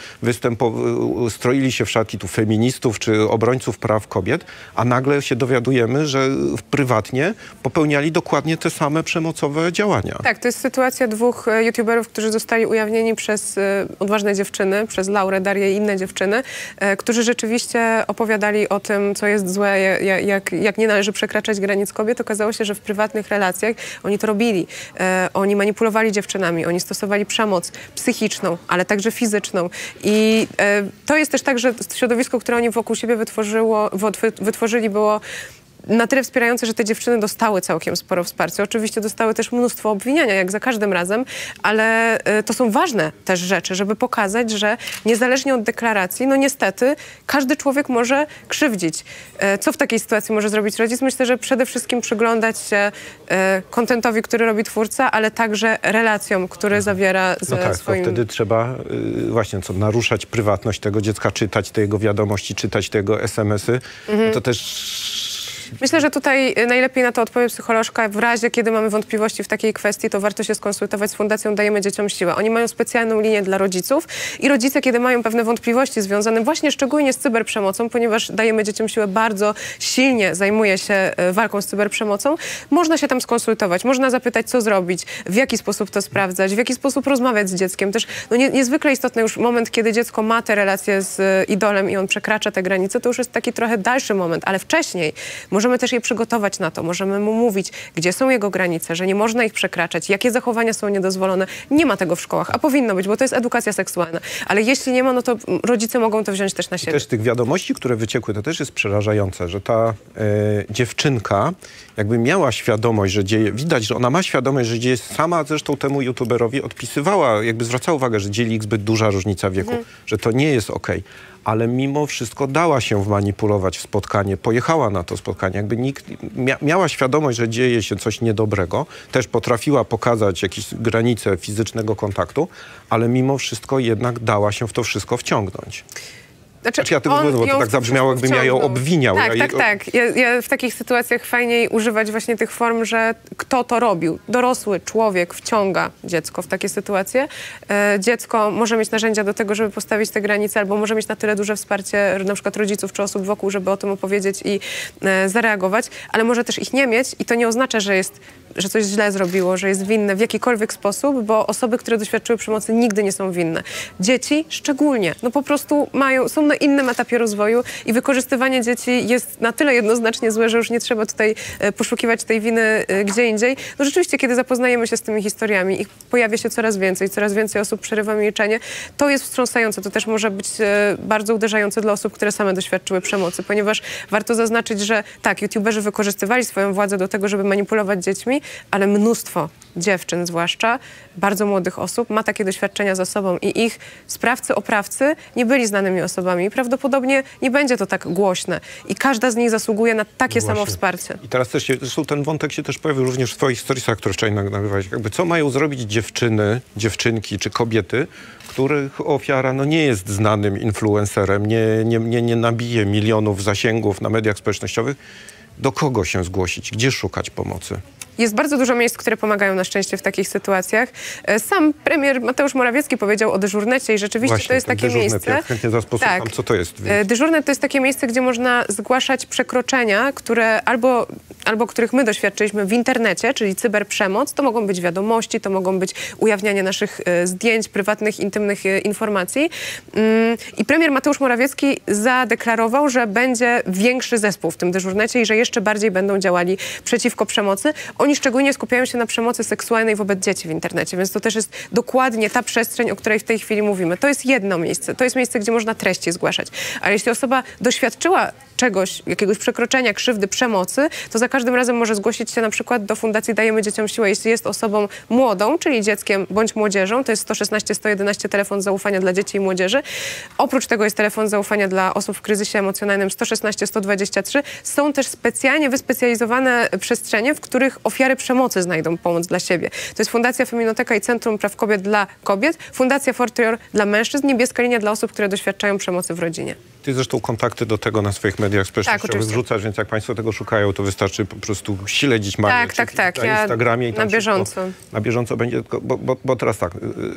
stroili się w szatki tu feministów czy obrońców praw kobiet, a nagle się dowiadujemy, że prywatnie popełniali dokładnie te same przemocowe działania. Tak, to jest sytuacja dwóch youtuberów, którzy zostali ujawnieni przez odważne dziewczyny, przez Laurę, Darię i inne dziewczyny, którzy rzeczywiście opowiadali o tym, co jest złe, jak nie należy przekraczać granic kobiet. Okazało się, że w prywatnych relacjach oni to robili. Oni manipulowali dziewczynami, oni stosowali przemoc psychiczną, ale także fizyczną. I to jest też tak, że środowisko, które oni wokół siebie wytworzyli, było na tyle wspierające, że te dziewczyny dostały całkiem sporo wsparcia. Oczywiście dostały też mnóstwo obwiniania, jak za każdym razem, ale to są ważne też rzeczy, żeby pokazać, że niezależnie od deklaracji, no niestety każdy człowiek może krzywdzić. Co w takiej sytuacji może zrobić rodzic? Myślę, że przede wszystkim przyglądać się kontentowi, który robi twórca, ale także relacjom, które zawiera ze tak, swoim... wtedy trzeba właśnie naruszać prywatność tego dziecka, czytać te jego wiadomości, czytać te jego SMS-y. To też... Myślę, że tutaj najlepiej na to odpowie psycholożka. W razie, kiedy mamy wątpliwości w takiej kwestii, to warto się skonsultować z Fundacją Dajemy Dzieciom Siłę. Oni mają specjalną linię dla rodziców i rodzice, kiedy mają pewne wątpliwości związane właśnie szczególnie z cyberprzemocą, ponieważ Dajemy Dzieciom Siłę bardzo silnie zajmuje się walką z cyberprzemocą, można się tam skonsultować, można zapytać, co zrobić, w jaki sposób to sprawdzać, w jaki sposób rozmawiać z dzieckiem. Też niezwykle istotny już moment, kiedy dziecko ma te relacje z idolem i on przekracza te granice, to już jest taki trochę dalszy moment, ale wcześniej możemy też je przygotować na to, możemy mu mówić, gdzie są jego granice, że nie można ich przekraczać, jakie zachowania są niedozwolone. Nie ma tego w szkołach, a powinno być, bo to jest edukacja seksualna. Ale jeśli nie ma, no to rodzice mogą to wziąć też na siebie. I też tych wiadomości, które wyciekły, to też jest przerażające, że ta dziewczynka jakby miała świadomość, że dzieje, widać, że ona ma świadomość, że dzieje, sama zresztą temu youtuberowi odpisywała, jakby zwracała uwagę, że dzieli ich zbyt duża różnica wieku, że to nie jest okej. Ale mimo wszystko dała się wmanipulować w spotkanie, pojechała na to spotkanie. Jakby nikt miała świadomość, że dzieje się coś niedobrego, też potrafiła pokazać jakieś granice fizycznego kontaktu, ale mimo wszystko jednak dała się w to wszystko wciągnąć. Znaczy ja tego mówię, bo to tak zabrzmiało, jakbym ja ją obwiniał. Tak. Ja w takich sytuacjach fajniej używać właśnie tych form, że kto to robił. Dorosły człowiek wciąga dziecko w takie sytuacje. Dziecko może mieć narzędzia do tego, żeby postawić te granice, albo może mieć na tyle duże wsparcie na przykład rodziców czy osób wokół, żeby o tym opowiedzieć i zareagować, ale może też ich nie mieć i to nie oznacza, że coś źle zrobiło, że jest winne w jakikolwiek sposób, bo osoby, które doświadczyły przemocy, nigdy nie są winne. Dzieci szczególnie, no po prostu są na innym etapie rozwoju i wykorzystywanie dzieci jest na tyle jednoznacznie złe, że już nie trzeba tutaj poszukiwać tej winy gdzie indziej. No rzeczywiście, kiedy zapoznajemy się z tymi historiami, ich pojawia się coraz więcej osób przerywa milczenie, to jest wstrząsające. To też może być bardzo uderzające dla osób, które same doświadczyły przemocy, ponieważ warto zaznaczyć, że tak, youtuberzy wykorzystywali swoją władzę do tego, żeby manipulować dziećmi, ale mnóstwo dziewczyn zwłaszcza, bardzo młodych osób ma takie doświadczenia za sobą i ich sprawcy, oprawcy nie byli znanymi osobami. Prawdopodobnie nie będzie to tak głośne i każda z nich zasługuje na takie samo wsparcie. I teraz też zresztą ten wątek się też pojawił również w twoich storiesach, które wczoraj nagrywałeś. Jakby co mają zrobić dziewczynki czy kobiety, których ofiara nie jest znanym influencerem, nie nabije milionów zasięgów na mediach społecznościowych. Do kogo się zgłosić? Gdzie szukać pomocy? Jest bardzo dużo miejsc, które pomagają na szczęście w takich sytuacjach. Sam premier Mateusz Morawiecki powiedział o dyżurnecie i rzeczywiście właśnie, to jest takie miejsce. Ja chętnie zaraz posłucham, co to jest. Dyżurnet to jest takie miejsce, gdzie można zgłaszać przekroczenia, które albo których my doświadczyliśmy w internecie, czyli cyberprzemoc. To mogą być wiadomości, to mogą być ujawnianie naszych zdjęć, prywatnych, intymnych informacji. I premier Mateusz Morawiecki zadeklarował, że będzie większy zespół w tym dyżurnecie i że jeszcze bardziej będą działali przeciwko przemocy. Oni szczególnie skupiają się na przemocy seksualnej wobec dzieci w internecie, więc to też jest dokładnie ta przestrzeń, o której w tej chwili mówimy. To jest jedno miejsce, to jest miejsce, gdzie można treści zgłaszać. Ale jeśli osoba doświadczyła czegoś, jakiegoś przekroczenia, krzywdy, przemocy, to za każdym razem może zgłosić się na przykład do Fundacji Dajemy Dzieciom Siłę. Jeśli jest osobą młodą, czyli dzieckiem bądź młodzieżą, to jest 116 111 telefon zaufania dla dzieci i młodzieży. Oprócz tego jest telefon zaufania dla osób w kryzysie emocjonalnym 116 123. Są też specjalnie wyspecjalizowane przestrzenie, w których ofiary przemocy znajdą pomoc dla siebie. To jest Fundacja Feminoteka i Centrum Praw Kobiet dla kobiet, Fundacja Fortrior dla mężczyzn, Niebieska Linia dla osób, które doświadczają przemocy w rodzinie. Ty zresztą kontakty do tego na swoich mediach społecznościowych wrzucasz, więc jak państwo tego szukają, to wystarczy po prostu śledzić Marię tak. na Instagramie. I tam na bieżąco będzie, bo teraz tak,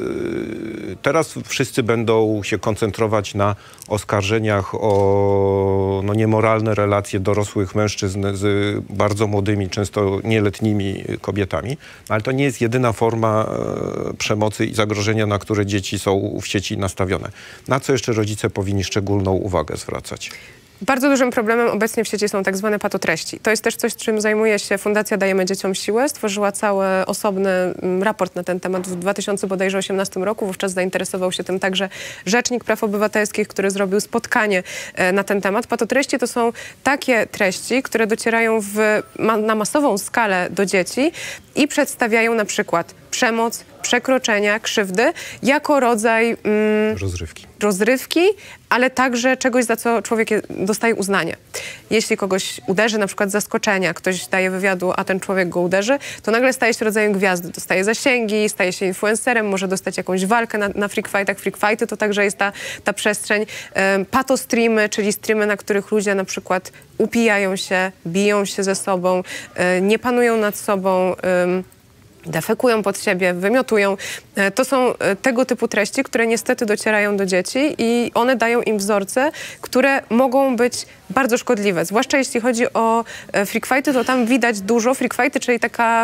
teraz wszyscy będą się koncentrować na oskarżeniach o niemoralne relacje dorosłych mężczyzn z bardzo młodymi, często nieletnimi kobietami, ale to nie jest jedyna forma przemocy i zagrożenia, na które dzieci są w sieci nastawione. Na co jeszcze rodzice powinni szczególną uwagę zwracać? Bardzo dużym problemem obecnie w sieci są tak zwane patotreści. To jest też coś, czym zajmuje się Fundacja Dajemy Dzieciom Siłę. Stworzyła cały osobny raport na ten temat w 2018 roku. Wówczas zainteresował się tym także Rzecznik Praw Obywatelskich, który zrobił spotkanie na ten temat. Patotreści to są takie treści, które docierają na masową skalę do dzieci i przedstawiają na przykład przemoc, przekroczenia, krzywdy jako rodzaj rozrywki, ale także czegoś, za co człowiek dostaje uznanie. Jeśli kogoś uderzy, na przykład z zaskoczenia, ktoś daje wywiadu, a ten człowiek go uderzy, to nagle staje się rodzajem gwiazdy. Dostaje zasięgi, staje się influencerem, może dostać jakąś walkę na freak fightach. Freak fighty to także jest ta przestrzeń. Patostreamy, czyli streamy, na których ludzie na przykład upijają się, biją się ze sobą, nie panują nad sobą, defekują pod siebie, wymiotują. To są tego typu treści, które niestety docierają do dzieci i one dają im wzorce, które mogą być bardzo szkodliwe. Zwłaszcza jeśli chodzi o freak fighty, to tam widać dużo. Freak fighty, czyli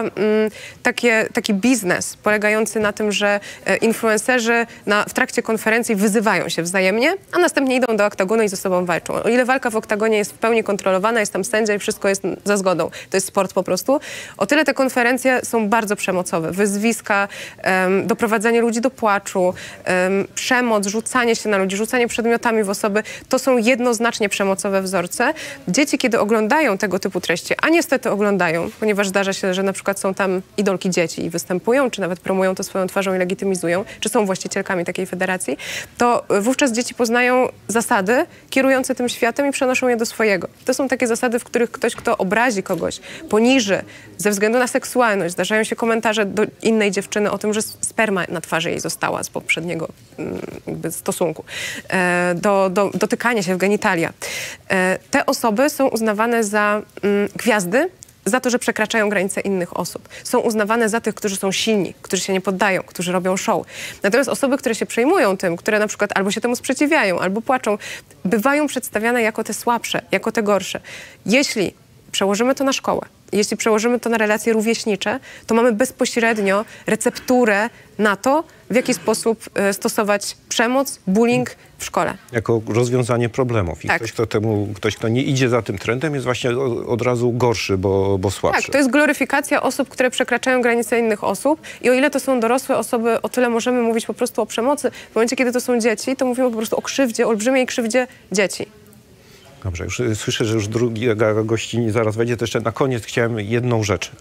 taki biznes polegający na tym, że influencerzy w trakcie konferencji wyzywają się wzajemnie, a następnie idą do oktagonu i ze sobą walczą. O ile walka w oktagonie jest w pełni kontrolowana, jest tam sędzia i wszystko jest za zgodą. To jest sport po prostu. O tyle te konferencje są bardzo przemocowe. Wyzwiska, doprowadzanie ludzi do płaczu, przemoc, rzucanie się na ludzi, rzucanie przedmiotami w osoby, to są jednoznacznie przemocowe wzorce. Dzieci, kiedy oglądają tego typu treści, a niestety oglądają, ponieważ zdarza się, że na przykład są tam idolki dzieci i występują, czy nawet promują to swoją twarzą i legitymizują, czy są właścicielkami takiej federacji, to wówczas dzieci poznają zasady kierujące tym światem i przenoszą je do swojego. To są takie zasady, w których ktoś, kto obrazi kogoś, poniży ze względu na seksualność, zdarzają się komentarze do innej dziewczyny o tym, że sperma na twarzy jej została z poprzedniego stosunku, dotykanie się w genitalia. Te osoby są uznawane za gwiazdy, za to, że przekraczają granice innych osób. Są uznawane za tych, którzy są silni, którzy się nie poddają, którzy robią show. Natomiast osoby, które się przejmują tym, które na przykład albo się temu sprzeciwiają, albo płaczą, bywają przedstawiane jako te słabsze, jako te gorsze. Jeśli przełożymy to na szkołę, jeśli przełożymy to na relacje rówieśnicze, to mamy bezpośrednio recepturę na to, w jaki sposób stosować przemoc, bullying w szkole. Jako rozwiązanie problemów. I tak. ktoś, kto nie idzie za tym trendem, jest właśnie od razu gorszy, bo słabszy. Tak, to jest gloryfikacja osób, które przekraczają granice innych osób i o ile to są dorosłe osoby, o tyle możemy mówić po prostu o przemocy. W momencie, kiedy to są dzieci, to mówimy po prostu o krzywdzie, olbrzymiej krzywdzie dzieci. Dobrze, już słyszę, że już druga gościni zaraz wejdzie. To jeszcze na koniec chciałem jedną rzecz.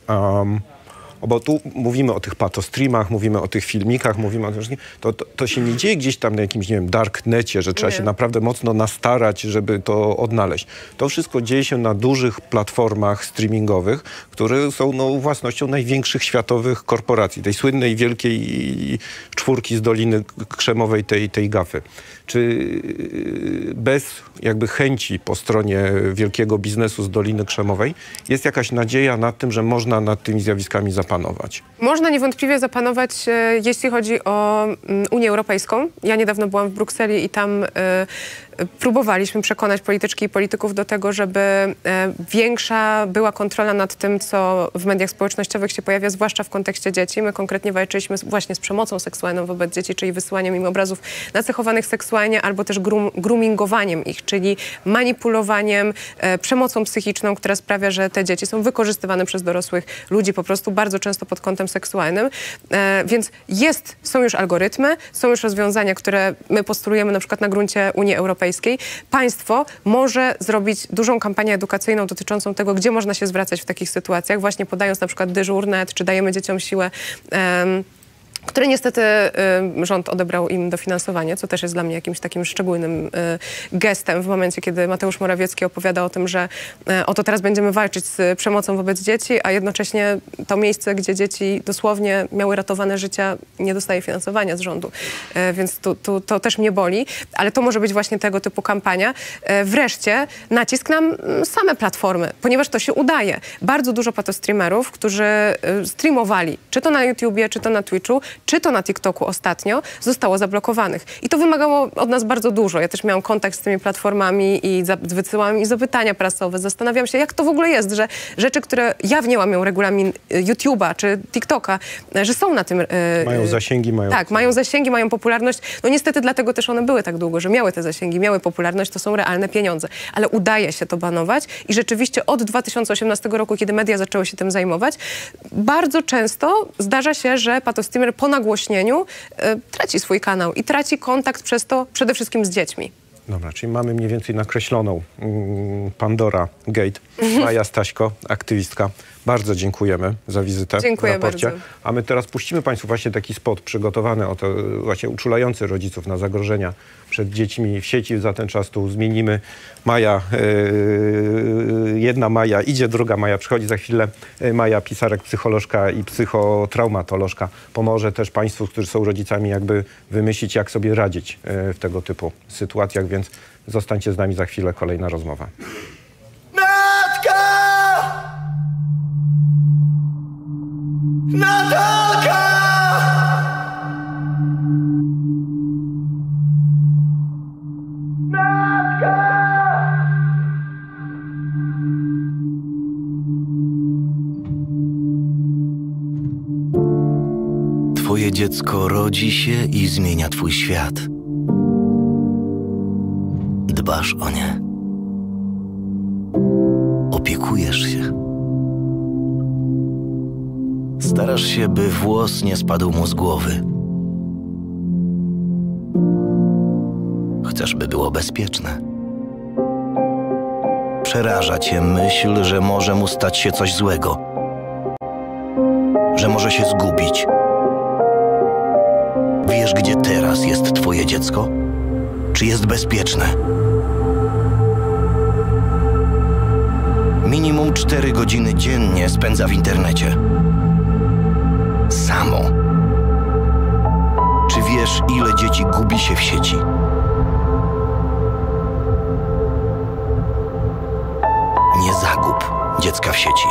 Bo tu mówimy o tych patostreamach, mówimy o tych filmikach, mówimy o tym wszystkim. To się nie dzieje gdzieś tam na jakimś, nie wiem, darknecie, że trzeba się naprawdę mocno nastarać, żeby to odnaleźć. To wszystko dzieje się na dużych platformach streamingowych, które są własnością największych światowych korporacji, tej słynnej wielkiej czwórki z Doliny Krzemowej, tej gafy. Czy bez jakby chęci po stronie wielkiego biznesu z Doliny Krzemowej jest jakaś nadzieja nad tym, że można nad tymi zjawiskami zapanować? Można niewątpliwie zapanować, jeśli chodzi o Unię Europejską. Ja niedawno byłam w Brukseli i tam próbowaliśmy przekonać polityczki i polityków do tego, żeby większa była kontrola nad tym, co w mediach społecznościowych się pojawia, zwłaszcza w kontekście dzieci. My konkretnie walczyliśmy właśnie z przemocą seksualną wobec dzieci, czyli wysyłaniem im obrazów nacechowanych seksualnie albo też groomingowaniem ich, czyli manipulowaniem, przemocą psychiczną, która sprawia, że te dzieci są wykorzystywane przez dorosłych ludzi po prostu bardzo często pod kątem seksualnym. Więc są już algorytmy, są już rozwiązania, które my postulujemy na przykład na gruncie Unii Europejskiej. Państwo może zrobić dużą kampanię edukacyjną dotyczącą tego, gdzie można się zwracać w takich sytuacjach, właśnie podając na przykład dyżur.net, czy dajemy dzieciom siłę który niestety rząd odebrał im dofinansowanie, co też jest dla mnie jakimś takim szczególnym gestem w momencie, kiedy Mateusz Morawiecki opowiada o tym, że oto teraz będziemy walczyć z przemocą wobec dzieci, a jednocześnie to miejsce, gdzie dzieci dosłownie miały ratowane życia, nie dostaje finansowania z rządu. Więc to też mnie boli, ale to może być właśnie tego typu kampania. Wreszcie nacisk na same platformy, ponieważ to się udaje. Bardzo dużo patostreamerów, którzy streamowali, czy to na YouTubie, czy to na Twitchu, czy to na TikToku ostatnio, zostało zablokowanych. I to wymagało od nas bardzo dużo. Ja też miałam kontakt z tymi platformami i wysyłałam im zapytania prasowe. Zastanawiam się, jak to w ogóle jest, że rzeczy, które jawnie łamią regulamin YouTube'a czy TikToka, że są na tym... Mają zasięgi, mają... Tak, mają zasięgi, mają popularność. No niestety dlatego też one były tak długo, że miały te zasięgi, miały popularność, to są realne pieniądze. Ale udaje się to banować i rzeczywiście od 2018 roku, kiedy media zaczęły się tym zajmować, bardzo często zdarza się, że patostreamer po nagłośnieniu traci swój kanał i traci kontakt przez to przede wszystkim z dziećmi. Dobra, czyli mamy mniej więcej nakreśloną Pandora Gate. Maja Staśko, aktywistka. Bardzo dziękujemy za wizytę w raporcie. Bardzo. A my teraz puścimy Państwu właśnie taki spot przygotowany, właśnie uczulający rodziców na zagrożenia przed dziećmi w sieci. Za ten czas tu zmienimy. Maja, jedna Maja idzie, druga Maja przychodzi za chwilę. Maja Pisarek, psycholożka i psychotraumatolożka, pomoże też Państwu, którzy są rodzicami, jakby wymyślić, jak sobie radzić w tego typu sytuacjach, więc zostańcie z nami za chwilę, kolejna rozmowa. Natalka! Twoje dziecko rodzi się i zmienia twój świat. Dbasz o nie. Opiekujesz się. Starasz się, by włos nie spadł mu z głowy. Chcesz, by było bezpieczne. Przeraża cię myśl, że może mu stać się coś złego. Że może się zgubić. Wiesz, gdzie teraz jest twoje dziecko? Czy jest bezpieczne? Minimum 4 godziny dziennie spędza w internecie. Samo. Czy wiesz, ile dzieci gubi się w sieci? Nie zagub dziecka w sieci.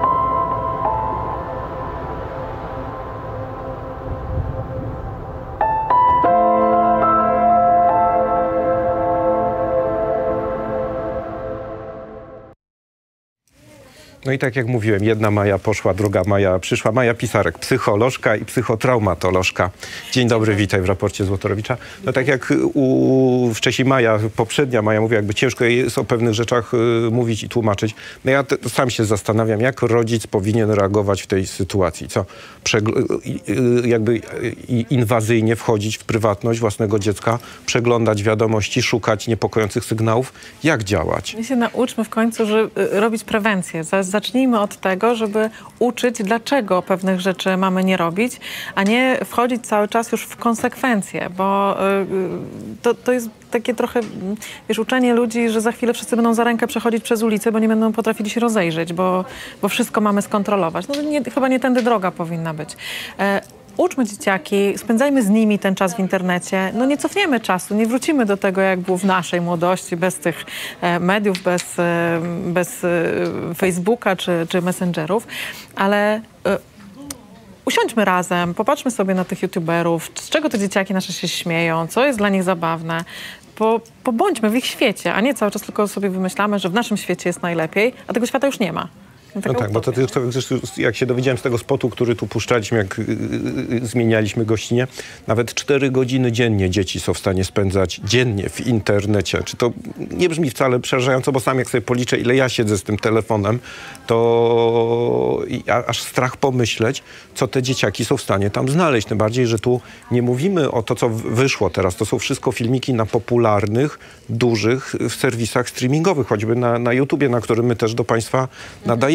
No i tak jak mówiłem, jedna Maja poszła, druga Maja przyszła. Maja Pisarek, psycholożka i psychotraumatolożka. Dzień dobry, witaj w raporcie Złotorowicza. No tak jak wcześniej poprzednia Maja mówiła, jakby ciężko jest o pewnych rzeczach mówić i tłumaczyć. No ja sam się zastanawiam, jak rodzic powinien reagować w tej sytuacji. Co? Jakby inwazyjnie wchodzić w prywatność własnego dziecka, przeglądać wiadomości, szukać niepokojących sygnałów. Jak działać? My się nauczmy w końcu, robić prewencję. Zacznijmy od tego, żeby uczyć, dlaczego pewnych rzeczy mamy nie robić, a nie wchodzić cały czas już w konsekwencje, bo to jest takie trochę, wiesz, uczenie ludzi, że za chwilę wszyscy będą za rękę przechodzić przez ulicę, bo nie będą potrafili się rozejrzeć, bo wszystko mamy skontrolować. No chyba nie tędy droga powinna być. Uczmy dzieciaki, spędzajmy z nimi ten czas w internecie. No nie cofniemy czasu, nie wrócimy do tego, jak było w naszej młodości, bez tych mediów, bez Facebooka czy Messengerów, ale usiądźmy razem, popatrzmy sobie na tych youtuberów, z czego te dzieciaki nasze się śmieją, co jest dla nich zabawne. Pobądźmy w ich świecie, a nie cały czas tylko sobie wymyślamy, że w naszym świecie jest najlepiej, a tego świata już nie ma. No tak, bo to jak się dowiedziałem z tego spotu, który tu puszczaliśmy, jak zmienialiśmy gościnie, nawet 4 godziny dziennie dzieci są w stanie spędzać dziennie w internecie. Czy to nie brzmi wcale przerażająco, bo sam jak sobie policzę, ile ja siedzę z tym telefonem, to aż strach pomyśleć, co te dzieciaki są w stanie tam znaleźć. Tym bardziej, że tu nie mówimy o to, co wyszło teraz. To są wszystko filmiki na popularnych, dużych serwisach streamingowych, choćby na YouTubie, na którym my też do Państwa nadajemy.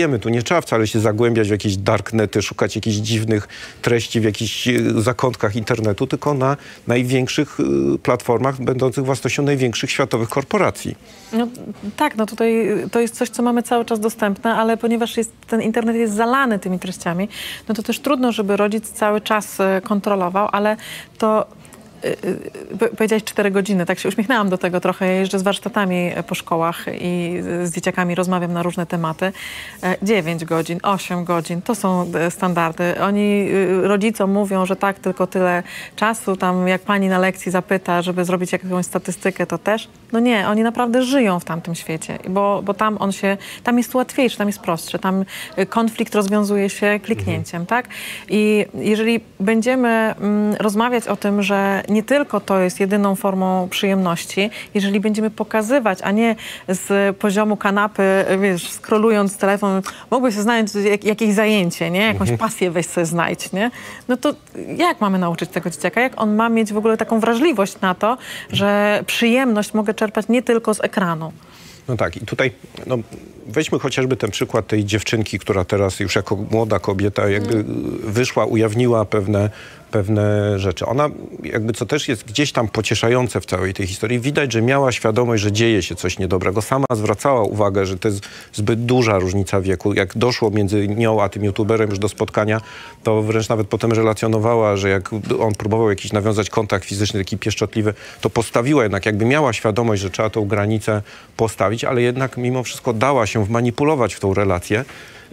wiemy, tu nie trzeba wcale się zagłębiać w jakieś darknety, szukać jakichś dziwnych treści w jakichś zakątkach internetu, tylko na największych platformach będących własnością największych światowych korporacji. No tak, no tutaj to jest coś, co mamy cały czas dostępne, ale ponieważ ten internet jest zalany tymi treściami, no to też trudno, żeby rodzic cały czas kontrolował, ale to powiedziałeś 4 godziny, tak się uśmiechnęłam do tego trochę. Ja jeżdżę z warsztatami po szkołach i z dzieciakami rozmawiam na różne tematy. 9 godzin, 8 godzin, to są standardy. Oni rodzicom mówią, że tak, tylko tyle czasu. Tam jak pani na lekcji zapyta, żeby zrobić jakąś statystykę, to też. No nie, oni naprawdę żyją w tamtym świecie, bo tam jest łatwiejsze, tam jest prostsze. Tam konflikt rozwiązuje się kliknięciem, tak? I jeżeli będziemy rozmawiać o tym, że nie tylko to jest jedyną formą przyjemności, jeżeli będziemy pokazywać, a nie z poziomu kanapy, wiesz, scrollując telefon, mógłbyś sobie znaleźć jakieś zajęcie, nie? Jakąś pasję weź sobie znajdź, nie? No to jak mamy nauczyć tego dzieciaka? Jak on ma mieć w ogóle taką wrażliwość na to, że przyjemność mogę czerpać nie tylko z ekranu? No tak, i tutaj weźmy chociażby ten przykład tej dziewczynki, która teraz już jako młoda kobieta jakby wyszła, ujawniła pewne rzeczy. Ona jakby, co też jest gdzieś tam pocieszające w całej tej historii, widać, że miała świadomość, że dzieje się coś niedobrego. Sama zwracała uwagę, że to jest zbyt duża różnica wieku. Jak doszło między nią a tym youtuberem już do spotkania, to wręcz nawet potem relacjonowała, że jak on próbował jakiś nawiązać kontakt fizyczny, taki pieszczotliwy, to postawiła jednak, jakby miała świadomość, że trzeba tą granicę postawić, ale jednak mimo wszystko dała się wmanipulować w tą relację.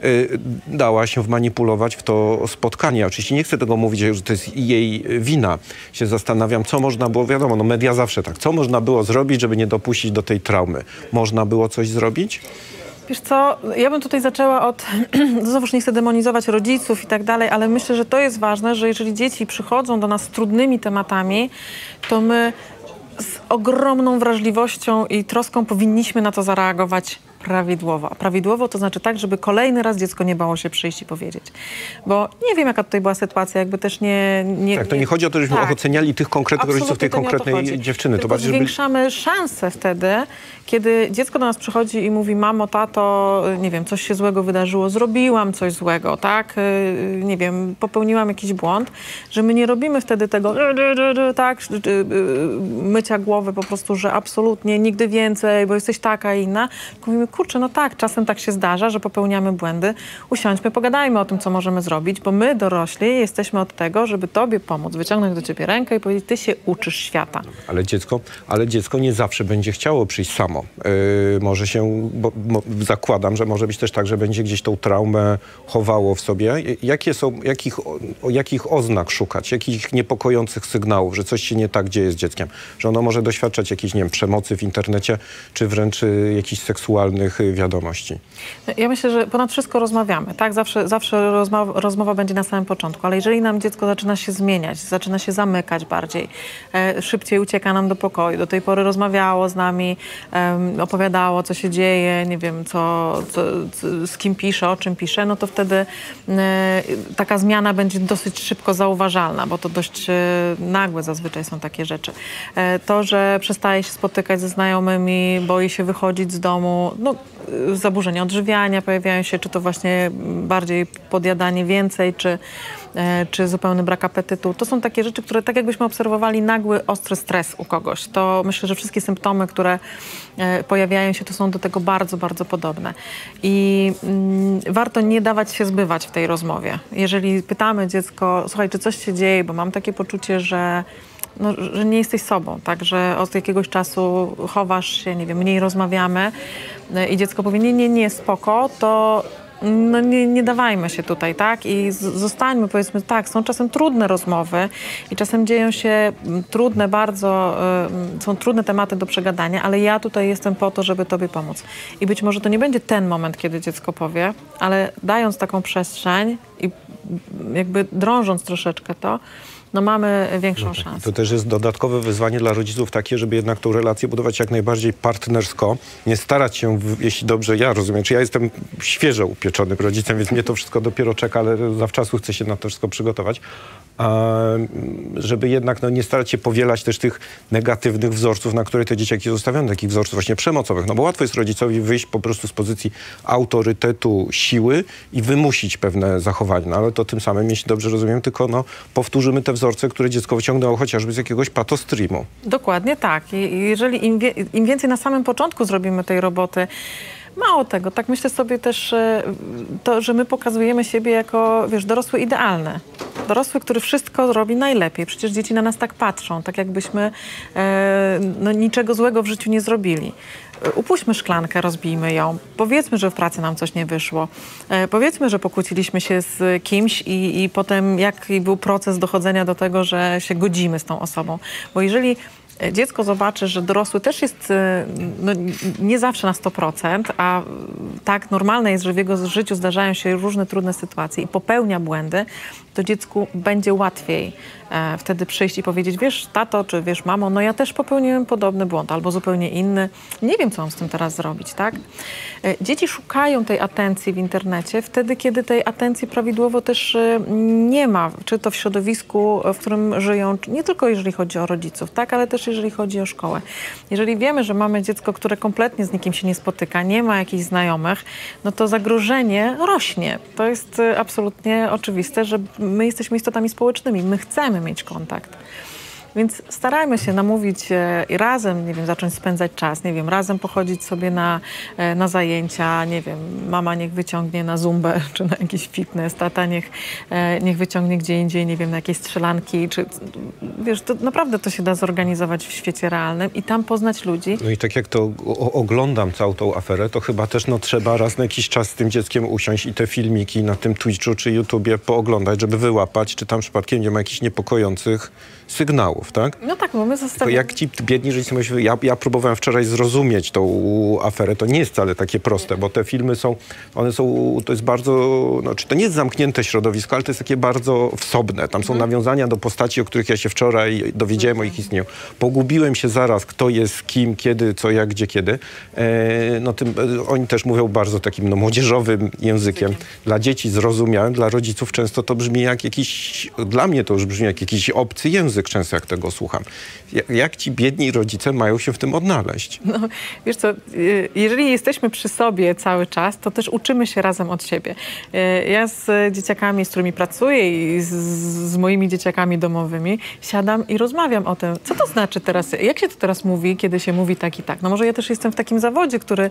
Dała się wmanipulować w to spotkanie. Oczywiście nie chcę tego mówić, że to jest jej wina. Się zastanawiam, co można było, wiadomo, no media zawsze tak, co można było zrobić, żeby nie dopuścić do tej traumy. Można było coś zrobić? Wiesz co, ja bym tutaj zaczęła od, znowuż nie chcę demonizować rodziców i tak dalej, ale myślę, że to jest ważne, że jeżeli dzieci przychodzą do nas z trudnymi tematami, to my z ogromną wrażliwością i troską powinniśmy na to zareagować prawidłowo. A prawidłowo to znaczy tak, żeby kolejny raz dziecko nie bało się przyjść i powiedzieć. Bo nie wiem, jaka tutaj była sytuacja, jakby też nie... Tak, to nie chodzi o to, żebyśmy oceniali tych konkretnych rodziców tej konkretnej dziewczyny. Tylko zwiększamy szansę wtedy, kiedy dziecko do nas przychodzi i mówi: mamo, tato, nie wiem, coś się złego wydarzyło, zrobiłam coś złego, tak? Nie wiem, popełniłam jakiś błąd, że my nie robimy wtedy tego, tak, mycia głowy po prostu, że absolutnie nigdy więcej, bo jesteś taka i inna. Mówimy: kurczę, no tak, czasem tak się zdarza, że popełniamy błędy. Usiądźmy, pogadajmy o tym, co możemy zrobić, bo my, dorośli, jesteśmy od tego, żeby tobie pomóc, wyciągnąć do ciebie rękę i powiedzieć: ty się uczysz świata. Ale dziecko nie zawsze będzie chciało przyjść samo. Może się, zakładam, że może być też tak, że będzie gdzieś tą traumę chowało w sobie. Jakich oznak szukać? Jakich niepokojących sygnałów, że coś się nie tak dzieje z dzieckiem? Że ono może doświadczać jakiejś, nie wiem, przemocy w internecie, czy wręcz jakichś seksualnych wiadomości? Ja myślę, że ponad wszystko rozmawiamy, tak? Zawsze rozmowa będzie na samym początku, ale jeżeli nam dziecko zaczyna się zmieniać, zaczyna się zamykać bardziej, szybciej ucieka nam do pokoju, do tej pory rozmawiało z nami, opowiadało, co się dzieje, nie wiem, z kim pisze, o czym pisze, no to wtedy taka zmiana będzie dosyć szybko zauważalna, bo to dość nagłe zazwyczaj są takie rzeczy. To, że przestaje się spotykać ze znajomymi, boi się wychodzić z domu, no zaburzenia odżywiania pojawiają się, czy to właśnie bardziej podjadanie więcej, czy zupełny brak apetytu. To są takie rzeczy, które tak jakbyśmy obserwowali nagły, ostry stres u kogoś. To myślę, że wszystkie symptomy, które pojawiają się, to są do tego bardzo, bardzo podobne. I warto nie dawać się zbywać w tej rozmowie. Jeżeli pytamy dziecko: słuchaj, czy coś się dzieje, bo mam takie poczucie, że nie jesteś sobą, tak, że od jakiegoś czasu chowasz się, nie wiem, mniej rozmawiamy i dziecko powie: nie, spoko, to no nie dawajmy się tutaj, tak? I zostańmy, powiedzmy, tak, są czasem trudne rozmowy i czasem dzieją się trudne, są trudne tematy do przegadania, ale ja tutaj jestem po to, żeby tobie pomóc. I być może to nie będzie ten moment, kiedy dziecko powie, ale dając taką przestrzeń i jakby drążąc troszeczkę to no mamy większą szansę. To też jest dodatkowe wyzwanie dla rodziców takie, żeby jednak tą relację budować jak najbardziej partnersko, nie starać się, jeśli dobrze ja rozumiem, czy ja jestem świeżo upieczonym rodzicem, więc mnie to wszystko dopiero czeka, ale zawczasu chcę się na to wszystko przygotować, żeby jednak nie starać się powielać też tych negatywnych wzorców, na które te dzieciaki zostawione, takich wzorców właśnie przemocowych, no bo łatwo jest rodzicowi wyjść po prostu z pozycji autorytetu, siły i wymusić pewne zachowania, no, ale to tym samym, jeśli dobrze rozumiem, tylko powtórzymy te wzorce, które dziecko wyciągnęło chociażby z jakiegoś patostreamu. Dokładnie tak. I jeżeli im więcej na samym początku zrobimy tej roboty, mało tego, tak myślę sobie też to, że my pokazujemy siebie jako, dorosły idealny. Dorosły, który wszystko robi najlepiej. Przecież dzieci na nas tak patrzą, tak jakbyśmy niczego złego w życiu nie zrobili. Upuśćmy szklankę, rozbijmy ją. Powiedzmy, że w pracy nam coś nie wyszło. Powiedzmy, że pokłóciliśmy się z kimś i potem jaki był proces dochodzenia do tego, że się godzimy z tą osobą. Bo jeżeli dziecko zobaczy, że dorosły też jest nie zawsze na 100%, a tak normalne jest, że w jego życiu zdarzają się różne trudne sytuacje i popełnia błędy, to dziecku będzie łatwiej wtedy przyjść i powiedzieć, wiesz, tato, czy wiesz, mamo, no ja też popełniłem podobny błąd, albo zupełnie inny. Nie wiem, co mam z tym teraz zrobić, tak? Dzieci szukają tej atencji w internecie wtedy, kiedy tej atencji prawidłowo też nie ma, czy to w środowisku, w którym żyją, nie tylko jeżeli chodzi o rodziców, tak, ale też jeżeli chodzi o szkołę. Jeżeli wiemy, że mamy dziecko, które kompletnie z nikim się nie spotyka, nie ma jakichś znajomych, no to zagrożenie rośnie. To jest absolutnie oczywiste, że my jesteśmy istotami społecznymi, my chcemy mieć kontakt. Więc starajmy się namówić i razem, nie wiem, zacząć spędzać czas, nie wiem, razem pochodzić sobie na zajęcia, nie wiem, mama niech wyciągnie na zumbę, czy na jakiś fitness, tata niech wyciągnie gdzie indziej, nie wiem, na jakieś strzelanki, czy wiesz, to naprawdę to się da zorganizować w świecie realnym i tam poznać ludzi. No i tak jak to oglądam całą tą aferę, to chyba też trzeba raz na jakiś czas z tym dzieckiem usiąść i te filmiki na tym Twitchu czy YouTubie pooglądać, żeby wyłapać, czy tam przypadkiem nie ma jakichś niepokojących sygnałów, tak? No tak, bo my zostawiamy... Jak ci biedni rodzice myślą, ja próbowałem wczoraj zrozumieć tą aferę, to nie jest wcale takie proste, bo te filmy to jest bardzo, czy to nie jest zamknięte środowisko, ale to jest takie bardzo wsobne. Tam są nawiązania do postaci, o których ja się wczoraj dowiedziałem o ich istnieniu. Pogubiłem się zaraz, kto jest kim, kiedy, co, jak, gdzie, kiedy. Oni też mówią bardzo takim młodzieżowym językiem. Dla dzieci zrozumiałym, dla rodziców często to brzmi jak dla mnie to już brzmi jak jakiś obcy język, często jak tego słucham. Jak ci biedni rodzice mają się w tym odnaleźć? No, wiesz co, jeżeli jesteśmy przy sobie cały czas, to też uczymy się razem od siebie. Ja z dzieciakami, z którymi pracuję i z moimi dzieciakami domowymi siadam i rozmawiam o tym, co to znaczy teraz, jak się to teraz mówi, kiedy się mówi tak i tak. No może ja też jestem w takim zawodzie, który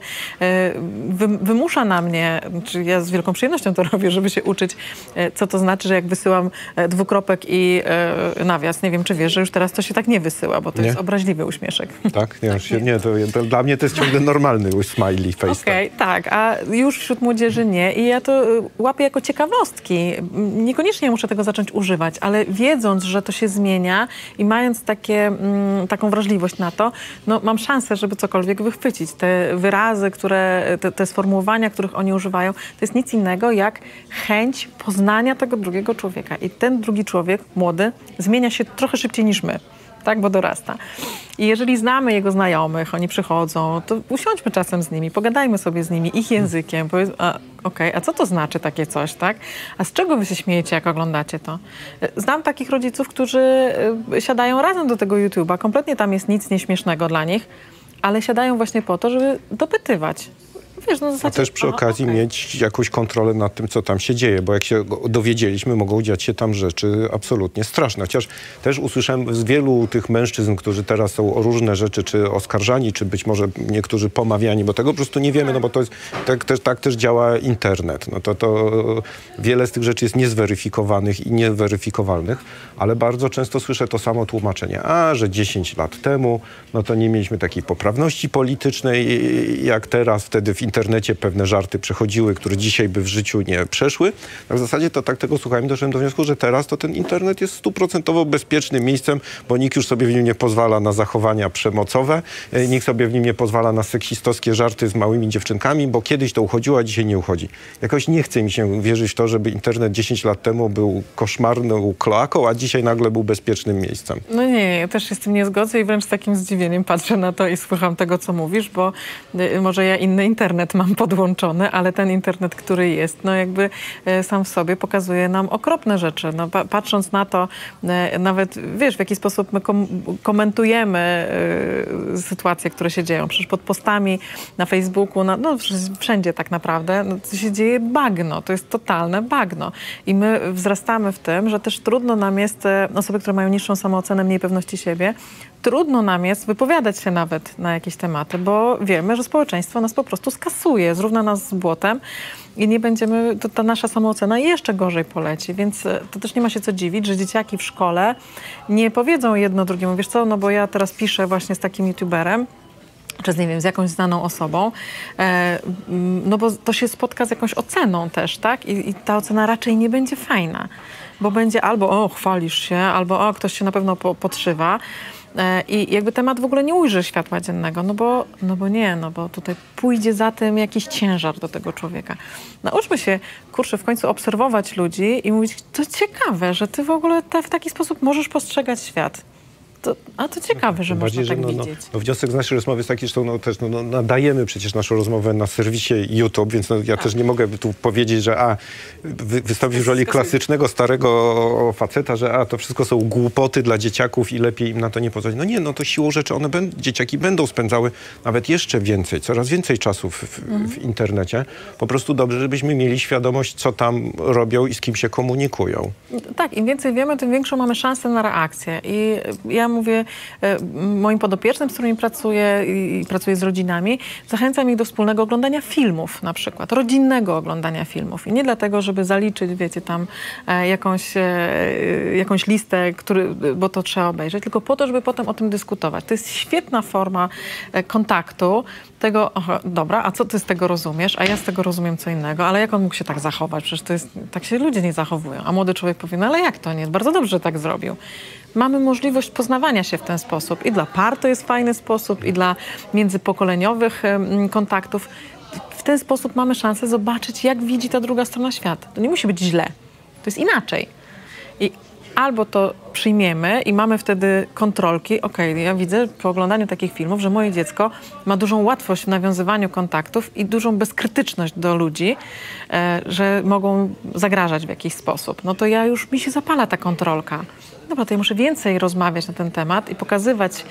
wymusza na mnie, czy ja z wielką przyjemnością to robię, żeby się uczyć, co to znaczy, że jak wysyłam dwukropek i nawias. Nie wiem, czy wiesz, że już teraz to się tak nie wysyła, bo to jest obraźliwy uśmieszek. Tak? To dla mnie to jest ciągle normalny smiley face. Okej, tak, a już wśród młodzieży nie i ja to łapię jako ciekawostki. Niekoniecznie muszę tego zacząć używać, ale wiedząc, że to się zmienia i mając taką wrażliwość na to, mam szansę, żeby cokolwiek wychwycić. Te wyrazy, te sformułowania, których oni używają, to jest nic innego jak chęć poznania tego drugiego człowieka. I ten drugi człowiek, młody, zmienia się trochę szybciej niż my, tak, bo dorasta. I jeżeli znamy jego znajomych, oni przychodzą, to usiądźmy czasem z nimi, pogadajmy sobie z nimi ich językiem, powiedzmy, a co to znaczy takie coś, tak? A z czego wy się śmiejecie, jak oglądacie to? Znam takich rodziców, którzy siadają razem do tego YouTube'a, kompletnie tam jest nic nieśmiesznego dla nich, ale siadają właśnie po to, żeby dopytywać. Wiesz, a też przy okazji mieć jakąś kontrolę nad tym, co tam się dzieje, bo jak się dowiedzieliśmy, mogą dziać się tam rzeczy absolutnie straszne. Chociaż też usłyszałem z wielu tych mężczyzn, którzy teraz są o różne rzeczy, czy oskarżani, czy być może niektórzy pomawiani, bo tego po prostu nie wiemy, no bo to jest, tak też działa internet. No to wiele z tych rzeczy jest niezweryfikowanych i nieweryfikowalnych, ale bardzo często słyszę to samo tłumaczenie. Że 10 lat temu, no to nie mieliśmy takiej poprawności politycznej jak teraz, wtedy w internecie pewne żarty przechodziły, które dzisiaj by w życiu nie przeszły. Tak w zasadzie to tak tego słuchałem, doszedłem do wniosku, że teraz to ten internet jest 100% bezpiecznym miejscem, bo nikt już sobie w nim nie pozwala na zachowania przemocowe, nikt sobie w nim nie pozwala na seksistowskie żarty z małymi dziewczynkami, bo kiedyś to uchodziło, a dzisiaj nie uchodzi. Jakoś nie chce mi się wierzyć w to, żeby internet 10 lat temu był koszmarną kloaką, a dzisiaj nagle był bezpiecznym miejscem. No nie, ja też się z tym nie zgodzę i wręcz z takim zdziwieniem patrzę na to i słucham tego, co mówisz, bo może ja inny internet mam podłączony, ale ten internet, który jest, no jakby sam w sobie pokazuje nam okropne rzeczy. No, patrząc na to, nawet wiesz, w jaki sposób my komentujemy sytuacje, które się dzieją. Przecież pod postami na Facebooku, no wszędzie tak naprawdę, no, to się dzieje bagno. To jest totalne bagno. I my wzrastamy w tym, że też trudno nam jest, osoby, które mają niższą samoocenę, mniej pewności siebie, trudno nam jest wypowiadać się nawet na jakieś tematy, bo wiemy, że społeczeństwo nas po prostu skasuje, zrówna nas z błotem i nie będziemy, ta nasza samoocena jeszcze gorzej poleci, więc to też nie ma się co dziwić, że dzieciaki w szkole nie powiedzą jedno drugiemu, wiesz co, no bo ja teraz piszę właśnie z takim youtuberem, czy nie wiem, z jakąś znaną osobą, no bo to się spotka z jakąś oceną też, tak? I ta ocena raczej nie będzie fajna, bo będzie albo chwalisz się, albo ktoś się na pewno podszywa. I jakby temat w ogóle nie ujrzy światła dziennego, no bo tutaj pójdzie za tym jakiś ciężar do tego człowieka. Nauczmy się, kurczę, w końcu obserwować ludzi i mówić, to ciekawe, że ty w ogóle w taki sposób możesz postrzegać świat. To ciekawe, że można tak widzieć. Wniosek z naszej rozmowy jest taki, że nadajemy przecież naszą rozmowę na serwisie YouTube, więc ja też nie mogę tu powiedzieć, że wystąpić w roli klasycznego, starego faceta, że to wszystko są głupoty dla dzieciaków i lepiej im na to nie pozwolić. No nie, no to siłą rzeczy dzieciaki będą spędzały nawet jeszcze więcej, coraz więcej czasu w internecie. Po prostu dobrze, żebyśmy mieli świadomość, co tam robią i z kim się komunikują. Tak, im więcej wiemy, tym większą mamy szansę na reakcję. I ja mówię moim podopiecznym, z którymi pracuję i pracuję z rodzinami, zachęcam ich do wspólnego oglądania filmów na przykład, rodzinnego oglądania filmów. I nie dlatego, żeby zaliczyć, wiecie, tam jakąś listę, bo to trzeba obejrzeć, tylko po to, żeby potem o tym dyskutować. To jest świetna forma kontaktu, tego, dobra, a co ty z tego rozumiesz? A ja z tego rozumiem co innego, ale jak on mógł się tak zachować? Przecież tak się ludzie nie zachowują. A młody człowiek powie, no ale jak to nie? Bardzo dobrze, że tak zrobił. Mamy możliwość poznawania się w ten sposób. I dla par to jest fajny sposób, i dla międzypokoleniowych kontaktów. W ten sposób mamy szansę zobaczyć, jak widzi ta druga strona świata. To nie musi być źle. To jest inaczej. I albo to przyjmiemy i mamy wtedy kontrolki. Ja widzę po oglądaniu takich filmów, że moje dziecko ma dużą łatwość w nawiązywaniu kontaktów i dużą bezkrytyczność do ludzi, że mogą zagrażać w jakiś sposób. No to mi się zapala ta kontrolka. Dobra, to ja muszę więcej rozmawiać na ten temat i pokazywać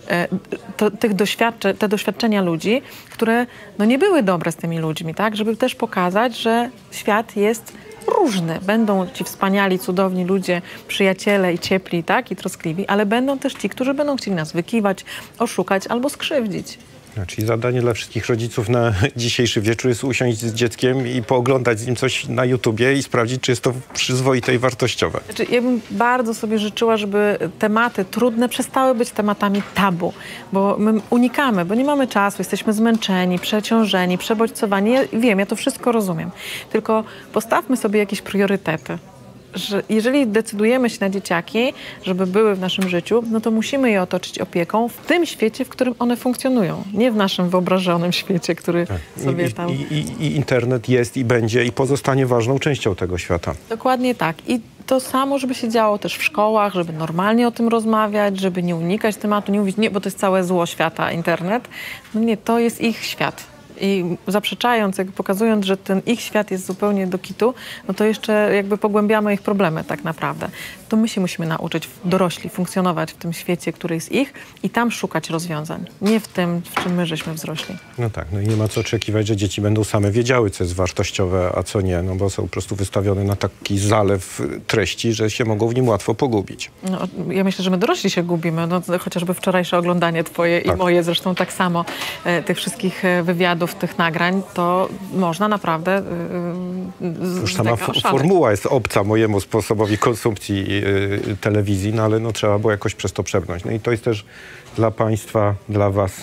te doświadczenia ludzi, które nie były dobre z tymi ludźmi, tak? Żeby też pokazać, że świat jest różny. Będą ci wspaniali, cudowni ludzie, przyjaciele i ciepli, tak? I troskliwi, ale będą też ci, którzy będą chcieli nas wykiwać, oszukać albo skrzywdzić. Czyli zadanie dla wszystkich rodziców na dzisiejszy wieczór jest usiąść z dzieckiem i pooglądać z nim coś na YouTubie i sprawdzić, czy jest to przyzwoite i wartościowe. Ja bym bardzo sobie życzyła, żeby tematy trudne przestały być tematami tabu, bo my unikamy, bo nie mamy czasu, jesteśmy zmęczeni, przeciążeni, przebodźcowani. Ja wiem, ja to wszystko rozumiem. Tylko postawmy sobie jakieś priorytety. Że jeżeli decydujemy się na dzieciaki, żeby były w naszym życiu, no to musimy je otoczyć opieką w tym świecie, w którym one funkcjonują. Nie w naszym wyobrażonym świecie, który sobie tam... I internet jest i będzie i pozostanie ważną częścią tego świata. Dokładnie tak. I to samo, żeby się działo też w szkołach, żeby normalnie o tym rozmawiać, żeby nie unikać tematu, nie mówić, nie, bo to jest całe zło świata, internet. No nie, to jest ich świat. I zaprzeczając, pokazując, że ten ich świat jest zupełnie do kitu, no to jeszcze pogłębiamy ich problemy tak naprawdę. To my się musimy nauczyć, dorośli, funkcjonować w tym świecie, który jest ich i tam szukać rozwiązań. Nie w tym, w czym my żeśmy wzrośli. No tak, no i nie ma co oczekiwać, że dzieci będą same wiedziały, co jest wartościowe, a co nie, no bo są po prostu wystawione na taki zalew treści, że się mogą w nim łatwo pogubić. No, ja myślę, że my dorośli się gubimy, chociażby wczorajsze oglądanie twoje i moje, zresztą tak samo, tych wszystkich wywiadów, tych nagrań, to można naprawdę już sama formuła jest obca mojemu sposobowi konsumpcji telewizji, no ale trzeba było jakoś przez to przebrnąć. No i to jest też dla państwa, dla was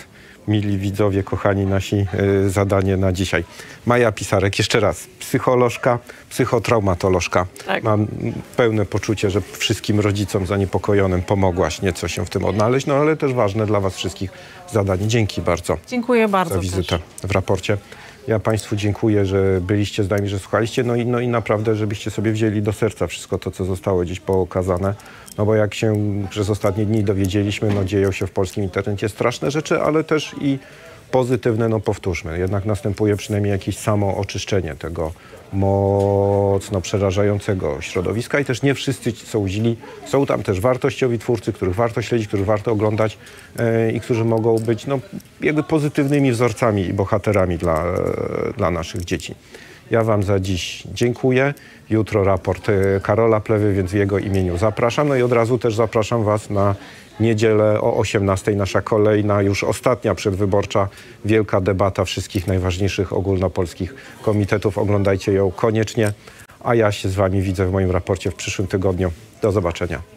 mili widzowie, kochani nasi, zadanie na dzisiaj. Maja Pisarek, jeszcze raz, psycholożka, psychotraumatolożka. Tak. Mam pełne poczucie, że wszystkim rodzicom zaniepokojonym pomogłaś nieco się w tym odnaleźć, no ale też ważne dla was wszystkich zadanie. Dzięki bardzo. Dziękuję bardzo za wizytę też w raporcie. Ja państwu dziękuję, że byliście z nami, że słuchaliście, no i naprawdę, żebyście sobie wzięli do serca wszystko to, co zostało dziś pokazane. No bo jak się przez ostatnie dni dowiedzieliśmy, no dzieją się w polskim internecie straszne rzeczy, ale też i pozytywne, no powtórzmy. Jednak następuje przynajmniej jakieś samo oczyszczenie tego mocno przerażającego środowiska i też nie wszyscy są źli. Są tam też wartościowi twórcy, których warto śledzić, których warto oglądać i którzy mogą być no, jakby pozytywnymi wzorcami i bohaterami dla naszych dzieci. Ja wam za dziś dziękuję. Jutro raport Karola Plewy, więc w jego imieniu zapraszam. No i od razu też zapraszam was na niedzielę o 18:00. Nasza kolejna, już ostatnia przedwyborcza, wielka debata wszystkich najważniejszych ogólnopolskich komitetów. Oglądajcie ją koniecznie. A ja się z wami widzę w moim raporcie w przyszłym tygodniu. Do zobaczenia.